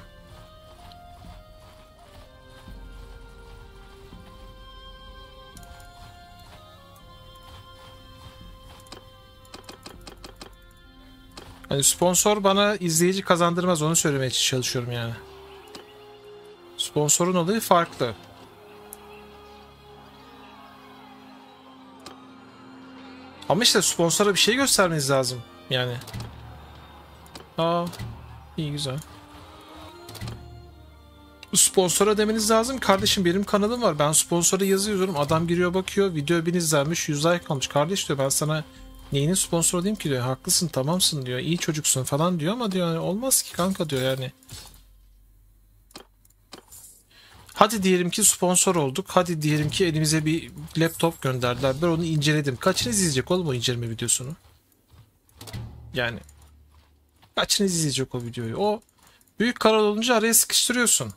Hani sponsor bana izleyici kazandırmaz, onu söylemeye çalışıyorum yani. Sponsorun olayı farklı. Ama işte sponsora bir şey göstermeniz lazım yani. Aa, iyi güzel. Sponsora demeniz lazım. Kardeşim benim kanalım var. Ben sponsora yazı yazıyorum. Adam giriyor bakıyor. Video bin izlenmiş. yüz like kalmış. Kardeş diyor, ben sana neyinin sponsoru diyeyim ki diyor. Haklısın, tamamsın diyor. İyi çocuksun falan diyor ama diyor yani olmaz ki kanka diyor yani. Hadi diyelim ki sponsor olduk. Hadi diyelim ki elimize bir laptop gönderdiler. Ben onu inceledim. Kaçınız izleyecek oğlum o inceleme videosunu? Yani kaçınız izleyecek o videoyu? O büyük kanal olunca araya sıkıştırıyorsun.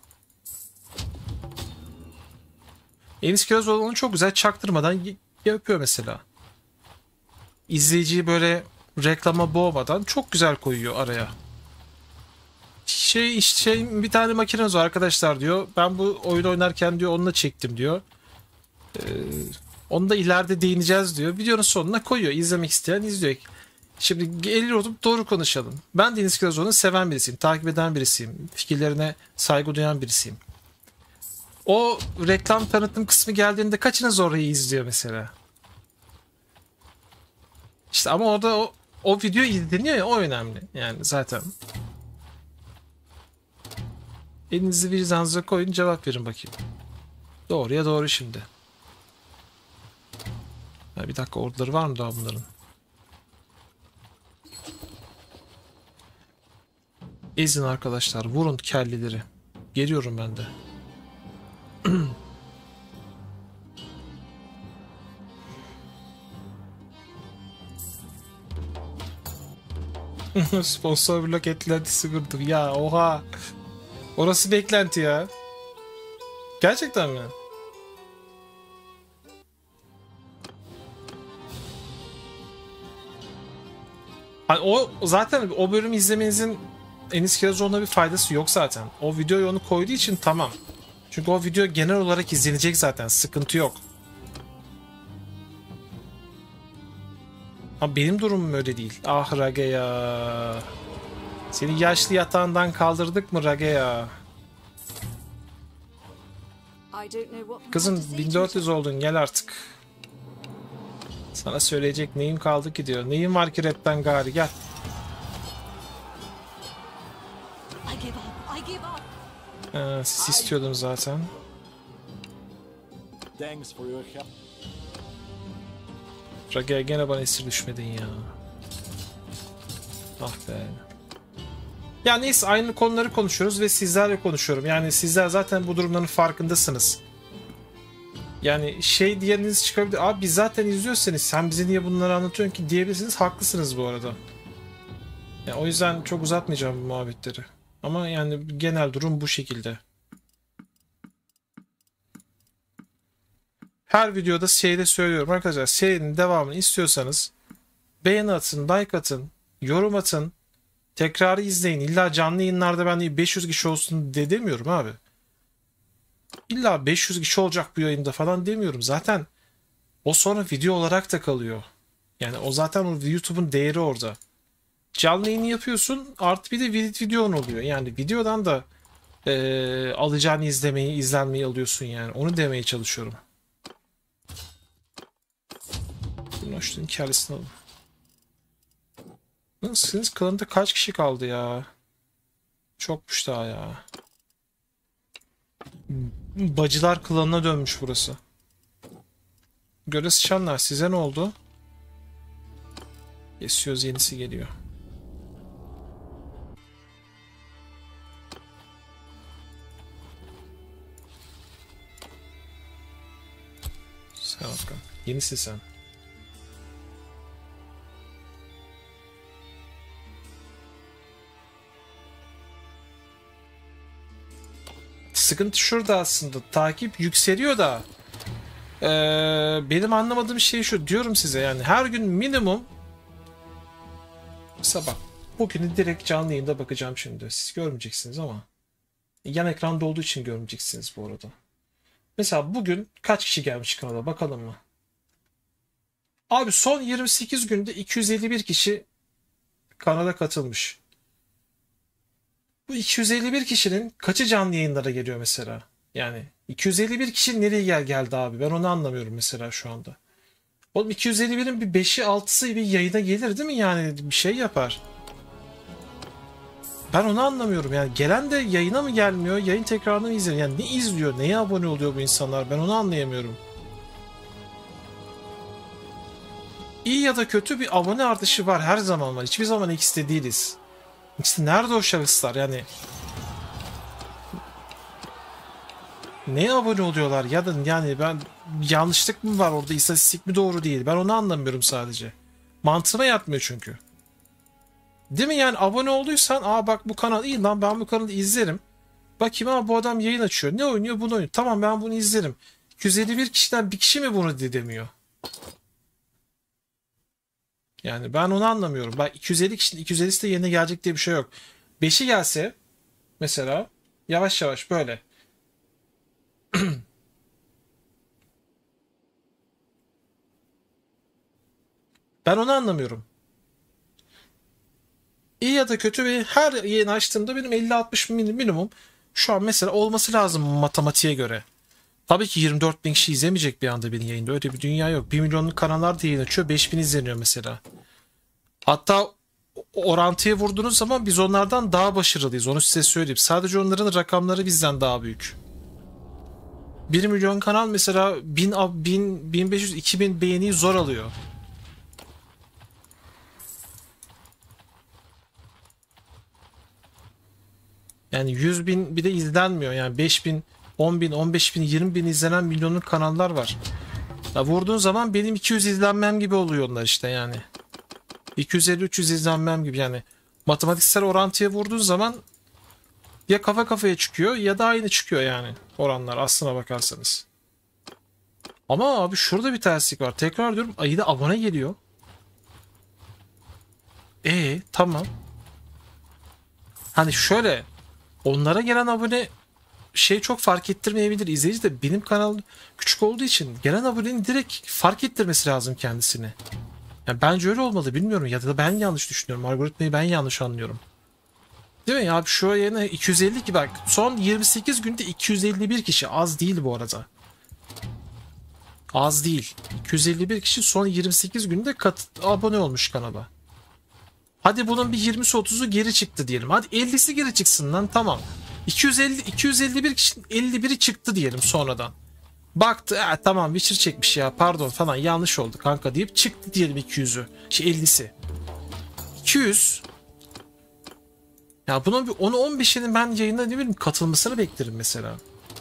Enis Kirazoğlu'nu çok güzel çaktırmadan yapıyor mesela. İzleyiciyi böyle reklama boğmadan çok güzel koyuyor araya. Şey işte şey, bir tane makineniz var arkadaşlar diyor. Ben bu oyun oynarken diyor onunla çektim diyor. Ee, onu da ileride değineceğiz diyor. Videonun sonuna koyuyor. İzlemek isteyen izliyor. Şimdi elir oturup doğru konuşalım. Ben Deniz Kirazoğlu'nu seven birisiyim. Takip eden birisiyim. Fikirlerine saygı duyan birisiyim. O reklam tanıtım kısmı geldiğinde kaçınız orayı izliyor mesela? İşte ama orada o, o video izleniyor ya, o önemli. Yani zaten. Elinizi vicdanınıza koyun, cevap verin bakayım. Doğruya doğru şimdi. Ha, bir dakika, orduları var mı daha bunların? Ezin arkadaşlar, vurun kellileri. Geliyorum ben de. Sponsor blok eklentisi kurdum. Ya oha. Orası beklenti ya. Gerçekten mi? Hani o zaten o bölümü izlemenizin Enis Kirazoğlu'na bir faydası yok zaten. O videoyu onu koyduğu için tamam. Çünkü o video genel olarak izlenecek zaten. Sıkıntı yok. Ama benim durumum öyle değil. Ah Rageya. Seni yaşlı yatağından kaldırdık mı Rageya? Kızım bin dört yüz oldun, gel artık. Sana söyleyecek neyim kaldı ki diyor. Neyim var ki rapten gari, gel. Ee, siz istiyordum zaten. Rageya gene bana esir düşmedin ya. Ah be. Ya neyse, aynı konuları konuşuyoruz ve sizlerle konuşuyorum. Yani sizler zaten bu durumların farkındasınız. Yani şey diyeniniz çıkabilir. Abi biz zaten izliyorsanız sen bize niye bunları anlatıyorsun ki diyebilirsiniz. Haklısınız bu arada. Yani o yüzden çok uzatmayacağım bu muhabbetleri. Ama yani genel durum bu şekilde. Her videoda şeyde söylüyorum arkadaşlar. Serinin devamını istiyorsanız beğeni atın, like atın, yorum atın. Tekrarı izleyin. İlla canlı yayınlarda ben beş yüz kişi olsun de demiyorum abi. İlla beş yüz kişi olacak bu yayında falan demiyorum. Zaten o sonra video olarak da kalıyor. Yani o zaten o YouTube'un değeri orada. Canlı yayını yapıyorsun, artı bir de videon oluyor. Yani videodan da e, alacağını izlemeyi, izlenmeyi alıyorsun yani. Onu demeye çalışıyorum. Bunun hoşluğun hikayesini alın. Nasılsınız? Klanında kaç kişi kaldı ya? Çokmuş daha ya. Bacılar klanına dönmüş burası. Göre sıçanlar, size ne oldu? Kesiyoruz, yenisi geliyor. Sen bakalım. Yenisi sen. Sıkıntı şurada aslında. Takip yükseliyor da ee, benim anlamadığım şey şu. Diyorum size yani her gün minimum sabah. Bugünü direkt canlı yayında bakacağım şimdi. Siz görmeyeceksiniz ama. Yan ekranda olduğu için görmeyeceksiniz bu arada. Mesela bugün kaç kişi gelmiş kanala bakalım mı? Abi son yirmi sekiz günde iki yüz elli bir kişi kanala katılmış. Bu iki yüz elli bir kişinin kaçı canlı yayınlara geliyor mesela? Yani iki yüz elli bir kişi nereye gel geldi abi? Ben onu anlamıyorum mesela şu anda. Oğlum iki yüz elli birin bir beşi altısı bir yayına gelir değil mi yani? Bir şey yapar. Ben onu anlamıyorum yani. Gelen de yayına mı gelmiyor? Yayın tekrarını mı izliyor? Yani ne izliyor? Neye abone oluyor bu insanlar? Ben onu anlayamıyorum. İyi ya da kötü bir abone artışı var. Her zaman var. Hiçbir zaman eksi değiliz. İşte nerede o şahıslar yani? Neye abone oluyorlar ya da yani ben yanlışlık mı var orada, istatistik mi doğru değil, ben onu anlamıyorum sadece. Mantığıma yatmıyor çünkü. Değil mi yani, abone olduysan aa bak bu kanal iyi lan, ben bu kanalı izlerim. Bakayım ama bu adam yayın açıyor, ne oynuyor, bunu oynuyor, tamam ben bunu izlerim. iki yüz elli bir kişiden bir kişi mi bunu demiyor? Yani ben onu anlamıyorum. Bak iki yüz elli kişinin iki yüz ellisi de yerine gelecek diye bir şey yok. beşi gelse mesela yavaş yavaş böyle. Ben onu anlamıyorum. İyi ya da kötü bir her yayın açtığımda benim elli altmış minimum şu an mesela olması lazım matematiğe göre. Tabii ki yirmi dört bin kişi izlemeyecek bir anda benim yayında. Öyle bir dünya yok. bir milyonluk kanallar da yayın açıyor. beş bin izleniyor mesela. Hatta orantıya vurduğunuz zaman biz onlardan daha başarılıyız. Onu size söyleyeyim. Sadece onların rakamları bizden daha büyük. bir milyon kanal mesela bin, bin, bin beş yüz, iki bin beğeniyi zor alıyor. Yani yüz bin bir de izlenmiyor. Yani beş bin, on bin, on beş bin, yirmi bin izlenen milyonluk kanallar var. Ya vurduğun zaman benim iki yüz izlenmem gibi oluyor onlar işte yani. iki yüz elli üç yüz izlenmem gibi yani. Matematiksel orantıya vurduğun zaman ya kafa kafaya çıkıyor ya da aynı çıkıyor yani oranlar aslına bakarsanız. Ama abi şurada bir terslik var. Tekrar diyorum, ayda abone geliyor. E tamam. Hani şöyle, onlara gelen abone şey çok fark ettirmeyebilir izleyici de, benim kanal küçük olduğu için gelen abonenin direkt fark ettirmesi lazım kendisini. Yani bence öyle olmalı, bilmiyorum, ya da ben yanlış düşünüyorum. Algoritmayı ben yanlış anlıyorum. Değil mi ya? Şu yayına iki yüz elli ki, bak son yirmi sekiz günde iki yüz elli bir kişi, az değil bu arada. Az değil. iki yüz elli bir kişi son yirmi sekiz günde kat, abone olmuş kanala. Hadi bunun bir yirmisi otuzu geri çıktı diyelim. Hadi ellisi geri çıksın lan, tamam. iki yüz elli iki yüz elli bir kişinin elli biri çıktı diyelim sonradan. Baktı, e, tamam Witcher çekmiş ya, pardon falan, yanlış oldu kanka deyip çıktı diyelim iki yüzü. Şey ellisi. iki yüz. Ya bunun bir onu on beşinin ben yayında ne bileyim katılmasını beklerim mesela.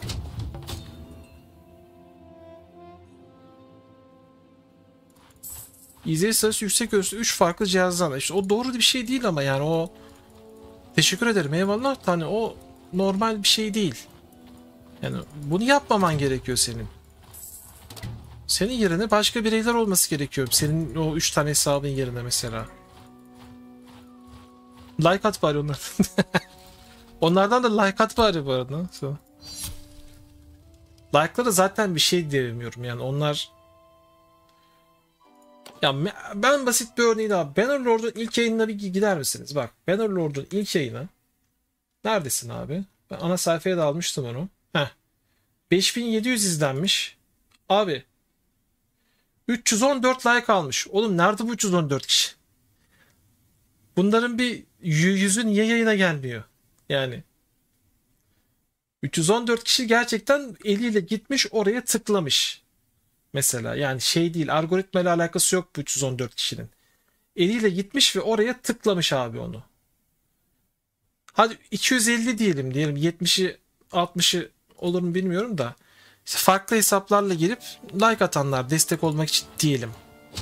İzleyici sayısı yüksek ölçüde üç farklı cihazdan. İşte o doğru bir şey değil ama yani o, teşekkür ederim eyvallah, hani o normal bir şey değil. Yani bunu yapmaman gerekiyor senin. Senin yerine başka bireyler olması gerekiyor. Senin o üç tane hesabın yerine mesela. Like at bari onlardan. Onlardan da like at bari bu arada. So. Like'lara zaten bir şey diyemiyorum yani onlar. Ya ben basit bir örneği daha. Bannerlord'un ilk yayınına bir gider misiniz? Bak, Bannerlord'un ilk yayını. Neredesin abi? Ben ana sayfaya da almıştım onu. Heh. beş bin yedi yüz izlenmiş. Abi. üç yüz on dört like almış. Oğlum nerede bu üç yüz on dört kişi? Bunların bir yüzü niye yayına gelmiyor? Yani. üç yüz on dört kişi gerçekten eliyle gitmiş oraya tıklamış. Mesela yani şey değil, algoritma ile alakası yok bu üç yüz on dört kişinin. Eliyle gitmiş ve oraya tıklamış abi onu. Hadi iki yüz elli diyelim, diyelim yetmişi altmışı olur mu bilmiyorum da. İşte farklı hesaplarla girip like atanlar, destek olmak için diyelim.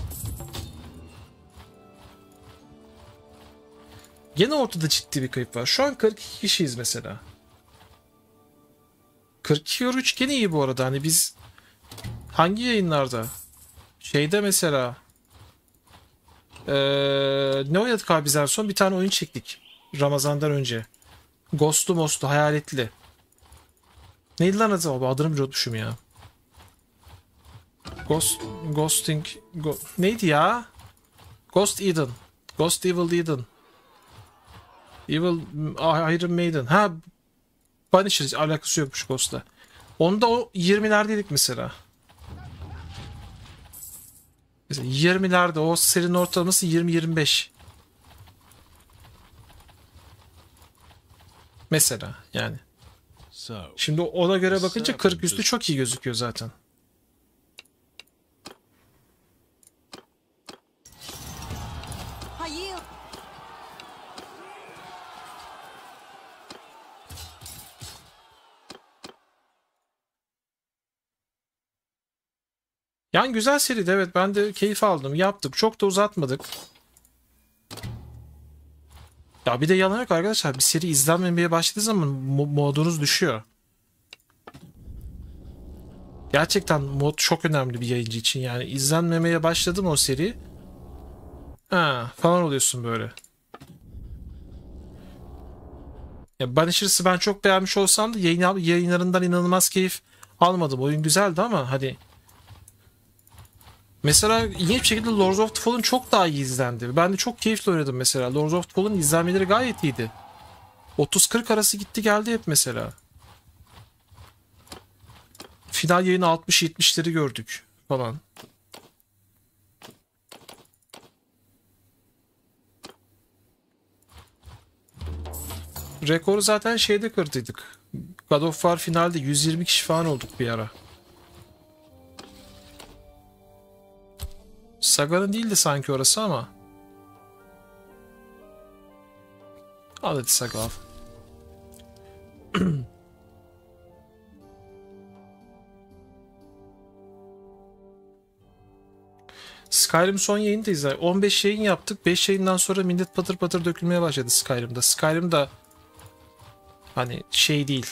Gene ortada ciddi bir kayıp var. Şu an kırk iki kişiyiz mesela. kırk iki üç gene iyi bu arada. Hani biz hangi yayınlarda? Şeyde mesela ee, ne oynadık abi biz en son? Bir tane oyun çektik. Ramazan'dan önce. Ghost'lu mostlu hayaletli. Neydi lan adı? Adını bile unutmuşum ya. Ghost, Ghosting... Go, neydi ya? Ghost Eden. Ghost Evil Eden. Evil Iron Maiden. Ha, Punisher alakası yokmuş Ghost'la. Onda o yirmilerdeydik mesela. Mesela yirmilerde o serinin ortalaması yirmi yirmi beş. Mesela yani. Şimdi ona göre bakınca kırk üstü çok iyi gözüküyor zaten. Yani güzel seriydi, evet, ben de keyif aldım. Yaptık. Çok da uzatmadık. Ya bir de yalan yok arkadaşlar. Bir seri izlenmemeye başladığı zaman mo- modunuz düşüyor. Gerçekten mod çok önemli bir yayıncı için. Yani izlenmemeye başladı mı o seri, ha falan oluyorsun böyle. Ya Punisher'sı ben çok beğenmiş olsam da yayın, yayınlarından inanılmaz keyif almadım. Oyun güzeldi ama hani mesela ilginç bir şekilde Lords of the Fallen çok daha iyi izlendi. Ben de çok keyifli oynadım mesela. Lords of the Fallen izlenmeleri gayet iyiydi. otuz kırk arası gitti geldi hep mesela. Final yayını altmış yetmişleri gördük falan. Rekoru zaten şeyde kırdıydık. God of War finalde yüz yirmi kişi falan olduk bir ara. Saga'nın değildi sanki orası ama. Al hadi Saga al. Skyrim son yayındayız. on beş yayın yaptık. beş yayından sonra millet patır patır dökülmeye başladı Skyrim'da. Skyrim da hani şey değil.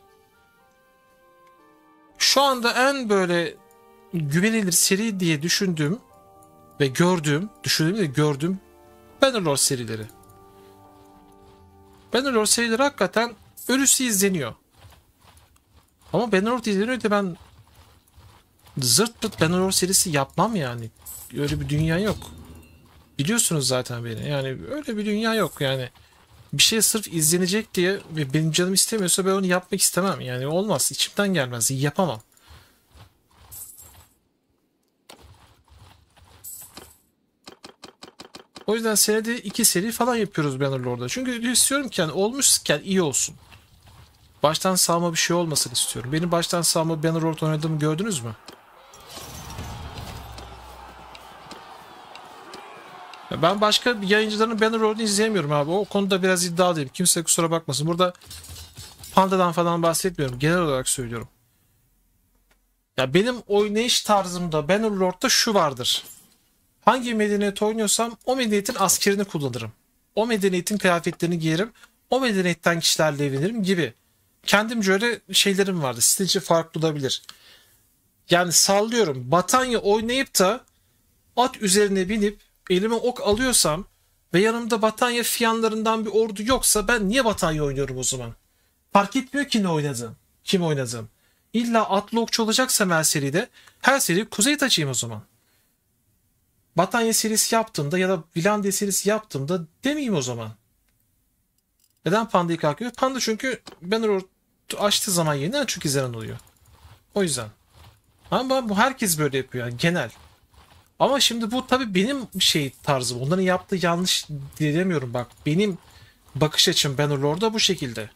Şu anda en böyle güvenilir seri diye düşündüğüm ve gördüğüm, düşündüğüm de gördüğüm Bannerlord serileri. Bannerlord serileri hakikaten ölüsü izleniyor. Ama Bannerlord izleniyor da ben zırt pırt Bannerlord serisi yapmam yani. Öyle bir dünya yok. Biliyorsunuz zaten beni. Yani öyle bir dünya yok yani. Bir şey sırf izlenecek diye ve benim canım istemiyorsa ben onu yapmak istemem. Yani olmaz. İçimden gelmez. Yapamam. O yüzden senede iki seri falan yapıyoruz Bannerlord'da. Çünkü istiyorum ki yani olmuşken iyi olsun. Baştan sağma bir şey olmasın istiyorum. Benim baştan sağma Bannerlord oynadığımı gördünüz mü? Ben başka yayıncıların Bannerlord'u izleyemiyorum abi. O konuda biraz iddialıyım. Kimse kusura bakmasın. Burada Panda'dan falan bahsetmiyorum. Genel olarak söylüyorum. Ya benim oynayış tarzımda Bannerlord'da şu vardır. Hangi medeniyet oynuyorsam o medeniyetin askerini kullanırım. O medeniyetin kıyafetlerini giyerim. O medeniyetten kişilerle evlenirim gibi. Kendimce öyle şeylerim vardı. Sizin için farklı olabilir. Yani sallıyorum. Batanya oynayıp da at üzerine binip elime ok alıyorsam ve yanımda Batanya fiyanlarından bir ordu yoksa ben niye Batanya oynuyorum o zaman? Fark etmiyor ki ne oynadım. Kim oynadım. İlla atlı okçu olacaksam her seride her seri kuzey taçıyım o zaman. Batanya serisi yaptığımda ya da Vilandia serisi yaptığımda demeyeyim o zaman. Neden Panda'yı kalkıyor? Panda çünkü Bannerlord açtığı zaman yeniden çok izlenen oluyor. O yüzden. Ama bu herkes böyle yapıyor yani genel. Ama şimdi bu tabii benim şey tarzım. Onların yaptığı yanlış diyemiyorum bak. Benim bakış açım Bannerlord'da bu şekilde.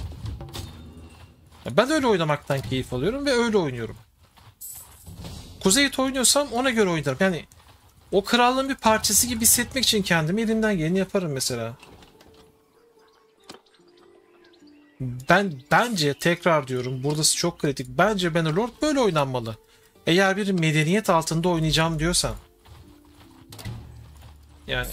Ben öyle oynamaktan keyif alıyorum ve öyle oynuyorum. Kuzeyit oynuyorsam ona göre oynarım. Yani o krallığın bir parçası gibi hissetmek için kendimi elimden geleni yaparım mesela. Ben bence tekrar diyorum burası çok kritik. Bence Bannerlord böyle oynanmalı. Eğer bir medeniyet altında oynayacağım diyorsan. Yani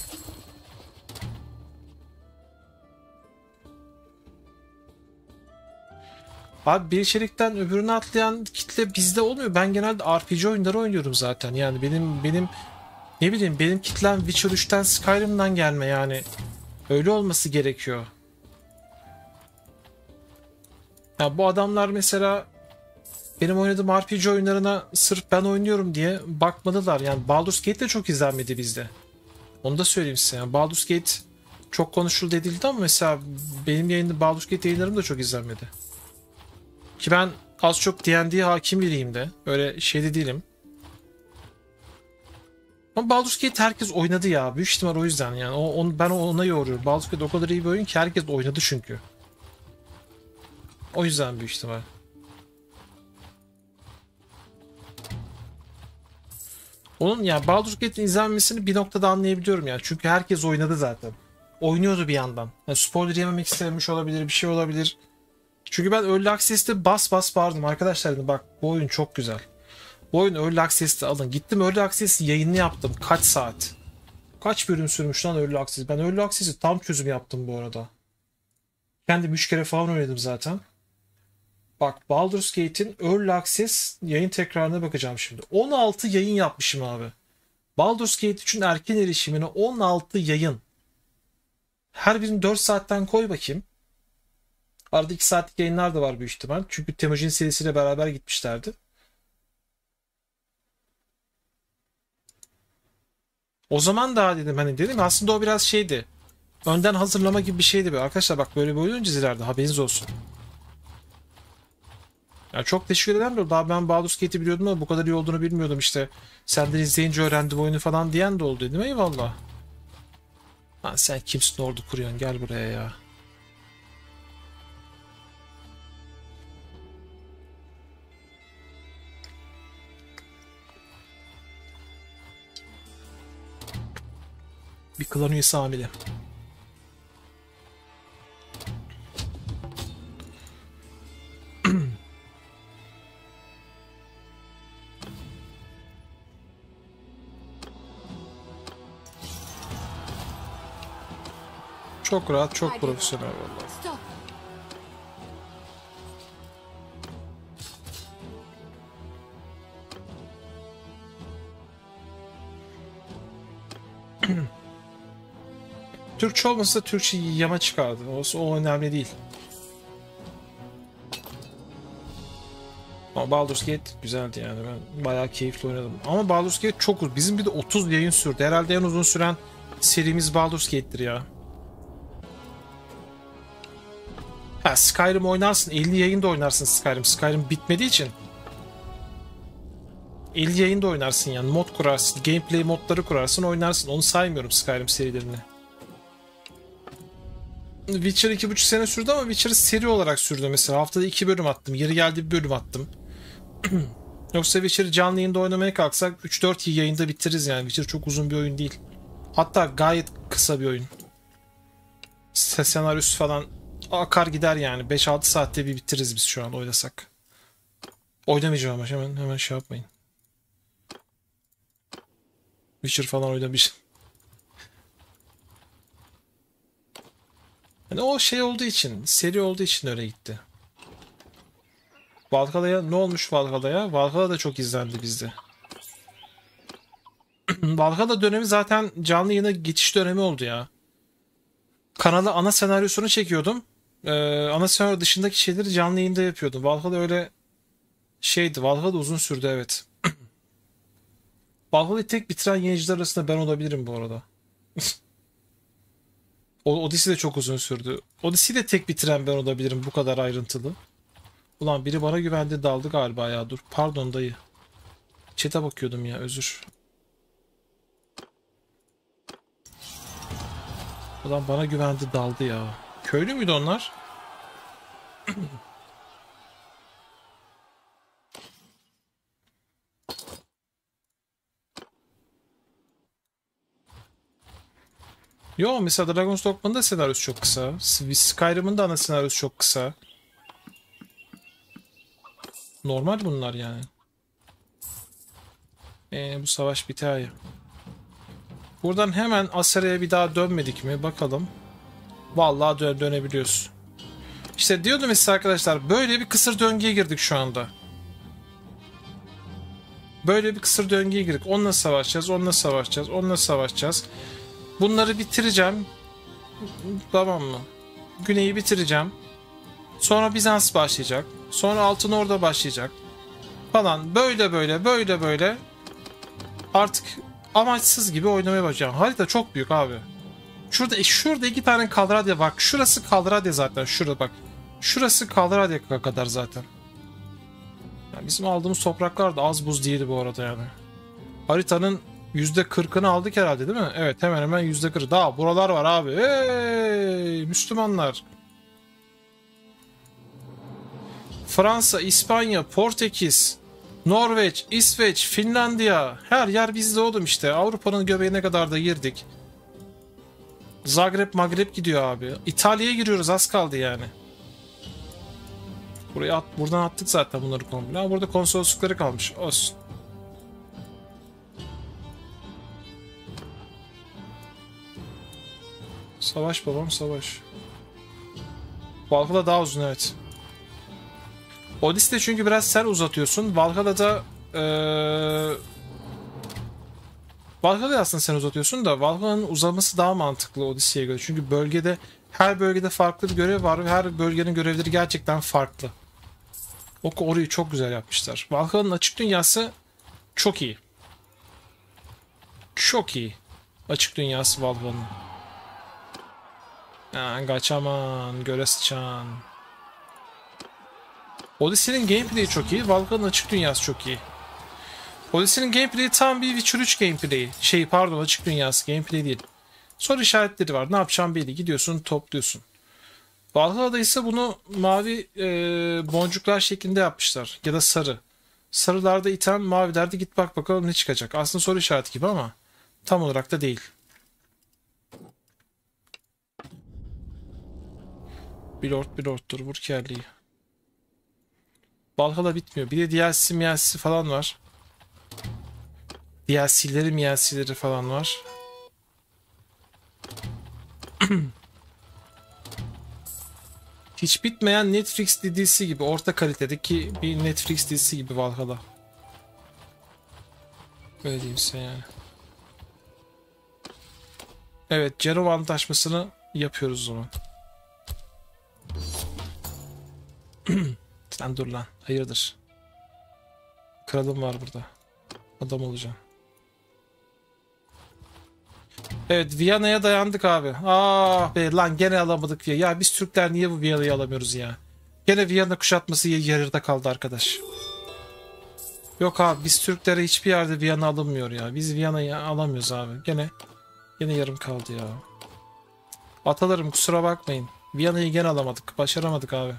abi bir içerikten öbürüne atlayan kitle bizde olmuyor. Ben genelde R P G oyunları oynuyorum zaten. Yani benim benim ne bileyim benim kitlem Witcher üçten Skyrim'den gelme yani. Öyle olması gerekiyor. Ya bu adamlar mesela benim oynadığım R P G oyunlarına sırf ben oynuyorum diye bakmadılar. Yani Baldur's Gate de çok izlenmedi bizde. Onu da söyleyeyim size. Yani Baldur's Gate çok konuşuldu edildi ama mesela benim yayında Baldur's Gate yayınlarım da çok izlenmedi. Ki ben az çok D and D'ye hakim biriyim de. Öyle şeyde değilim. Ama Baldur's Gate herkes oynadı ya. Büyük ihtimal o yüzden yani. O, onu, ben ona yoruyorum. Baldur's Gate o kadar iyi bir oyun ki herkes oynadı çünkü. O yüzden büyük ihtimal. Onun yani Baldur's Gate'in izlenmesini bir noktada anlayabiliyorum yani. Çünkü herkes oynadı zaten. Oynuyordu bir yandan. Yani spoiler yememek istemiş olabilir, bir şey olabilir. Çünkü ben Early Access'te bas bas bağırdım. Arkadaşlar dedim bak bu oyun çok güzel. Bu oyun Early Access'te alın. Gittim Early Access yayını yaptım. Kaç saat? Kaç bölüm sürmüş lan Early Access? Ben Early Access'i tam çözüm yaptım bu arada. Kendim üç kere falan oynadım zaten. Bak Baldur's Gate'in Early Access yayın tekrarına bakacağım şimdi. on altı yayın yapmışım abi. Baldur's Gate üçün erken erişimine on altı yayın. Her birini dört saatten koy bakayım. Arada iki saatlik yayınlar da var büyük ihtimal. Çünkü Temujin serisiyle beraber gitmişlerdi. O zaman daha dedim hani dedim aslında o biraz şeydi. Önden hazırlama gibi bir şeydi be. Arkadaşlar bak böyle bir oyun oynayacağız ileride haberiniz olsun. Ya çok teşekkür ederim de daha ben Baldur's Gate'i biliyordum ama bu kadar iyi olduğunu bilmiyordum işte. Senden izleyince öğrendim oyunu falan diyen de oldu dedim eyvallah. Lan sen kimsin ordu kuruyorsun gel buraya ya. Bir klan üyesi hamile. Çok rahat, çok profesyonel vallahi. Stop. Türkçe olmasa Türkçe yama çıkardı. O, o önemli değil. Ama Baldur's Gate güzeldi yani. Ben bayağı keyifli oynadım. Ama Baldur's Gate çok uzun. Bizim bir de otuz yayın sürdü. Herhalde en uzun süren serimiz Baldur's Gate'tir ya. Ha, Skyrim oynarsın. elli yayında oynarsın Skyrim. Skyrim bitmediği için. elli yayında oynarsın yani. Mod kurarsın. Gameplay modları kurarsın. Oynarsın. Onu saymıyorum Skyrim serilerini. Witcher iki buçuk sene sürdü ama Witcher seri olarak sürdü mesela. Haftada iki bölüm attım. Yeri geldi bir bölüm attım. Yoksa Witcher canlı yayında oynamaya kalksak üç dört yayında bitiririz yani. Witcher çok uzun bir oyun değil. Hatta gayet kısa bir oyun. Senaryosu falan akar gider yani. beş altı saatte bir bitiririz biz şu an oynasak. Oynamayacağım ama hemen hemen şey yapmayın. Witcher falan oynamışım. Yani o şey olduğu için, seri olduğu için öyle gitti. Valhalla'ya ne olmuş Valhalla'ya? Valhalla da çok izlendi bizde. Valhalla dönemi zaten canlı yayına geçiş dönemi oldu ya. Kanala ana senaryosunu çekiyordum. Ee, ana senaryo dışındaki şeyleri canlı yayında yapıyordum. Valhalla öyle şeydi. Valhalla uzun sürdü evet. Valhalla'yı tek bitiren yayıncılar arasında ben olabilirim bu arada. O Odyssey de çok uzun sürdü. Odyssey'i de tek bitiren ben olabilirim bu kadar ayrıntılı. Ulan biri bana güvendi daldı galiba ya, dur. Pardon dayı. Chat'e bakıyordum ya, özür. Ulan bana güvendi daldı ya. Köylü müydü onlar? Yo, mesela Dragon's Dogma'nın da senaryosu çok kısa. Skyrim'in de ana senaryosu çok kısa. Normal bunlar yani. Ee, bu savaş biter ya. Buradan hemen Asera'ya bir daha dönmedik mi? Bakalım. Vallahi dö dönebiliyoruz. İşte diyordum size arkadaşlar, böyle bir kısır döngüye girdik şu anda. Böyle bir kısır döngüye girdik. Onunla savaşacağız, onunla savaşacağız, onunla savaşacağız. Bunları bitireceğim. Tamam mı? Güney'i bitireceğim. Sonra Bizans başlayacak. Sonra Altın Orda başlayacak. Falan böyle böyle böyle böyle. Artık amaçsız gibi oynamaya başlayacağım. Harita çok büyük abi. Şurada şurada iki tane Kaldradya bak. Şurası Kaldradya zaten. Şurada bak. Şurası Kaldradya kadar zaten. Yani bizim aldığımız topraklar da az buz değildi bu arada yani. Haritanın yüzde kırkını aldık herhalde değil mi? Evet, hemen hemen yüzde kırk. Daha buralar var abi. Hey Müslümanlar. Fransa, İspanya, Portekiz, Norveç, İsveç, Finlandiya. Her yer bizde oğlum işte. Avrupa'nın göbeğine kadar da girdik. Zagreb, Magreb gidiyor abi. İtalya'ya giriyoruz, az kaldı yani. Buraya at, buradan attık zaten bunları komple. Ha, burada konsoloslukları kalmış. Olsun. Savaş babam savaş. Valhalla daha uzun evet. Odyssey'de çünkü biraz sen uzatıyorsun. Valhalla'da ee... Valhalla'da aslında sen uzatıyorsun da Valhalla'nın uzaması daha mantıklı Odyssey'e göre. Çünkü bölgede, her bölgede farklı bir görev var ve her bölgenin görevleri gerçekten farklı. O orayı çok güzel yapmışlar. Valhalla'nın açık dünyası çok iyi. Çok iyi. Açık dünyası Valhalla'nın. Ha, kaçaman, göre sıçan. Odyssey'nin gameplay'i çok iyi. Valhalla'nın açık dünyası çok iyi. Odyssey'nin gameplay'i tam bir Witcher üç gameplay'i. Şey pardon, açık dünyası gameplay değil. Soru işaretleri var. Ne yapacağım belli. Gidiyorsun, topluyorsun. Valhalla'da ise bunu mavi e, boncuklar şeklinde yapmışlar. Ya da sarı. Sarılarda item, mavilerde git bak bakalım ne çıkacak. Aslında soru işareti gibi ama tam olarak da değil. Bir lord bir lorddur, vur kerliği. Valhalla bitmiyor. Bir de D L C M L C falan var. D L C'leri M L C'leri falan var. Hiç bitmeyen Netflix dizisi gibi, orta kalitedeki bir Netflix dizisi gibi Valhalla. Öyle diyeyim size yani. Evet, Cenova Antlaşması'nı yapıyoruz o zaman. Sen dur lan. Hayırdır? Kralım var burada. Adam olacağım. Evet, Viyana'ya dayandık abi. Ah be lan, gene alamadık ya. Ya biz Türkler niye bu Viyana'yı alamıyoruz ya? Gene Viyana kuşatması yarıda kaldı arkadaş. Yok abi, biz Türklere hiçbir yerde Viyana alınmıyor ya. Biz Viyana'yı alamıyoruz abi. Gene gene yarım kaldı ya. Atalarım kusura bakmayın. Viyana'yı gene alamadık. Başaramadık abi.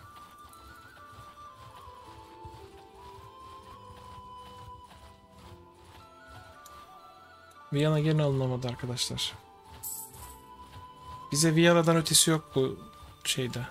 Viyana gene alınamadı arkadaşlar. Bize Viyana'dan ötesi yok bu şeyde.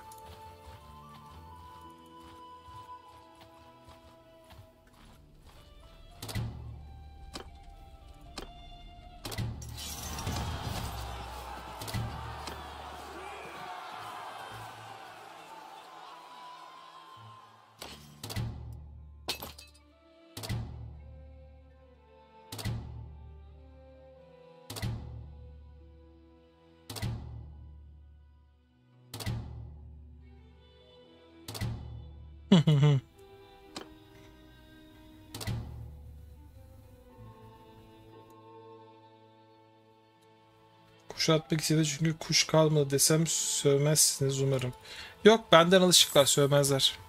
Kuşatmak istedi çünkü kuş kalmadı desem sövmezsiniz umarım. Yok, benden alışıklar, sövmezler.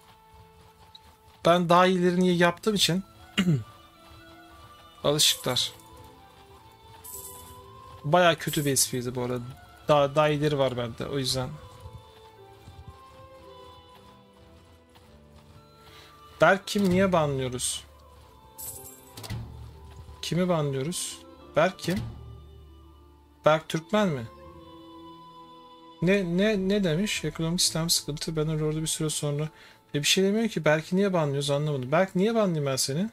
Ben daha iyilerini yaptığım için alışıklar. Baya kötü bir espriydi bu arada. Daha, daha iyileri var bende o yüzden. Berk kim, niye banlıyoruz? Kimi banlıyoruz? Berk kim? Berk Türkmen mi? Ne ne ne demiş? Ekonomik sistem sıkıntı. Ben orada bir süre sonra. E bir şey demiyor ki. Berk'i niye banlıyoruz anlamadım. Berk niye banlayayım ben seni?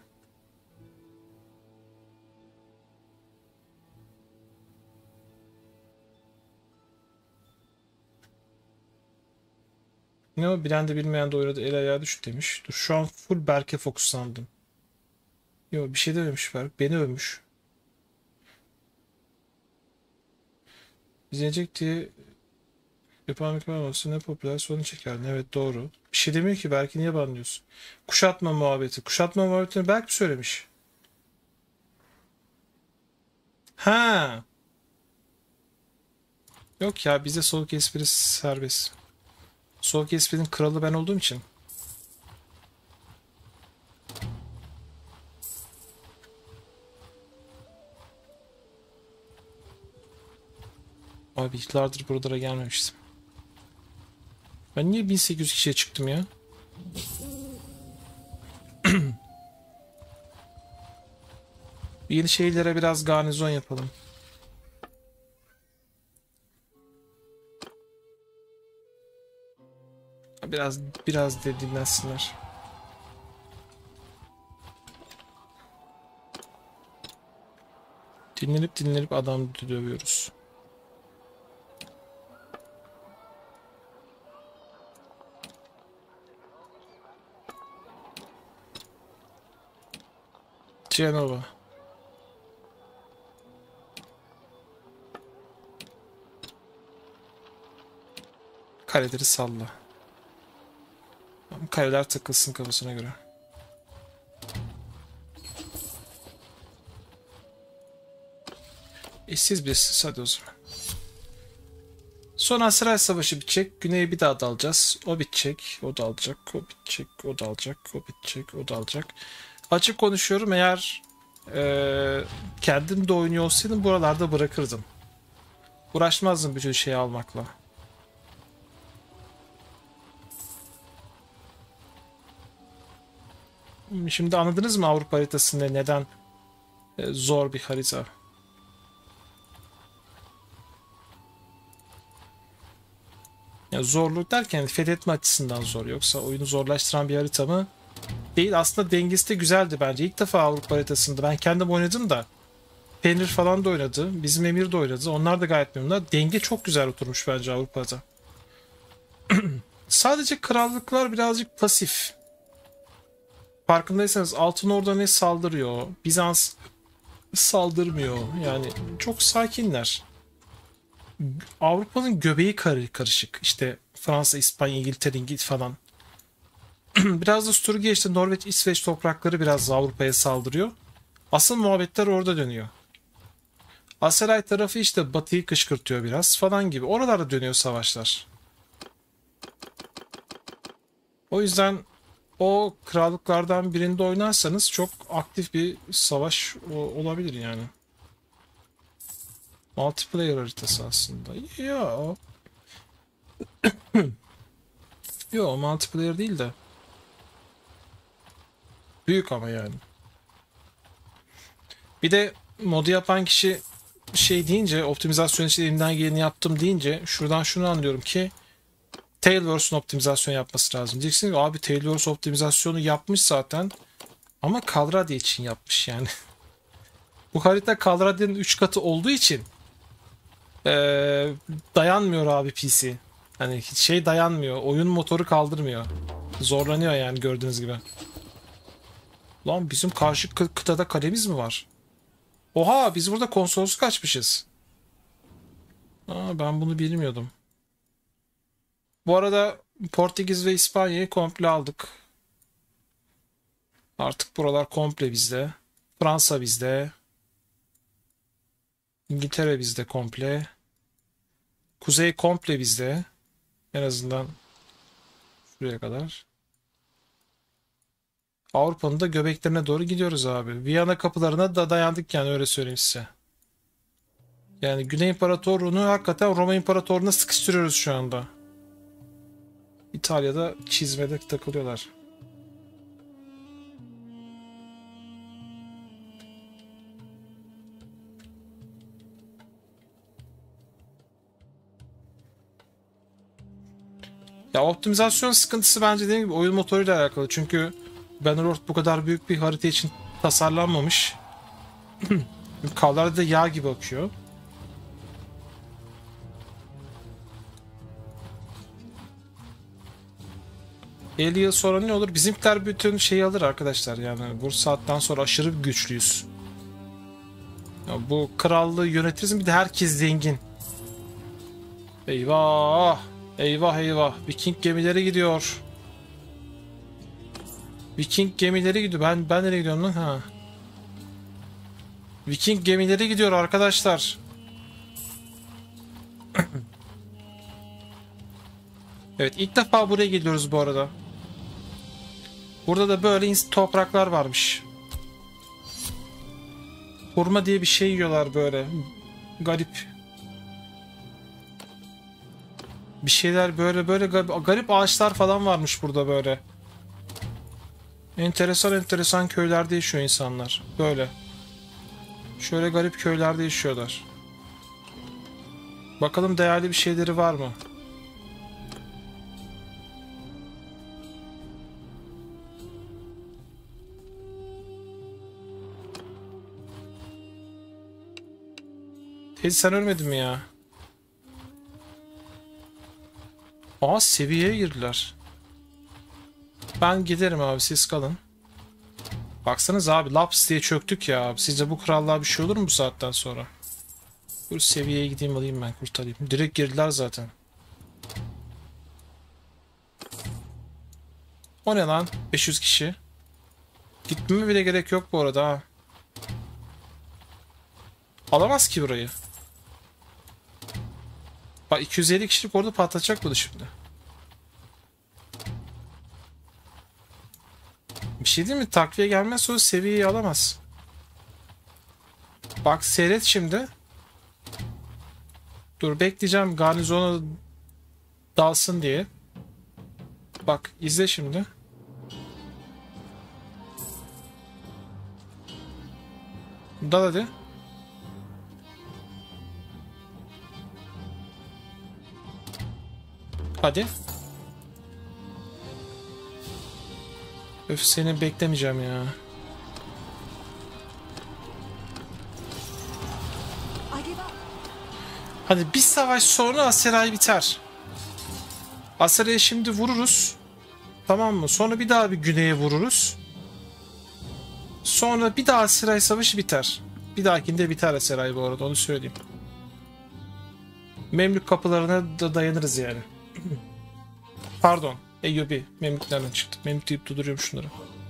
Ne o? Bilen de bilmeyen de oynadı. El ayağa düştü demiş. Dur, şu an full Berk'e fokuslandım. Yok, bir şey dememiş Berk. Beni övmüş. İzlenecek diye yapan bir olsa ne popüler sorunu çekerdin. Evet, doğru. Bir şey demiyor ki. Berk'i niye banlıyorsun? Kuşatma muhabbeti. Kuşatma muhabbetini Berk mi söylemiş? Ha. Yok ya, bizde soğuk espri serbest. Soğuk esprinin kralı ben olduğum için. Abi yıllardır buralara gelmemiştim. Ben niye bin sekiz yüz kişiye çıktım ya? Yeni şehirlere biraz garnizon yapalım. Biraz biraz de dinlensinler. Dinlenip dinlenip adam dövüyoruz. Cenova. Kaleleri salla. Kaleler takılsın kafasına göre. İşsiz birisiz, hadi o zaman. Sonra Aseray Savaşı bitecek. Güney'e bir daha dalacağız. O bitecek. O da alacak. O bitecek. O da alacak. O bitecek. O da alacak. Açık konuşuyorum, eğer e, kendim de oynuyor olsaydım buralarda bırakırdım. Uğraşmazdım bütün şeyi almakla. Şimdi anladınız mı Avrupa haritasında neden e, zor bir harita? Ya zorluk derken fethetme açısından zor. Yoksa oyunu zorlaştıran bir harita mı? Değil. Aslında dengesi de güzeldi bence. İlk defa Avrupa haritasında. Ben kendim oynadım da. Fenrir falan da oynadı. Bizim Emir de oynadı. Onlar da gayet memnunlar. Denge çok güzel oturmuş bence Avrupa'da. Sadece krallıklar birazcık pasif. Farkındaysanız Altın Orda ne saldırıyor, Bizans saldırmıyor. Yani çok sakinler. Avrupa'nın göbeği karı karışık. İşte Fransa, İspanya, İngiltere, İngiliz falan. Biraz da Sturge işte Norveç, İsveç toprakları biraz Avrupa'ya saldırıyor. Asıl muhabbetler orada dönüyor. Aseray tarafı işte Batı'yı kışkırtıyor biraz falan gibi. Oralarda dönüyor savaşlar. O yüzden o krallıklardan birinde oynarsanız çok aktif bir savaş olabilir yani. Multiplayer haritası aslında. Ya. Yo, multiplayer değil de. Büyük ama yani. Bir de modu yapan kişi şey deyince, optimizasyon için elimden geleni yaptım deyince şuradan şunu anlıyorum ki Tailwords'un optimizasyon yapması lazım. Diyeceksin ki abi Tailwords optimizasyonu yapmış zaten ama Kalradia için yapmış yani. Bu harita Kalradia'nın üç katı olduğu için ee, dayanmıyor abi P C. Hani hiç şey dayanmıyor. Oyun motoru kaldırmıyor. Zorlanıyor yani gördüğünüz gibi. Lan bizim karşı kı- kıtada kalemiz mi var? Oha biz burada konsolosluk açmışız. Aa, ben bunu bilmiyordum. Bu arada Portekiz ve İspanya'yı komple aldık. Artık buralar komple bizde. Fransa bizde. İngiltere bizde komple. Kuzey komple bizde. En azından şuraya kadar. Avrupa'nın da göbeklerine doğru gidiyoruz abi. Viyana kapılarına da dayandık yani öyle söyleyeyim size. Yani Güney İmparatorluğu'nu hakikaten Roma İmparatorluğu'na sıkıştırıyoruz şu anda. İtalya'da çizmede takılıyorlar. Ya optimizasyon sıkıntısı bence dediğim gibi oyun motoruyla alakalı. Çünkü Bannerlord bu kadar büyük bir harita için tasarlanmamış. Kablolarda da yağ gibi akıyor. elli yıl sonra ne olur? Bizimkiler bütün şeyi alır arkadaşlar. Yani bu saatten sonra aşırı güçlüyüz. Ya bu krallığı yönetiriz mi? Bir de herkes zengin. Eyvah! Eyvah eyvah. Viking gemileri gidiyor. Viking gemileri gidiyor. Ben ben nereye gidiyorum lan? Ha. Viking gemileri gidiyor arkadaşlar. Evet ilk defa buraya geliyoruz bu arada. Burada da böyle topraklar varmış. Hurma diye bir şey yiyorlar böyle. Garip. Bir şeyler böyle böyle garip, garip ağaçlar falan varmış burada böyle. Enteresan enteresan köylerde yaşıyor insanlar. Böyle. Şöyle garip köylerde yaşıyorlar. Bakalım değerli bir şeyleri var mı? Teyze sen ölmedin mi ya? Aa seviyeye girdiler. Ben giderim abi siz kalın. Baksanız abi laps diye çöktük ya abi. Sizce bu krallığa bir şey olur mu bu saatten sonra? Bu seviyeye gideyim alayım ben kurtarayım. Direkt girdiler zaten. O ne lan? beş yüz kişi. Gitmeme bile gerek yok bu arada ha. Alamaz ki burayı. Bak iki yüz elli kişilik orada patlatacak bunu şimdi. Bir şey değil mi? Takviye gelmezse o seviyeyi alamaz. Bak seyret şimdi. Dur bekleyeceğim garnizona dalsın diye. Bak izle şimdi. Dal hadi. Hadi. Öf seni beklemeyeceğim ya. Hadi bir savaş sonra Aseray biter. Asera'ya şimdi vururuz. Tamam mı? Sonra bir daha bir güneye vururuz. Sonra bir daha Aseray Savaşı biter. Bir dahakinde biter Aseray bu arada, onu söyleyeyim. Memlük kapılarına da dayanırız yani. Pardon. Eyyubi. Memlük nereden çıktı? Memlük deyip durduruyorum şunları.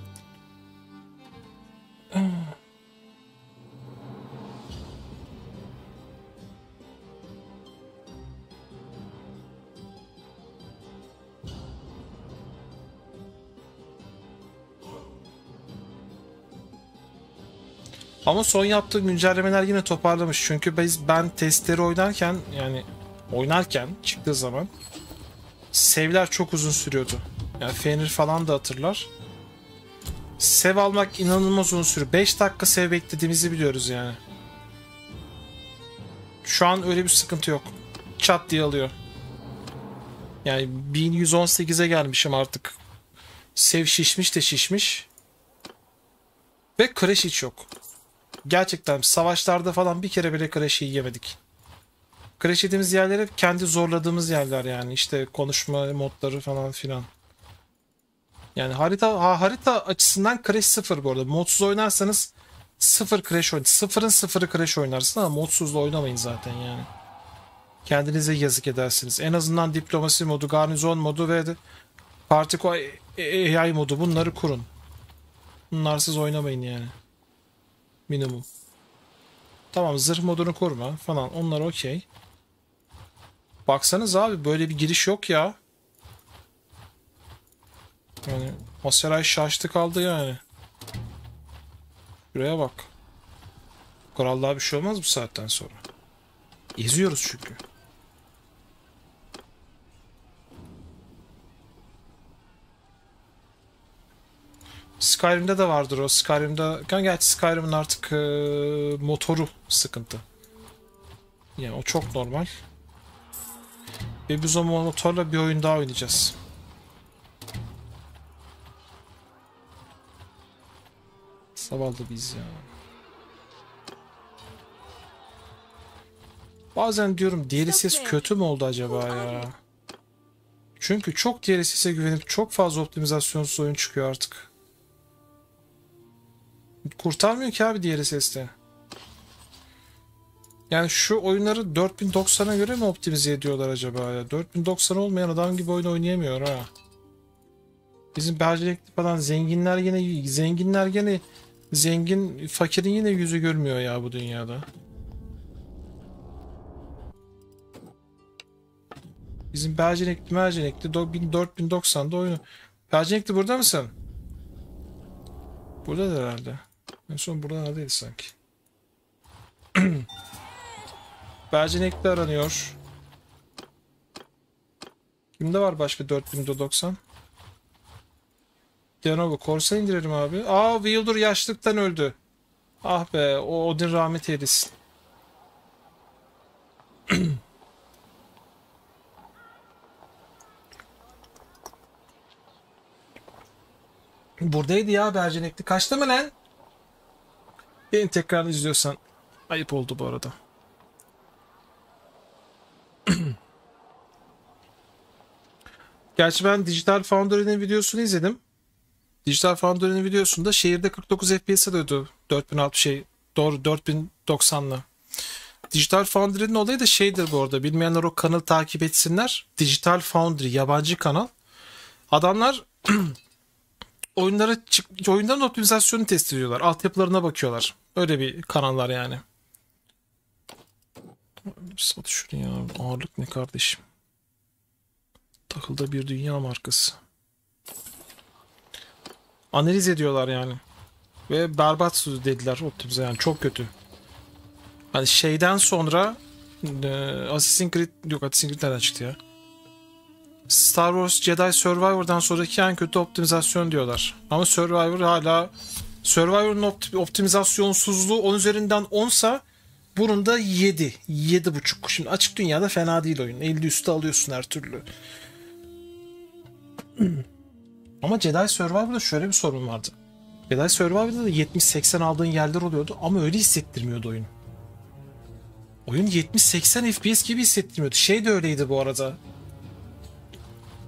Ama son yaptığı güncellemeler yine toparlamış. Çünkü biz, ben testleri oynarken, yani oynarken çıktığı zaman save'ler çok uzun sürüyordu. Yani Fenrir falan da hatırlar. Save almak inanılmaz uzun sürüyor. beş dakika save beklediğimizi biliyoruz yani. Şu an öyle bir sıkıntı yok. Çat diye alıyor. Yani bin yüz on sekize gelmişim artık. Save şişmiş de şişmiş. Ve crash hiç yok. Gerçekten savaşlarda falan bir kere bile crash yemedik. Crash yediğimiz yerler hep kendi zorladığımız yerler yani. İşte konuşma modları falan filan. Yani harita ha, harita açısından crash sıfır bu arada. Modsuz oynarsanız sıfır crash oynar. Sıfırın sıfırı crash oynarsın ama modsuzla oynamayın zaten yani. Kendinize yazık edersiniz. En azından diplomasi modu, garnizon modu ve Particle A I modu, bunları kurun. Bunlarsız oynamayın yani. Minimum. Tamam, zırh modunu kurma falan, onlar okey. Baksanız abi, böyle bir giriş yok ya. Yani Aseray şaştı kaldı yani. Buraya bak. Krallığa bir şey olmaz bu saatten sonra. Eziyoruz çünkü. Skyrim'de de vardır o. Skyrim'de, gerçi Skyrim'in artık e, motoru sıkıntı. Yani o çok normal. Ve biz o motorla bir oyun daha oynayacağız. Zavallı biz ya. Bazen diyorum D L C S kötü mü oldu acaba ya? Çünkü çok D L C S'e güvenip çok fazla optimizasyonsuz oyun çıkıyor artık. Kurtarmıyor ki abi D L C S'te. Yani şu oyunları dört bin doksana göre mi optimize ediyorlar acaba ya? dört bin doksan olmayan adam gibi oyun oynayamıyor ha. Bizim becerikli falan zenginler yine zenginler gene zengin, fakirin yine yüzü görmüyor ya bu dünyada. Bizim becerikli mercenekli dört bin doksanda oyunu. Becerikli burada mısın? Burada da herhalde. En son burada neredeydi sanki? Becerikli aranıyor. Kimde var başka dört bin doksan? Lenovo Corsa indirelim abi. Aa, Wielder yaşlıktan öldü. Ah be, o Odin rahmet eylesin. Buradaydı ya Bercenekli. Kaçtı mı lan? Beni tekrar izliyorsan ayıp oldu bu arada. Gerçi ben Digital Foundry'nin videosunu izledim. Digital Foundry'nin videosunda şehirde kırk dokuz F P S'e döndü. dört bin altmış şey, doğru dört bin doksanla. Digital Foundry'nin olayı da şeydir bu arada. Bilmeyenler o kanalı takip etsinler. Digital Foundry yabancı kanal. Adamlar oyunlara oyunların optimizasyonu test ediyorlar. Altyapılarına bakıyorlar. Öyle bir kanallar yani. Sat şunu ya. Ağırlık ne kardeşim? Takılda bir dünya markası. Analiz ediyorlar yani. Ve berbat dediler optimize, yani çok kötü. Hani şeyden sonra e, Assassin's Creed yok Assassin's Creed nereden çıktı ya? Star Wars Jedi Survivor'dan sonraki en kötü optimizasyon diyorlar. Ama Survivor hala Survivor'un opt optimizasyonsuzluğu on üzerinden onsa bunun da yedi. yedi buçuk. Şimdi açık dünyada fena değil oyun. elli üstü alıyorsun her türlü. Ama Jedi Survivor'da şöyle bir sorun vardı. Jedi Survivor'da da yetmiş seksen aldığın yerler oluyordu ama öyle hissettirmiyordu oyun. Oyun yetmiş seksen F P S gibi hissettirmiyordu. Şey de öyleydi bu arada.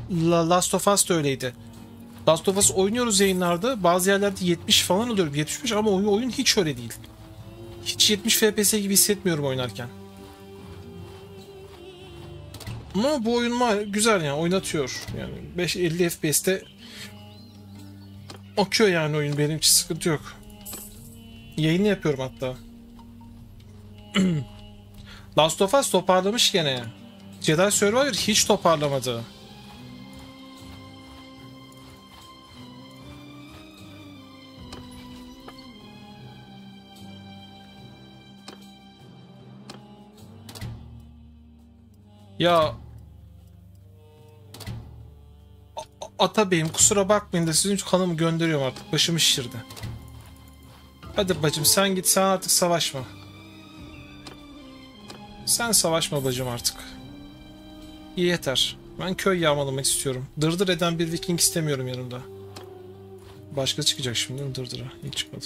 La- Last of Us da öyleydi. Last of Us oynuyoruz yayınlarda. Bazı yerlerde yetmiş falan oluyor, yetmiş beş, ama oyun, oyun hiç öyle değil. Hiç yetmiş F P S gibi hissetmiyorum oynarken. Ama bu oyun var, güzel yani, oynatıyor. Yani beş elli F P S'te akıyor yani oyun, benim için sıkıntı yok. Yayını yapıyorum hatta. Last of Us toparlamış gene. Jedi Survivor hiç toparlamadı. Ya Atabeyim, kusura bakmayın da sizin kanımı gönderiyorum artık. Başım şişirdi. Hadi bacım sen git, sen artık savaşma. Sen savaşma bacım artık. İyi, yeter. Ben köy yağmalamak istiyorum. Dırdır eden bir Viking istemiyorum yanımda. Başka çıkacak şimdi dırdıra. Hiç çıkmadı.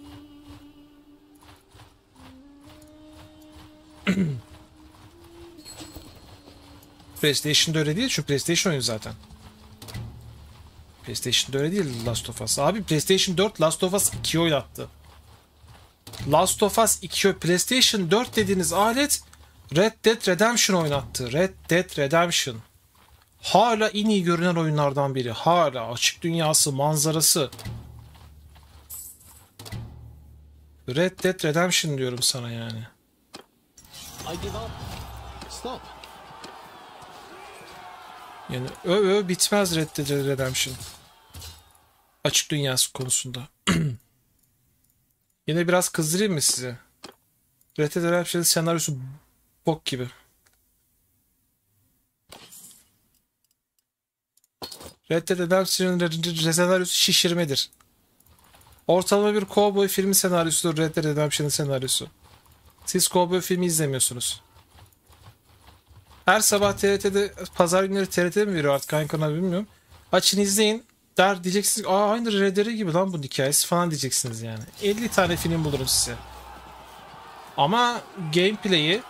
PlayStation'da öyle değil çünkü PlayStation oyunu zaten. PlayStation'da öyle değil Last of Us. Abi PlayStation dört Last of Us ikiyi oynattı. Last of Us iki, PlayStation dört dediğiniz alet Red Dead Redemption oynattı. Red Dead Redemption. Hala en iyi görünen oyunlardan biri. Hala açık dünyası, manzarası. Red Dead Redemption diyorum sana yani. I give up. Stop. Yani ö ö bitmez Red Dead Redemption. Açık dünyası konusunda. Yine biraz kızdırayım mı size? Red Dead Redemption'ın senaryosu bok gibi. Red Dead Redemption'ın senaryosu şişirmedir. Ortalama bir cowboy filmi senaryosudur Red Dead Redemption'ın senaryosu. Siz cowboy filmi izlemiyorsunuz. Her sabah T R T'de, pazar günleri T R T mi veriyor artık hangi kanal bilmiyorum. Açın izleyin der, diyeceksiniz aa aynı R D R gibi lan bu hikayesi falan diyeceksiniz yani. elli tane film bulurum size. Ama gameplay'i,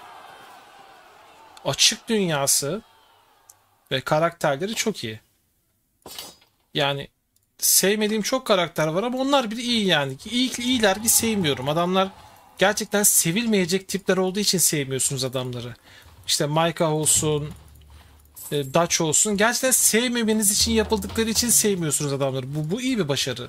açık dünyası ve karakterleri çok iyi. Yani sevmediğim çok karakter var ama onlar bile iyi yani. İyi, iyiler ki sevmiyorum. Adamlar gerçekten sevilmeyecek tipler olduğu için sevmiyorsunuz adamları. İşte Micah olsun, Dutch olsun. Gerçekten sevmemeniz için yapıldıkları için sevmiyorsunuz adamları. Bu, bu iyi bir başarı.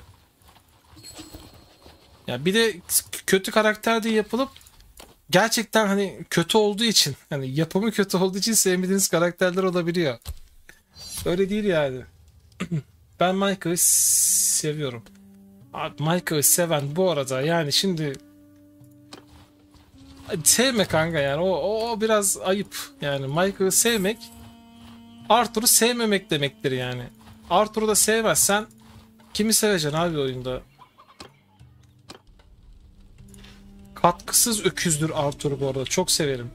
Ya bir de kötü karakter de yapılıp gerçekten hani kötü olduğu için, hani yapımı kötü olduğu için sevmediğiniz karakterler olabiliyor. Öyle değil yani. Ben Micah'ı seviyorum. Abi Micah'ı seven bu arada yani şimdi sevme kanka yani o, o, o biraz ayıp yani. Micah'ı sevmek Arthur'u sevmemek demektir yani. Arthur'u da sevmezsen kimi seveceksin abi oyunda? Katkısız öküzdür Arthur'u bu arada, çok severim.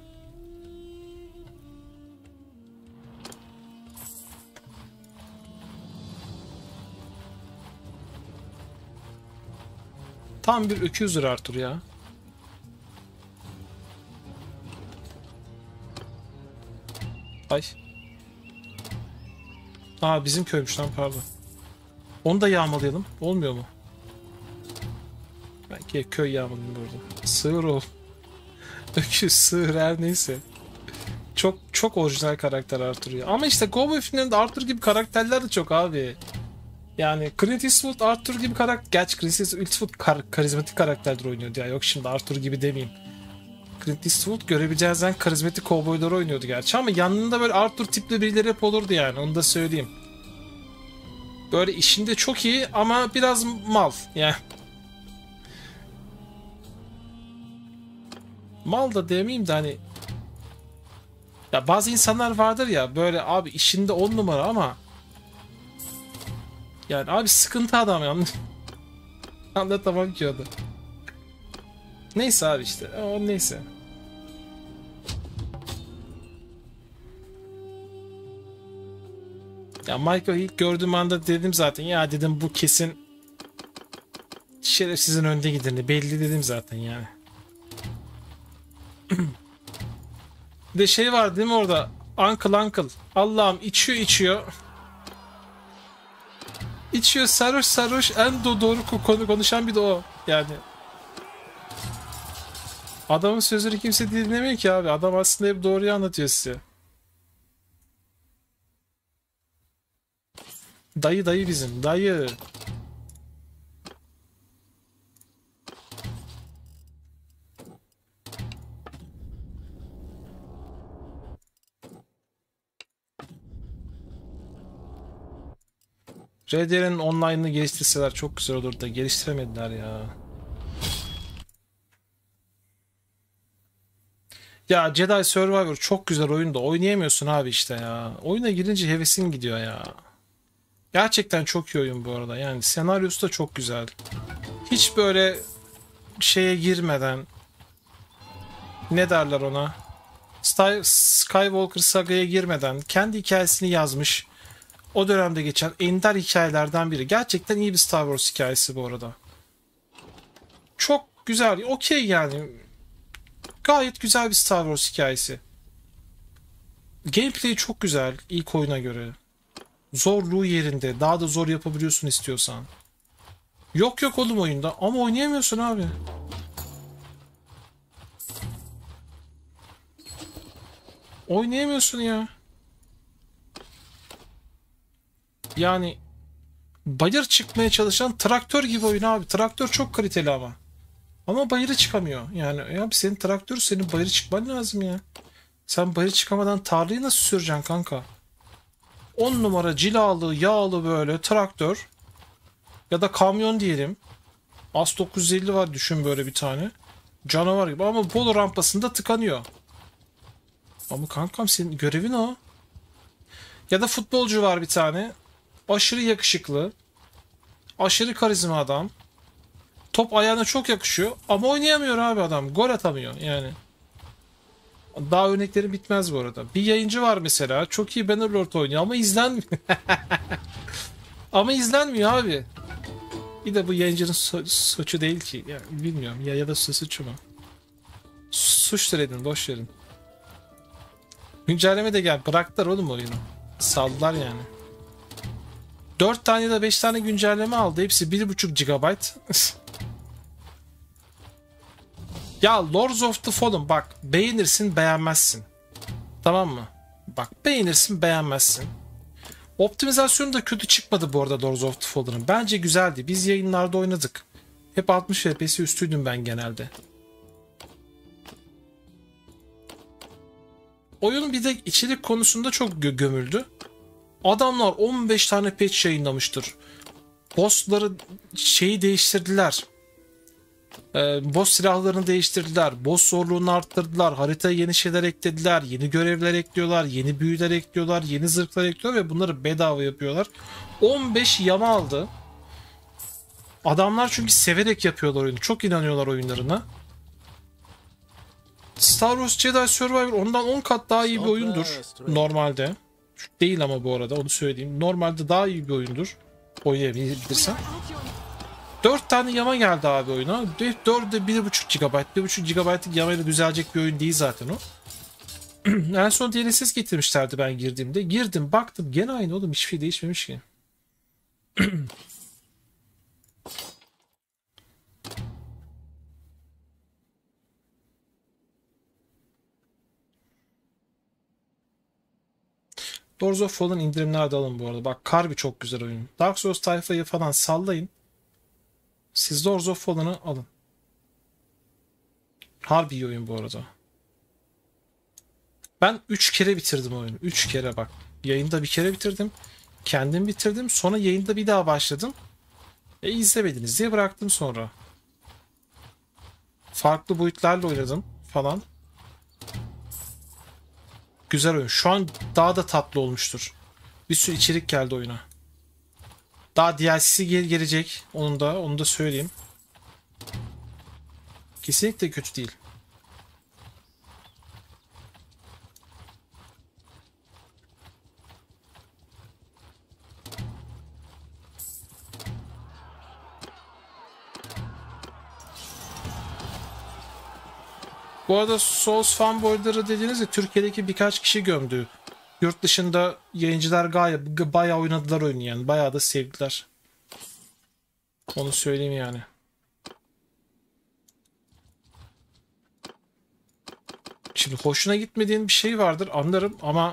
Tam bir öküzdür Arthur ya. Ay. Aa bizim köymüş lan, pardon. Onu da yağmalayalım. Olmuyor mu? Belki köy yağmalayalım burada. Sığır ol. Öküz, sığır, her neyse. Çok çok orijinal karakter Arthur ya. Ama işte cowboy filmlerinde Arthur gibi karakterler de çok abi. Yani Clint Eastwood Arthur gibi karakter... Gerçi Clint Eastwood kar karizmatik karakterler oynuyordu ya. Yok şimdi Arthur gibi demeyeyim. Clint Eastwood görebileceğiniz en karizmatik kovboyları oynuyordu gerçi. Ama yanında böyle Arthur tipli birileri hep olurdu yani. Onu da söyleyeyim. Böyle işinde çok iyi ama biraz mal. Yani. Mal da demeyeyim de hani... Ya bazı insanlar vardır ya böyle abi işinde on numara ama... Yani abi sıkıntı adam ya. Anlatamam ki o da. Neyse abi işte. O neyse. Ya Michael ilk gördüğüm anda dedim zaten. Ya dedim bu kesin şerefsizin önde gideni. Belli dedim zaten yani. Bir de şey var değil mi orada? Uncle Uncle. Allah'ım içiyor içiyor. İçiyor sarhoş sarhoş en do- doğru konu konuşan bir de o. Yani. Adamın sözleri kimse dinlemiyor ki abi. Adam aslında hep doğruyu anlatıyor size. Dayı dayı bizim. Dayı. R D R'nin online'ını geliştirseler çok güzel olur da geliştiremediler ya. Ya Jedi Survivor çok güzel oyun da oynayamıyorsun abi işte ya. Oyuna girince hevesin gidiyor ya. Gerçekten çok iyi oyun bu arada. Yani senaryosu da çok güzel. Hiç böyle şeye girmeden ne derler ona? Sty- Skywalker sagaya girmeden kendi hikayesini yazmış. O dönemde geçen ender hikayelerden biri. Gerçekten iyi bir Star Wars hikayesi bu arada. Çok güzel. Okey yani. Gayet güzel bir Star Wars hikayesi. Gameplay çok güzel ilk oyuna göre. Zorluğu yerinde. Daha da zor yapabiliyorsun istiyorsan. Yok yok oğlum oyunda ama oynayamıyorsun abi. Oynayamıyorsun ya. Yani bayır çıkmaya çalışan traktör gibi oyun abi. Traktör çok kaliteli ama. Ama bayırı çıkamıyor. Yani abi senin traktör senin bayırı çıkman lazım ya. Sen bayırı çıkamadan tarlayı nasıl süreceksin kanka? on numara cilalı, yağlı böyle traktör ya da kamyon diyelim. As dokuz yüz elli var düşün böyle bir tane. Canavar gibi ama polo rampasında tıkanıyor. Ama kankam senin görevin o. Ya da futbolcu var bir tane. Aşırı yakışıklı. Aşırı karizma adam. Top ayağına çok yakışıyor ama oynayamıyor abi adam. Gol atamıyor yani. Daha örnekleri bitmez bu arada. Bir yayıncı var mesela. Çok iyi Bannerlord oynuyor ama izlenmiyor. Ama izlenmiyor abi. Bir de bu yayıncının su- suçu değil ki. Yani bilmiyorum ya, ya da su- suçu mu? Suçtur edin, boş verin. Güncelleme de gel. Bıraktılar oğlum oyunu. Saldılar yani. dört tane ya da beş tane güncelleme aldı. Hepsi bir buçuk gigabayt. Ya Lords of the Fallen bak beğenirsin beğenmezsin. Tamam mı? Bak beğenirsin beğenmezsin. Optimizasyonu da kötü çıkmadı bu arada Lords of the Fallen'ın. Bence güzeldi. Biz yayınlarda oynadık. Hep altmış F P S üstüydüm ben genelde. Oyun bir de içerik konusunda çok gö- gömüldü. Adamlar on beş tane patch yayınlamıştır. Bossları şeyi değiştirdiler. Ee, boss silahlarını değiştirdiler. Boss zorluğunu arttırdılar. Haritaya yeni şeyler eklediler. Yeni görevler ekliyorlar. Yeni büyüler ekliyorlar. Yeni zırhlar ekliyorlar ve bunları bedava yapıyorlar. on beş yama aldı. Adamlar çünkü severek yapıyorlar oyunu. Çok inanıyorlar oyunlarına. Star Wars Jedi Survivor ondan on kat daha iyi bir oyundur. Normalde. Değil ama bu arada onu söyleyeyim. Normalde daha iyi bir oyundur. Oynayabilirsen. dört tane yama geldi abi oyuna. dördü bir buçuk gigabayt. bir buçuk gigabaytlık yamayla düzelecek bir oyun değil zaten o. En son D L S S getirmişlerdi ben girdiğimde. Girdim baktım gene aynı oğlum, hiçbir şey değişmemiş ki. Lords of Fallen indirimlerde alın bu arada. Bak Karbi çok güzel oyun. Dark Souls tayfayı falan sallayın. Siz Lords of Fallen'ı alın. Harbi iyi oyun bu arada. Ben üç kere bitirdim oyunu. üç kere bak. Yayında bir kere bitirdim. Kendim bitirdim. Sonra yayında bir daha başladım. E izlemediniz diye bıraktım sonra. Farklı boyutlarla oynadım falan. Güzel oyun. Şu an daha da tatlı olmuştur. Bir sürü içerik geldi oyuna. Daha D L C'si gel gelecek. Onun da, onu da söyleyeyim. Kesinlikle kötü değil. Bu arada Souls fanboyları dediğinizde Türkiye'deki birkaç kişi gömdü. Yurt dışında yayıncılar gayet bayağı oynadılar oyunu yani. Bayağı da sevdiler. Onu söyleyeyim yani. Şimdi hoşuna gitmediğin bir şey vardır anlarım ama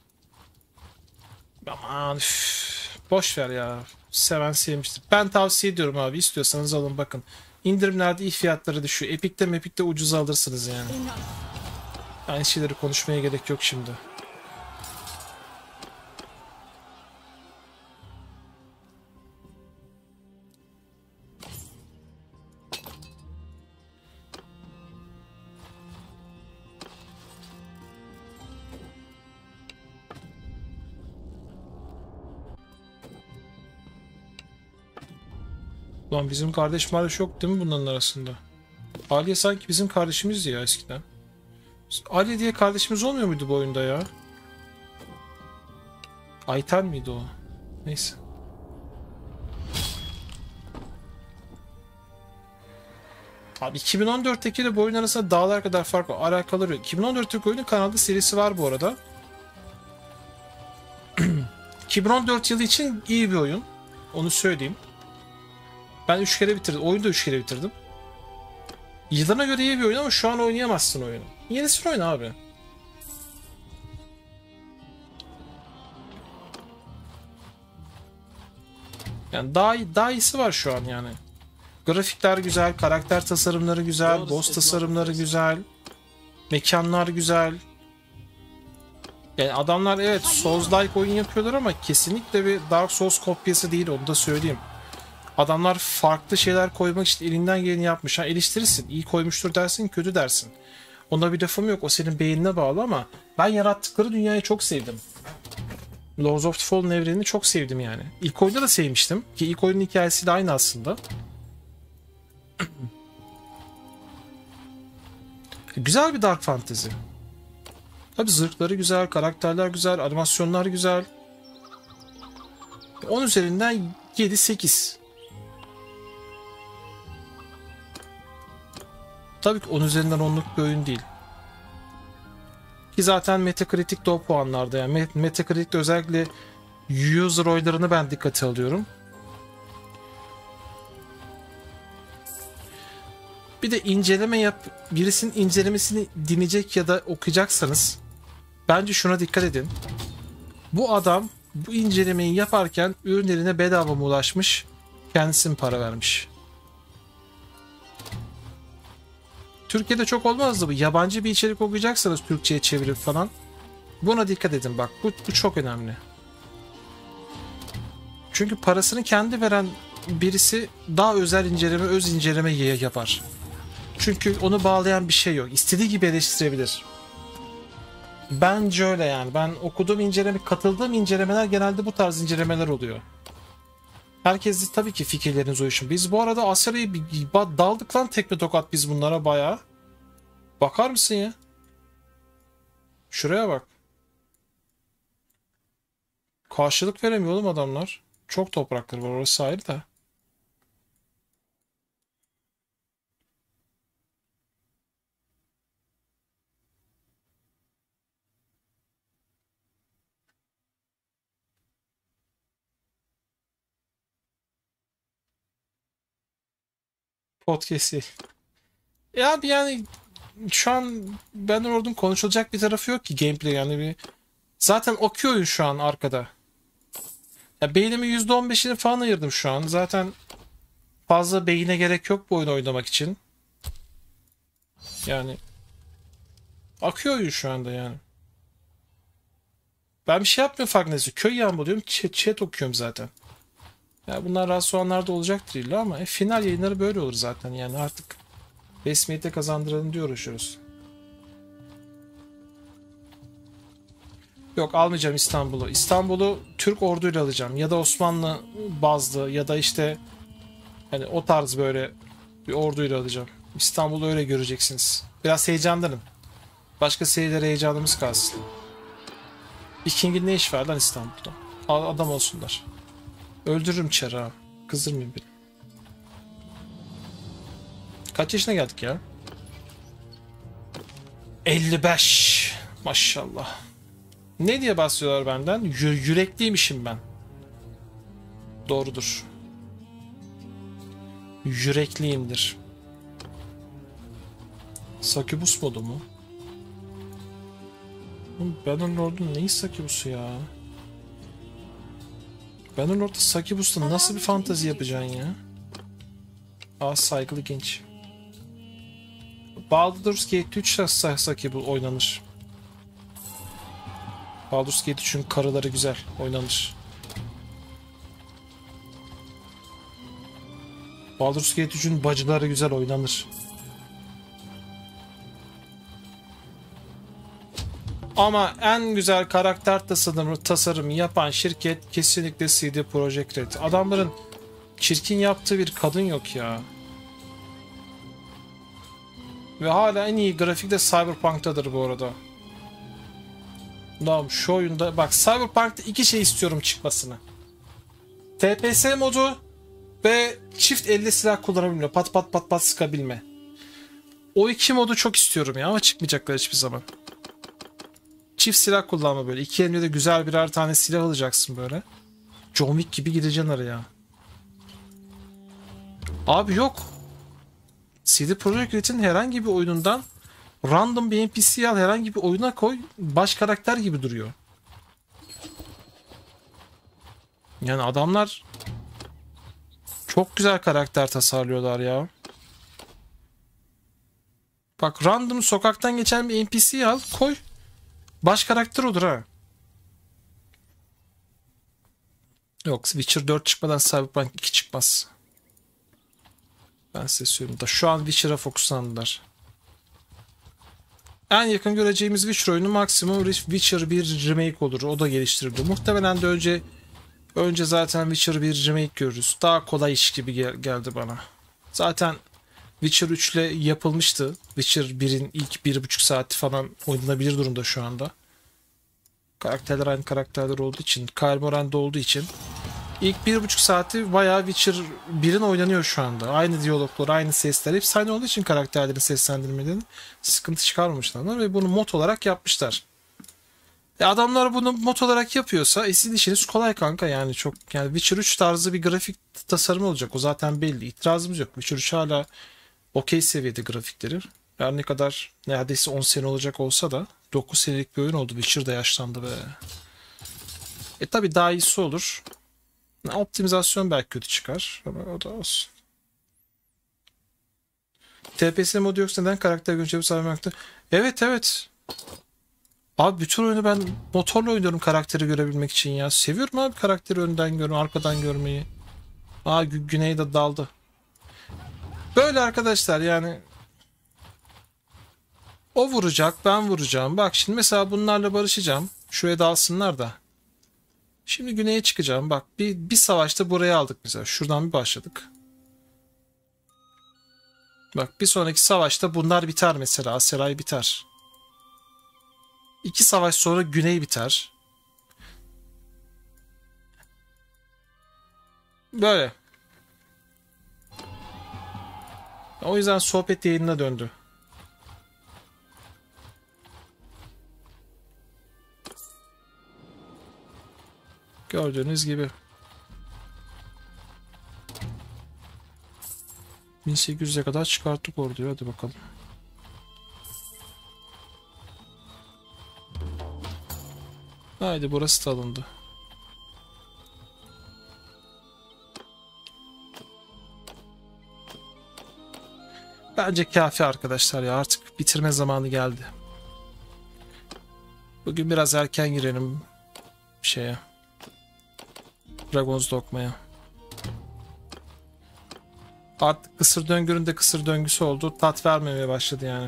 aman üf, boş ver ya. Seven sevmiştir. Ben tavsiye ediyorum abi. İstiyorsanız alın bakın. İndirimlerde iyi fiyatları düşüyor. Epic'te Mepic'te ucuza alırsınız yani. Aynı şeyleri konuşmaya gerek yok şimdi. Lan bizim kardeş kardeş yok değil mi bunların arasında? Aliye sanki bizim kardeşimizdi ya eskiden. Ali diye kardeşimiz olmuyor muydu bu oyunda ya? Ayten miydi o? Neyse. Abi iki bin on dörtteki ile bu oyun arasında dağlar kadar fark var. Alakaları yok. iki bin on dörtteki oyunun kanalda serisi var bu arada. iki bin on dört yılı için iyi bir oyun. Onu söyleyeyim. Ben üç kere bitirdim. Oyunu da üç kere bitirdim. Yılına göre iyi bir oyun ama şu an oynayamazsın oyunu. Yenisini oyna abi. Yani daha, daha iyisi var şu an yani. Grafikler güzel, karakter tasarımları güzel, boss tasarımları güzel, mekanlar güzel. Yani adamlar evet Souls-like oyun yapıyorlar ama kesinlikle bir Dark Souls kopyası değil, onu da söyleyeyim. Adamlar farklı şeyler koymak için elinden geleni yapmış. Ha, eleştirirsin, iyi koymuştur dersin, kötü dersin. Ona bir lafım yok, o senin beynine bağlı ama ben yarattıkları dünyayı çok sevdim. Lords of the Fallen evrenini çok sevdim yani. İlk oyunda da sevmiştim ki ilk oyunun hikayesi de aynı aslında. Güzel bir Dark Fantasy. Tabi zırhları güzel, karakterler güzel, animasyonlar güzel. on üzerinden yedi sekiz. Tabii ki on üzerinden onluk bir oyun değil. Ki zaten Metacritic de o puanlarda yani. Metacritic'te özellikle user oylarını ben dikkate alıyorum. Bir de inceleme yap, birisinin incelemesini dinleyecek ya da okuyacaksanız bence şuna dikkat edin. Bu adam bu incelemeyi yaparken ürünlerine bedava mı ulaşmış, kendisi mi para vermiş? Türkiye'de çok olmazdı bu. Yabancı bir içerik okuyacaksanız Türkçe'ye çevirip falan. Buna dikkat edin bak. Bu, bu çok önemli. Çünkü parasını kendi veren birisi daha özel inceleme, öz inceleme yapar. Çünkü onu bağlayan bir şey yok. İstediği gibi eleştirebilir. Bence öyle yani. Ben okuduğum inceleme, katıldığım incelemeler genelde bu tarz incelemeler oluyor. Herkes tabii ki fikirleriniz uyuşun. Biz bu arada Asya'yı daldık lan tekme tokat biz bunlara bayağı. Bakar mısın ya? Şuraya bak. Karşılık veremiyor oğlum adamlar. Çok toprakları var, orası ayrı da. Podcast'i. Ya bir yani şu an ben ordum konuşulacak bir tarafı yok ki gameplay yani bir. Zaten okuyor oyun şu an arkada. Ya beynimi yüzde on beşini falan ayırdım şu an. Zaten fazla beyine gerek yok bu oyunu oynamak için. Yani akıyor oyun şu anda yani. Ben bir şey yapmıyorum farkındaysa. Köy yağmalıyorum. Chat, chat okuyorum zaten. Ya bunlar rahatsız olanlar da olacaktır illa ama e, final yayınları böyle olur zaten. Yani artık resmiyete kazandıralım diye uğraşıyoruz. Yok almayacağım İstanbul'u. İstanbul'u Türk orduyla alacağım. Ya da Osmanlı bazlı ya da işte hani o tarz böyle bir orduyla alacağım. İstanbul'u öyle göreceksiniz. Biraz heyecanlanın. Başka serilere heyecanımız kalsın. Viking'in ne iş var lan İstanbul'da? Adam olsunlar. Öldürürüm çara. Kızdırmayın beni. Kaç yaşına geldik ya? elli beş. Maşallah. Ne diye bahsediyorlar benden? Y yürekliymişim ben. Doğrudur. Yürekliyimdir. Succubus modu mu? Bannerlord'un neyi Succubus'u ya? Bannerlord'da Succubus'ta nasıl bir fantezi yapacaksın ya? Aa, saygılı genç. Baldur's Gate üç Succubus oynanır. Baldur's Gate üçün karıları güzel oynanır. Baldur's Gate üçün bacıları güzel oynanır. Ama en güzel karakter tasarımı, tasarımı yapan şirket kesinlikle C D Projekt Red. Adamların çirkin yaptığı bir kadın yok ya. Ve hala en iyi grafik de Cyberpunk'tadır bu arada. Tamam, şu oyunda bak, Cyberpunk'ta iki şey istiyorum çıkmasını. T P S modu ve çift elle silah kullanabilme. Pat pat pat pat sıkabilme. O iki modu çok istiyorum ya, ama çıkmayacaklar hiçbir zaman. Çift silah kullanma böyle. İki eline de güzel birer tane silah alacaksın böyle. John Wick gibi gideceksin araya. Abi yok. C D Projekt Red'in herhangi bir oyunundan random bir N P C al, herhangi bir oyuna koy, baş karakter gibi duruyor. Yani adamlar çok güzel karakter tasarlıyorlar ya. Bak, random sokaktan geçen bir N P C al, koy. Baş karakter olur ha. Yok, Witcher dört çıkmadan Cyberpunk iki çıkmaz. Ben size söyleyeyim da şu an Witcher'a fokuslandılar. En yakın göreceğimiz Witcher oyunu maksimum Witcher bir remake olur. O da geliştirildi. Muhtemelen de önce önce zaten Witcher bir remake görürüz. Daha kolay iş gibi gel geldi bana. Zaten Witcher üç ile yapılmıştı. Witcher birin ilk bir buçuk saati falan oynanabilir durumda şu anda. Karakterler aynı karakterler olduğu için, Kaer Morhen'de olduğu için ilk bir buçuk saati bayağı Witcher birin oynanıyor şu anda. Aynı diyaloglar, aynı sesler, hepsi aynı olduğu için karakterlerin seslendirmelerinin sıkıntı çıkarmamışlar ve bunu mod olarak yapmışlar. E adamlar bunu mod olarak yapıyorsa e sizin işiniz kolay kanka, yani çok, yani Witcher üç tarzı bir grafik tasarımı olacak, o zaten belli. İtirazımız yok. Witcher üç hala okey seviyede grafikleri. Her ne kadar neredeyse on sene olacak olsa da dokuz senelik bir oyun oldu. Witcher da yaşlandı be. E tabi daha iyisi olur. Optimizasyon belki kötü çıkar ama o da olsun. T P S modu yoksa neden karakter görüntüleri sağlamakta? Evet evet. Abi bütün oyunu ben motorla oynuyorum karakteri görebilmek için ya. Seviyorum abi karakteri önden görmeyi, arkadan görmeyi. Aa, Gü Güney de daldı. Böyle arkadaşlar, yani o vuracak, ben vuracağım. Bak şimdi mesela bunlarla barışacağım. Şuraya dalsınlar da. Şimdi güneye çıkacağım. Bak bir, bir savaşta buraya aldık mesela. Şuradan bir başladık. Bak bir sonraki savaşta bunlar biter mesela. Aseray biter. İki savaş sonra güney biter. Böyle. O yüzden sohbet yayınına döndü. Gördüğünüz gibi. bin sekiz yüze kadar çıkarttık orduyu. Hadi bakalım. Haydi, burası da alındı. Bence kafi arkadaşlar ya. Artık bitirme zamanı geldi. Bugün biraz erken girelim şeye. Dragon's Dogma'ya. Artık kısır döngünün de kısır döngüsü oldu. Tat vermemeye başladı yani.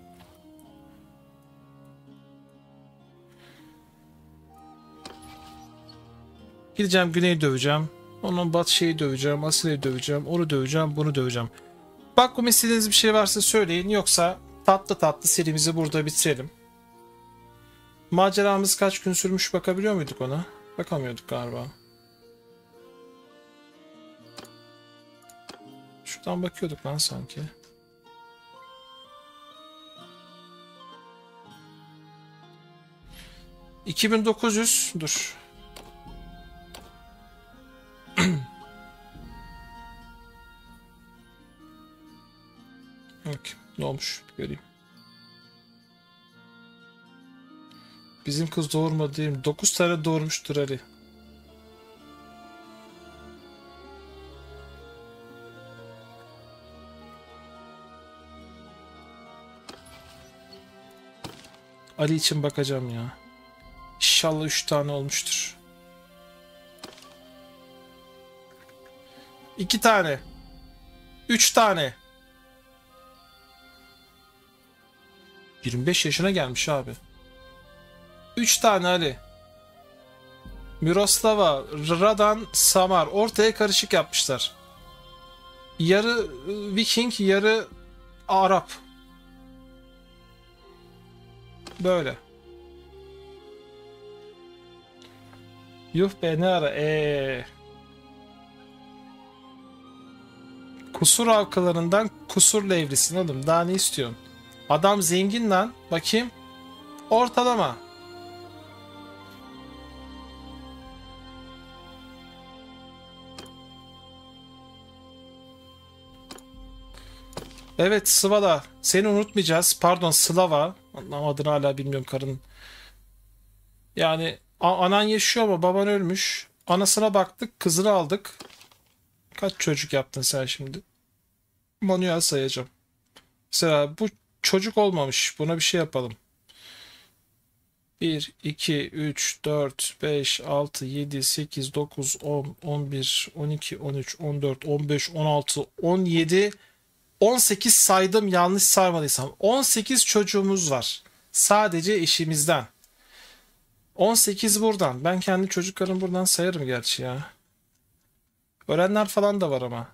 Gideceğim Güney'i döveceğim. Onun Batı şeyi döveceğim. Asile'yi döveceğim. Onu döveceğim. Bunu döveceğim. Bak, bu istediğiniz bir şey varsa söyleyin. Yoksa tatlı tatlı serimizi burada bitirelim. Maceramız kaç gün sürmüş bakabiliyor muyduk ona? Bakamıyorduk galiba. Şuradan bakıyorduk lan sanki. iki bin dokuz yüz, dur. doğmuş? Göreyim. Bizim kız doğurmadı değil mi? dokuz tane doğurmuştur Ali. Ali için bakacağım ya. İnşallah üç tane olmuştur. iki tane. üç tane. yirmi beş yaşına gelmiş abi. üç tane Ali. Miroslava, Radan, Samar. Ortaya karışık yapmışlar. Yarı Viking, yarı Arap. Böyle. Yuh be ne ara eee. Kusur avkalarından kusurla evlisin oğlum. Daha ne istiyorsun? Adam zengin lan. Bakayım. Ortalama. Evet Sıvala. Seni unutmayacağız. Pardon Slava. Adını hala bilmiyorum karın. Yani anan yaşıyor ama baban ölmüş. Anasına baktık. Kızını aldık. Kaç çocuk yaptın sen şimdi? Manuel sayacağım. Mesela bu çocuk olmamış. Buna bir şey yapalım. bir, iki, üç, dört, beş, altı, yedi, sekiz, dokuz, on, on bir, on iki, on üç, on dört, on beş, on altı, on yedi, on sekiz saydım yanlış saymadıysam. on sekiz çocuğumuz var. Sadece eşimizden. on sekiz buradan. Ben kendi çocuklarımı buradan sayarım gerçi ya. Ölenler falan da var ama.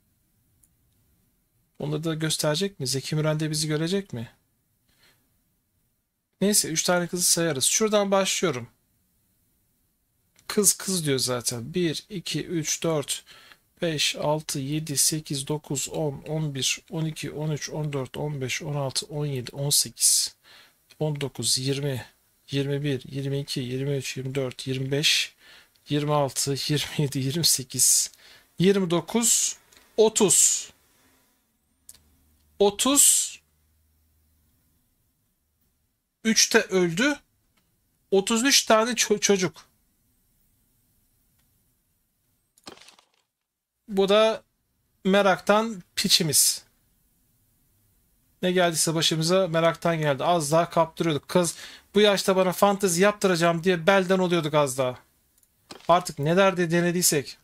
Onları da gösterecek mi? Zeki Müren de bizi görecek mi? Neyse üç tane kızı sayarız. Şuradan başlıyorum. Kız kız diyor zaten. bir, iki, üç, dört, beş, altı, yedi, sekiz, dokuz, on, on bir, on iki, on üç, on dört, on beş, on altı, on yedi, on sekiz, on dokuz, yirmi, yirmi bir, yirmi iki, yirmi üç, yirmi dört, yirmi beş, yirmi altı, yirmi yedi, yirmi sekiz, yirmi dokuz, otuz. otuz üçte öldü. otuz üç tane ço- çocuk. Bu da meraktan piçimiz. Ne geldiyse başımıza meraktan geldi. Az daha kaptırıyorduk. Kız bu yaşta bana fantezi yaptıracağım diye belden oluyorduk az daha. Artık ne derdi denediysek.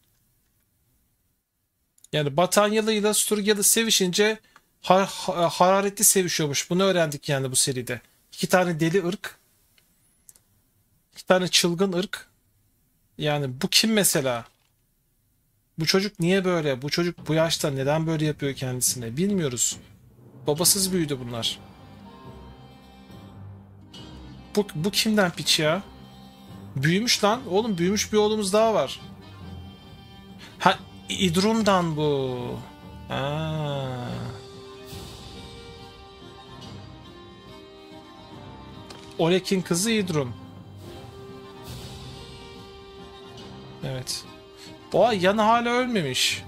Yani Batanyalı ile Sturgalı sevişince har ha- hararetli sevişiyormuş. Bunu öğrendik yani bu seride. İki tane deli ırk. İki tane çılgın ırk. Yani bu kim mesela? Bu çocuk niye böyle? Bu çocuk bu yaşta neden böyle yapıyor kendisine? Bilmiyoruz. Babasız büyüdü bunlar. Bu, bu kimden piç ya? Büyümüş lan. Oğlum büyümüş bir oğlumuz daha var. Ha İdrun'dan bu. Ha. Oleg'in kızı İdrun. Evet. O yanı hala ölmemiş.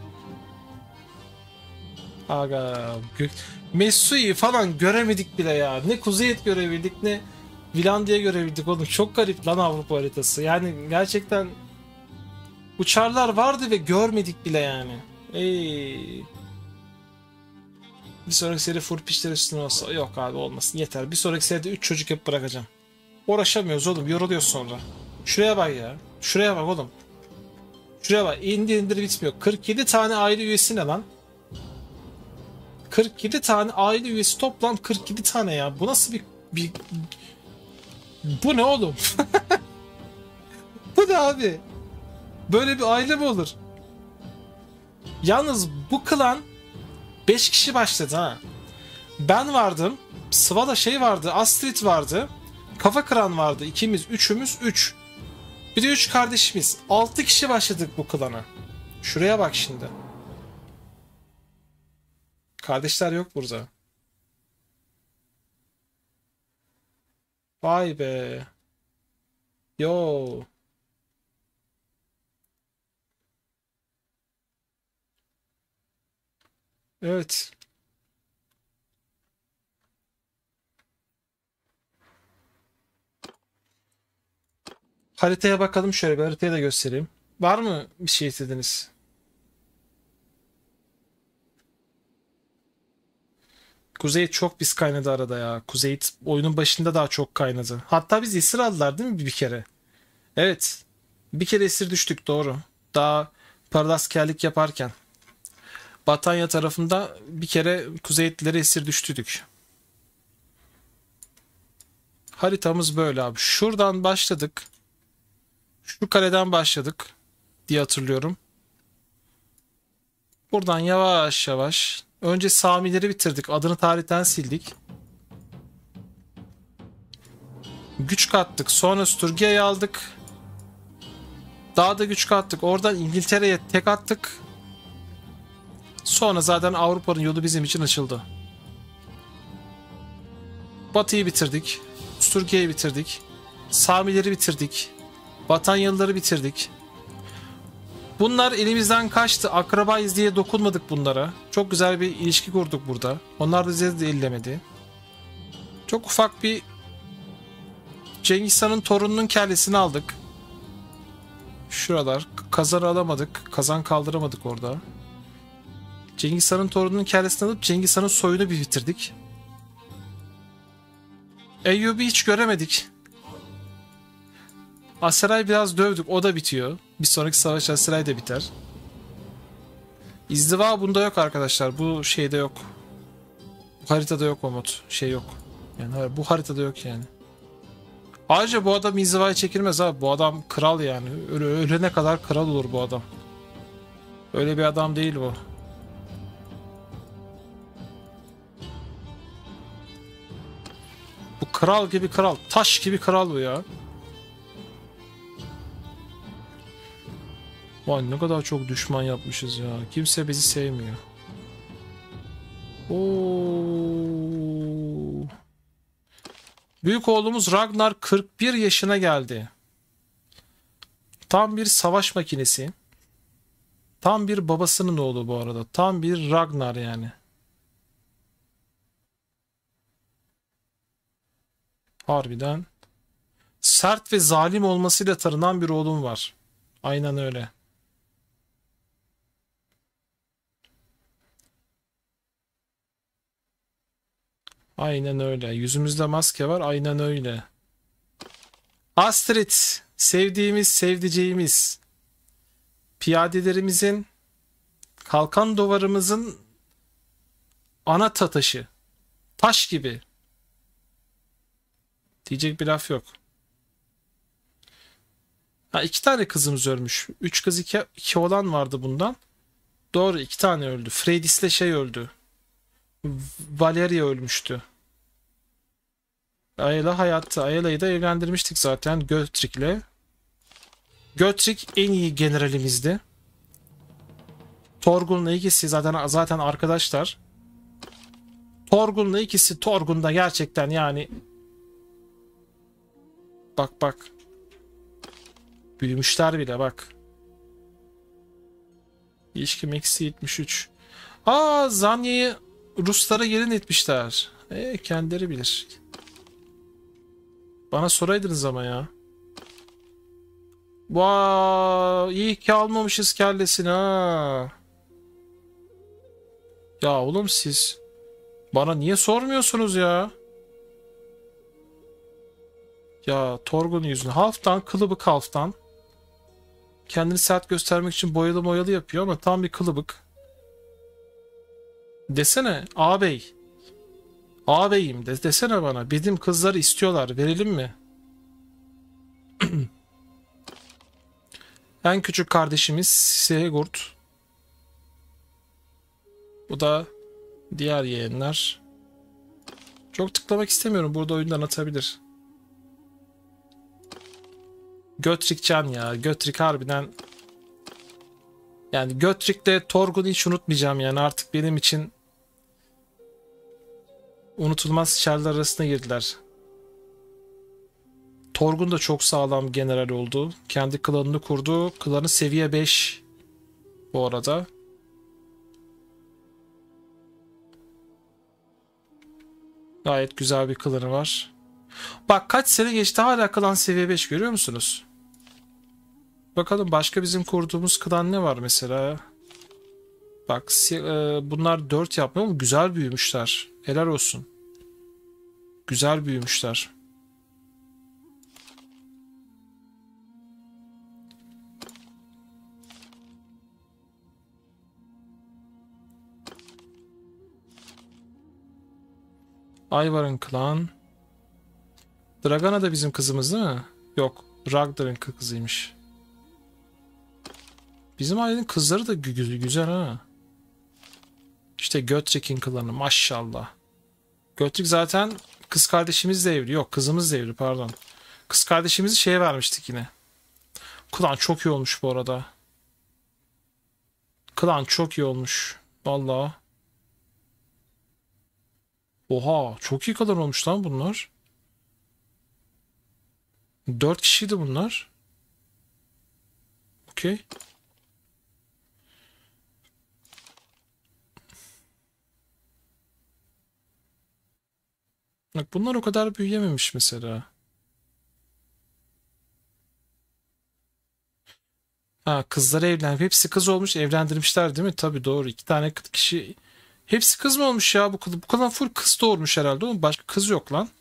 Aga. gö- Messu'yu falan göremedik bile ya. Ne Kuzeyet görebildik ne Finlandiya görebildik oğlum. Çok garip lan Avrupa haritası. Yani gerçekten uçarlar vardı ve görmedik bile yani. Ey. Bir sonraki seri full pişler üstüne olsa. Yok abi olmasın yeter. Bir sonraki seride üç çocuk hep bırakacağım. Uğraşamıyoruz oğlum. Yoruluyoruz sonra. Şuraya bak ya. Şuraya bak oğlum. Şuraya bak. İndir indir bitmiyor. kırk yedi tane aile üyesi ne lan? kırk yedi tane aile üyesi toplam kırk yedi tane ya. Bu nasıl bir, bir... Bu ne oğlum? Bu ne abi? Böyle bir aile mi olur? Yalnız bu klan beş kişi başladı ha. Ben vardım. Sıvada şey vardı. Astrid vardı. Kafa Kıran vardı. İkimiz, üçümüz, üç. Bir de üç kardeşimiz. Altı kişi başladık bu klana. Şuraya bak şimdi. Kardeşler yok burada. Vay be. Yo. Evet. Haritaya bakalım, şöyle bir haritayı da göstereyim. Var mı bir şey istediniz? Kuzey çok pis kaynadı arada ya. Kuzey oyunun başında daha çok kaynadı. Hatta biz esir aldılar değil mi bir kere? Evet. Bir kere esir düştük, doğru. Daha paraskerlik yaparken. Batanya tarafında bir kere Kuzeylitlere esir düştük. Haritamız böyle abi. Şuradan başladık. Şu kaleden başladık diye hatırlıyorum. Buradan yavaş yavaş. Önce Samileri bitirdik. Adını tarihten sildik. Güç kattık. Sonra Sturgia'yı aldık. Daha da güç kattık. Oradan İngiltere'ye tek attık. Sonra zaten Avrupa'nın yolu bizim için açıldı. Batı'yı bitirdik. Sturgia'yı bitirdik. Samileri bitirdik. Batanyalıları bitirdik. Bunlar elimizden kaçtı. Akrabayız diye dokunmadık bunlara. Çok güzel bir ilişki kurduk burada. Onlar da bize de ellemedi. Çok ufak bir Cengiz Han'ın torununun kellesini aldık. Şuralar. Kazan alamadık. Kazan kaldıramadık orada. Cengiz Han'ın torununun kellesini alıp Cengiz Han'ın soyunu bir bitirdik. Eyyubi hiç göremedik. Aseray biraz dövdük. O da bitiyor. Bir sonraki savaş Aseray da biter. İzdiva bunda yok arkadaşlar. Bu şeyde yok. Bu haritada yok o mod. Şey yok. Yani bu haritada yok yani. Ayrıca bu adam inzivaya çekilmez abi. Bu adam kral yani. Öyle, ölene kadar kral olur bu adam. Öyle bir adam değil bu. Bu kral gibi kral. Taş gibi kral bu ya. Vay ne kadar çok düşman yapmışız ya. Kimse bizi sevmiyor. Oo. Büyük oğlumuz Ragnar kırk bir yaşına geldi. Tam bir savaş makinesi. Tam bir babasının oğlu bu arada. Tam bir Ragnar yani. Harbiden. Sert ve zalim olmasıyla tanınan bir oğlum var. Aynen öyle. Aynen öyle. Yüzümüzde maske var. Aynen öyle. Astrid. Sevdiğimiz, sevdiceğimiz. Piyadelerimizin, kalkan duvarımızın ana taşı. Taş gibi. Diyecek bir laf yok. Ha, iki tane kızımız ölmüş. Üç kız iki, iki oğlan vardı bundan. Doğru, iki tane öldü. Freydis'le şey öldü. Valeria ölmüştü. Ayla hayatta. Ayla'yı da evlendirmiştik zaten Götrik'le. Götrik en iyi generalimizdi. Torgun'la ikisi zaten zaten arkadaşlar. Torgun'la ikisi Torgun'da gerçekten yani. Bak bak. Büyümüşler bile bak. İlişkim eksi yetmiş üç. Aa, Zanya'yı Ruslara gelin etmişler. E, kendileri bilir. Bana soraydınız ama ya. Vay, iyi ki almamışız kellesini ha. Ya oğlum siz bana niye sormuyorsunuz ya? Ya Torgun yüzünden. Halfdan, kılıbık halfdan. Kendini sert göstermek için boyalı boyalı yapıyor ama tam bir kılıbık. Desene ağabey. Ağabeyim de, desene bana. Bizim kızları istiyorlar. Verelim mi? En küçük kardeşimiz Sigurd. Bu da diğer yeğenler. Çok tıklamak istemiyorum. Burada oyundan atabilir. Götrik Can ya. Götrik harbiden. Yani Götrik'le Torgun'u hiç unutmayacağım yani. Artık benim için unutulmaz şerler arasına girdiler. Torgun da çok sağlam general oldu. Kendi klanını kurdu. Klanı seviye beş bu arada. Gayet güzel bir klanı var. Bak kaç sene geçti hala klan seviye beş, görüyor musunuz? Bakalım başka bizim kurduğumuz klan ne var mesela? Bak si- e, bunlar dört yapmıyor mu? Güzel büyümüşler. Helal olsun. Güzel büyümüşler. Ayvar'ın klan. Dragana da bizim kızımız değil mi? Yok. Ragdar'ın kızıymış. Bizim ailenin kızları da gü- güzel ha. İşte Götrek'in klanı maşallah. Götrek zaten kız kardeşimiz de evli. Yok kızımız da evli pardon. Kız kardeşimizi şeye vermiştik yine. Klan çok iyi olmuş bu arada. Klan çok iyi olmuş. Vallahi. Oha çok iyi klan olmuş lan bunlar. Dört kişiydi bunlar. Okey. Bak bunlar o kadar büyüyememiş mesela. Ha kızları evlen. Hepsi kız olmuş evlendirmişler değil mi? Tabii doğru. İki tane kız kişi. Hepsi kız mı olmuş ya? Bu, bu kadar full kız doğurmuş herhalde. Oğlum başka kız yok lan.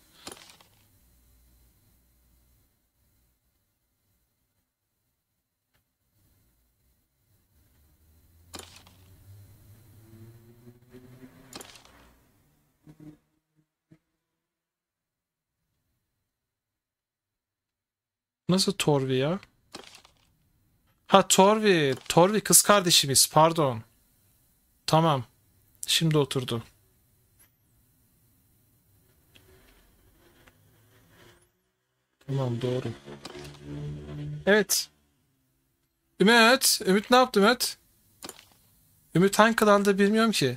Nasıl Torvi ya? Ha Torvi. Torvi kız kardeşimiz. Pardon. Tamam. Şimdi oturdu. Tamam doğru. Evet. Ümit. Ümit ne yaptı Ümit? Ümit hangi kanalda bilmiyorum ki.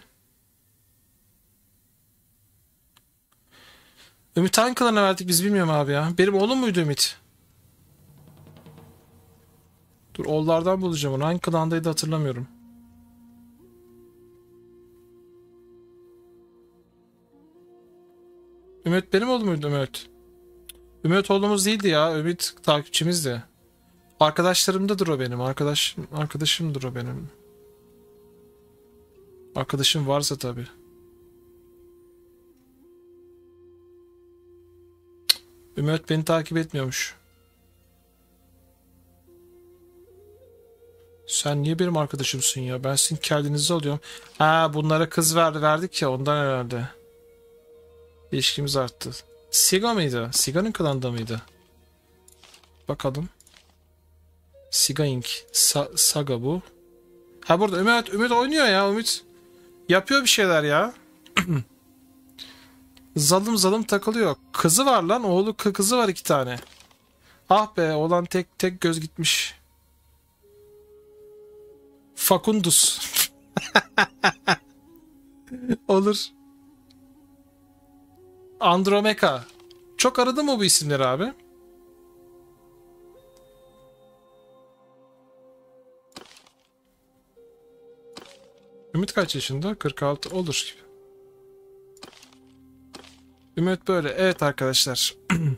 Ümit hangi kanalına verdik biz bilmiyorum abi ya. Benim oğlum muydu Ümit? Dur oğullardan bulacağım onu. Hangi klandaydı hatırlamıyorum. Ümit benim oğlum muydu Ümit? Ümit oğlumuz değildi ya. Ümit takipçimizdi. Arkadaşlarımdadır o benim. Arkadaş, arkadaşımdır o benim. Arkadaşım varsa tabii. Ümit beni takip etmiyormuş. Sen niye benim arkadaşımsın ya? Ben sizin kendinizi alıyorum. Ha bunlara kız verdi verdik ya ondan herhalde. İlişkimiz arttı. Siga mıydı? Siga'nın klanında mıydı? Bakalım. Siga Inc. Sa Saga bu. Ha burada Ümit, Ümit oynuyor ya Ümit. Yapıyor bir şeyler ya. Zalım zalım takılıyor. Kızı var lan. Oğlu kızı var iki tane. Ah be olan tek tek göz gitmiş. Fakundus. Olur. Andromeka. Çok aradı mı bu isimleri abi? Ümit kaç yaşında? kırk altı olur gibi. Ümit böyle. Evet arkadaşlar.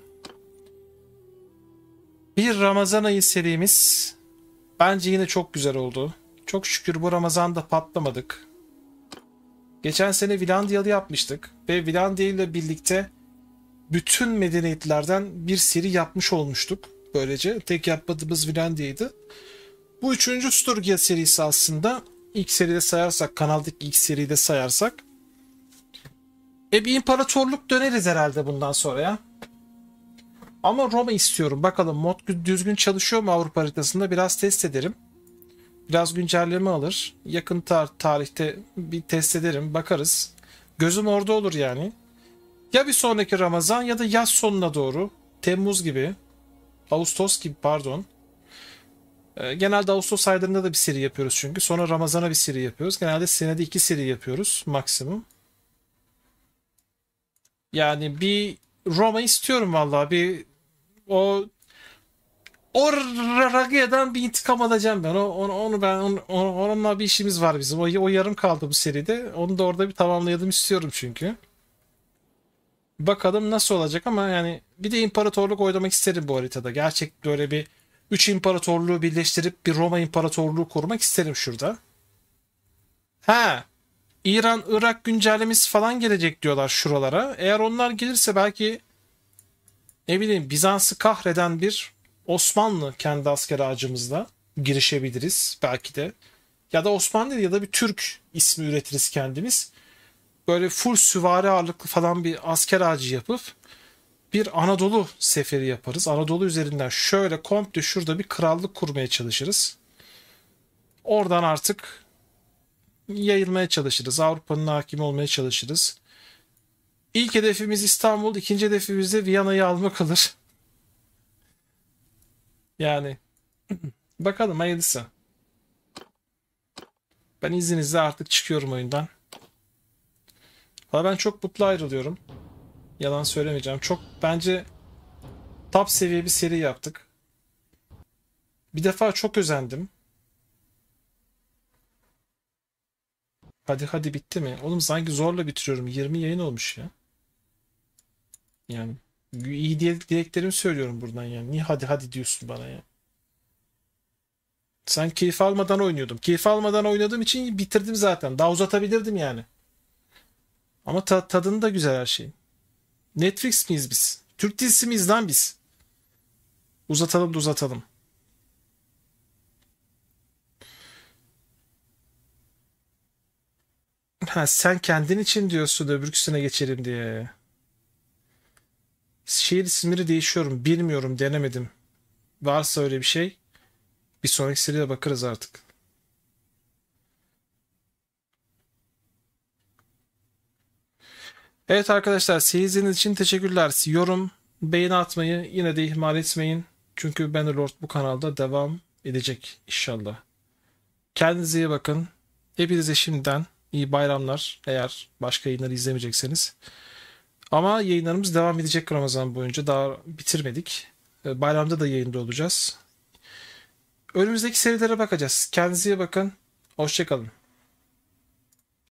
Bir Ramazan ayı serimiz bence yine çok güzel oldu. Çok şükür bu Ramazan'da patlamadık. Geçen sene Vilandiyalı yapmıştık ve Vilandiya ile birlikte bütün medeniyetlerden bir seri yapmış olmuştuk. Böylece tek yapmadığımız Vilandiya'ydı. Bu üçüncü Sturgia serisi aslında. İlk seride sayarsak, kanaldaki ilk seride sayarsak. E bir imparatorluk döneriz herhalde bundan sonra ya. Ama Roma istiyorum. Bakalım mod düzgün çalışıyor mu Avrupa haritasında? Biraz test ederim. Biraz güncelleme alır. Yakın tar tarihte bir test ederim. Bakarız. Gözüm orada olur yani. Ya bir sonraki Ramazan ya da yaz sonuna doğru. Temmuz gibi. Ağustos gibi pardon. Ee, genelde Ağustos aylarında da bir seri yapıyoruz çünkü. Sonra Ramazan'a bir seri yapıyoruz. Genelde senede iki seri yapıyoruz maksimum. Yani bir Roma istiyorum vallahi. Bir o o Ragya'dan bir intikam alacağım ben. O, onu, onu ben onu, onunla bir işimiz var bizim. O, o yarım kaldı bu seride. Onu da orada bir tamamlayalım istiyorum çünkü. Bakalım nasıl olacak ama yani bir de imparatorluk oynamak isterim bu haritada. Gerçek böyle bir Üç imparatorluğu birleştirip bir Roma İmparatorluğu kurmak isterim şurada. Ha, İran-Irak güncellemesi falan gelecek diyorlar şuralara. Eğer onlar gelirse belki ne bileyim Bizans'ı kahreden bir Osmanlı kendi asker ağacımızla girişebiliriz belki de. Ya da Osmanlı değil ya da bir Türk ismi üretiriz kendimiz. Böyle full süvari ağırlıklı falan bir asker ağacı yapıp bir Anadolu seferi yaparız. Anadolu üzerinden şöyle komple şurada bir krallık kurmaya çalışırız. Oradan artık yayılmaya çalışırız. Avrupa'nın hakimi olmaya çalışırız. İlk hedefimiz İstanbul, ikinci hedefimiz de Viyana'yı almak olur. Yani bakalım hayırlısı. Ben izninizle artık çıkıyorum oyundan. Valla ben çok mutlu ayrılıyorum. Yalan söylemeyeceğim. Çok bence top seviye bir seri yaptık. Bir defa çok özendim. Hadi hadi bitti mi? Oğlum sanki zorla bitiriyorum. yirmi yayın olmuş ya. Yani iyi diye dileklerimi söylüyorum buradan yani. Niye hadi hadi diyorsun bana ya? Sen keyif almadan oynuyordum. Keyif almadan oynadığım için bitirdim zaten. Daha uzatabilirdim yani. Ama ta tadını da güzel her şeyin. Netflix miyiz biz? Türk dizisi miyiz lan biz? Uzatalım da uzatalım. Ha, sen kendin için diyorsun öbürküsüne geçelim diye. Şehir isimleri değişiyorum. Bilmiyorum, denemedim. Varsa öyle bir şey. Bir sonraki seriye bakarız artık. Evet arkadaşlar, seyirciniz için teşekkürler. Yorum, beğeni atmayı yine de ihmal etmeyin. Çünkü Bannerlord bu kanalda devam edecek inşallah. Kendinize iyi bakın. Hepinize şimdiden iyi bayramlar, eğer başka yayınları izlemeyecekseniz. Ama yayınlarımız devam edecek Ramazan boyunca. Daha bitirmedik. Bayramda da yayında olacağız. Önümüzdeki serilere bakacağız. Kendinize iyi bakın. Hoşça kalın.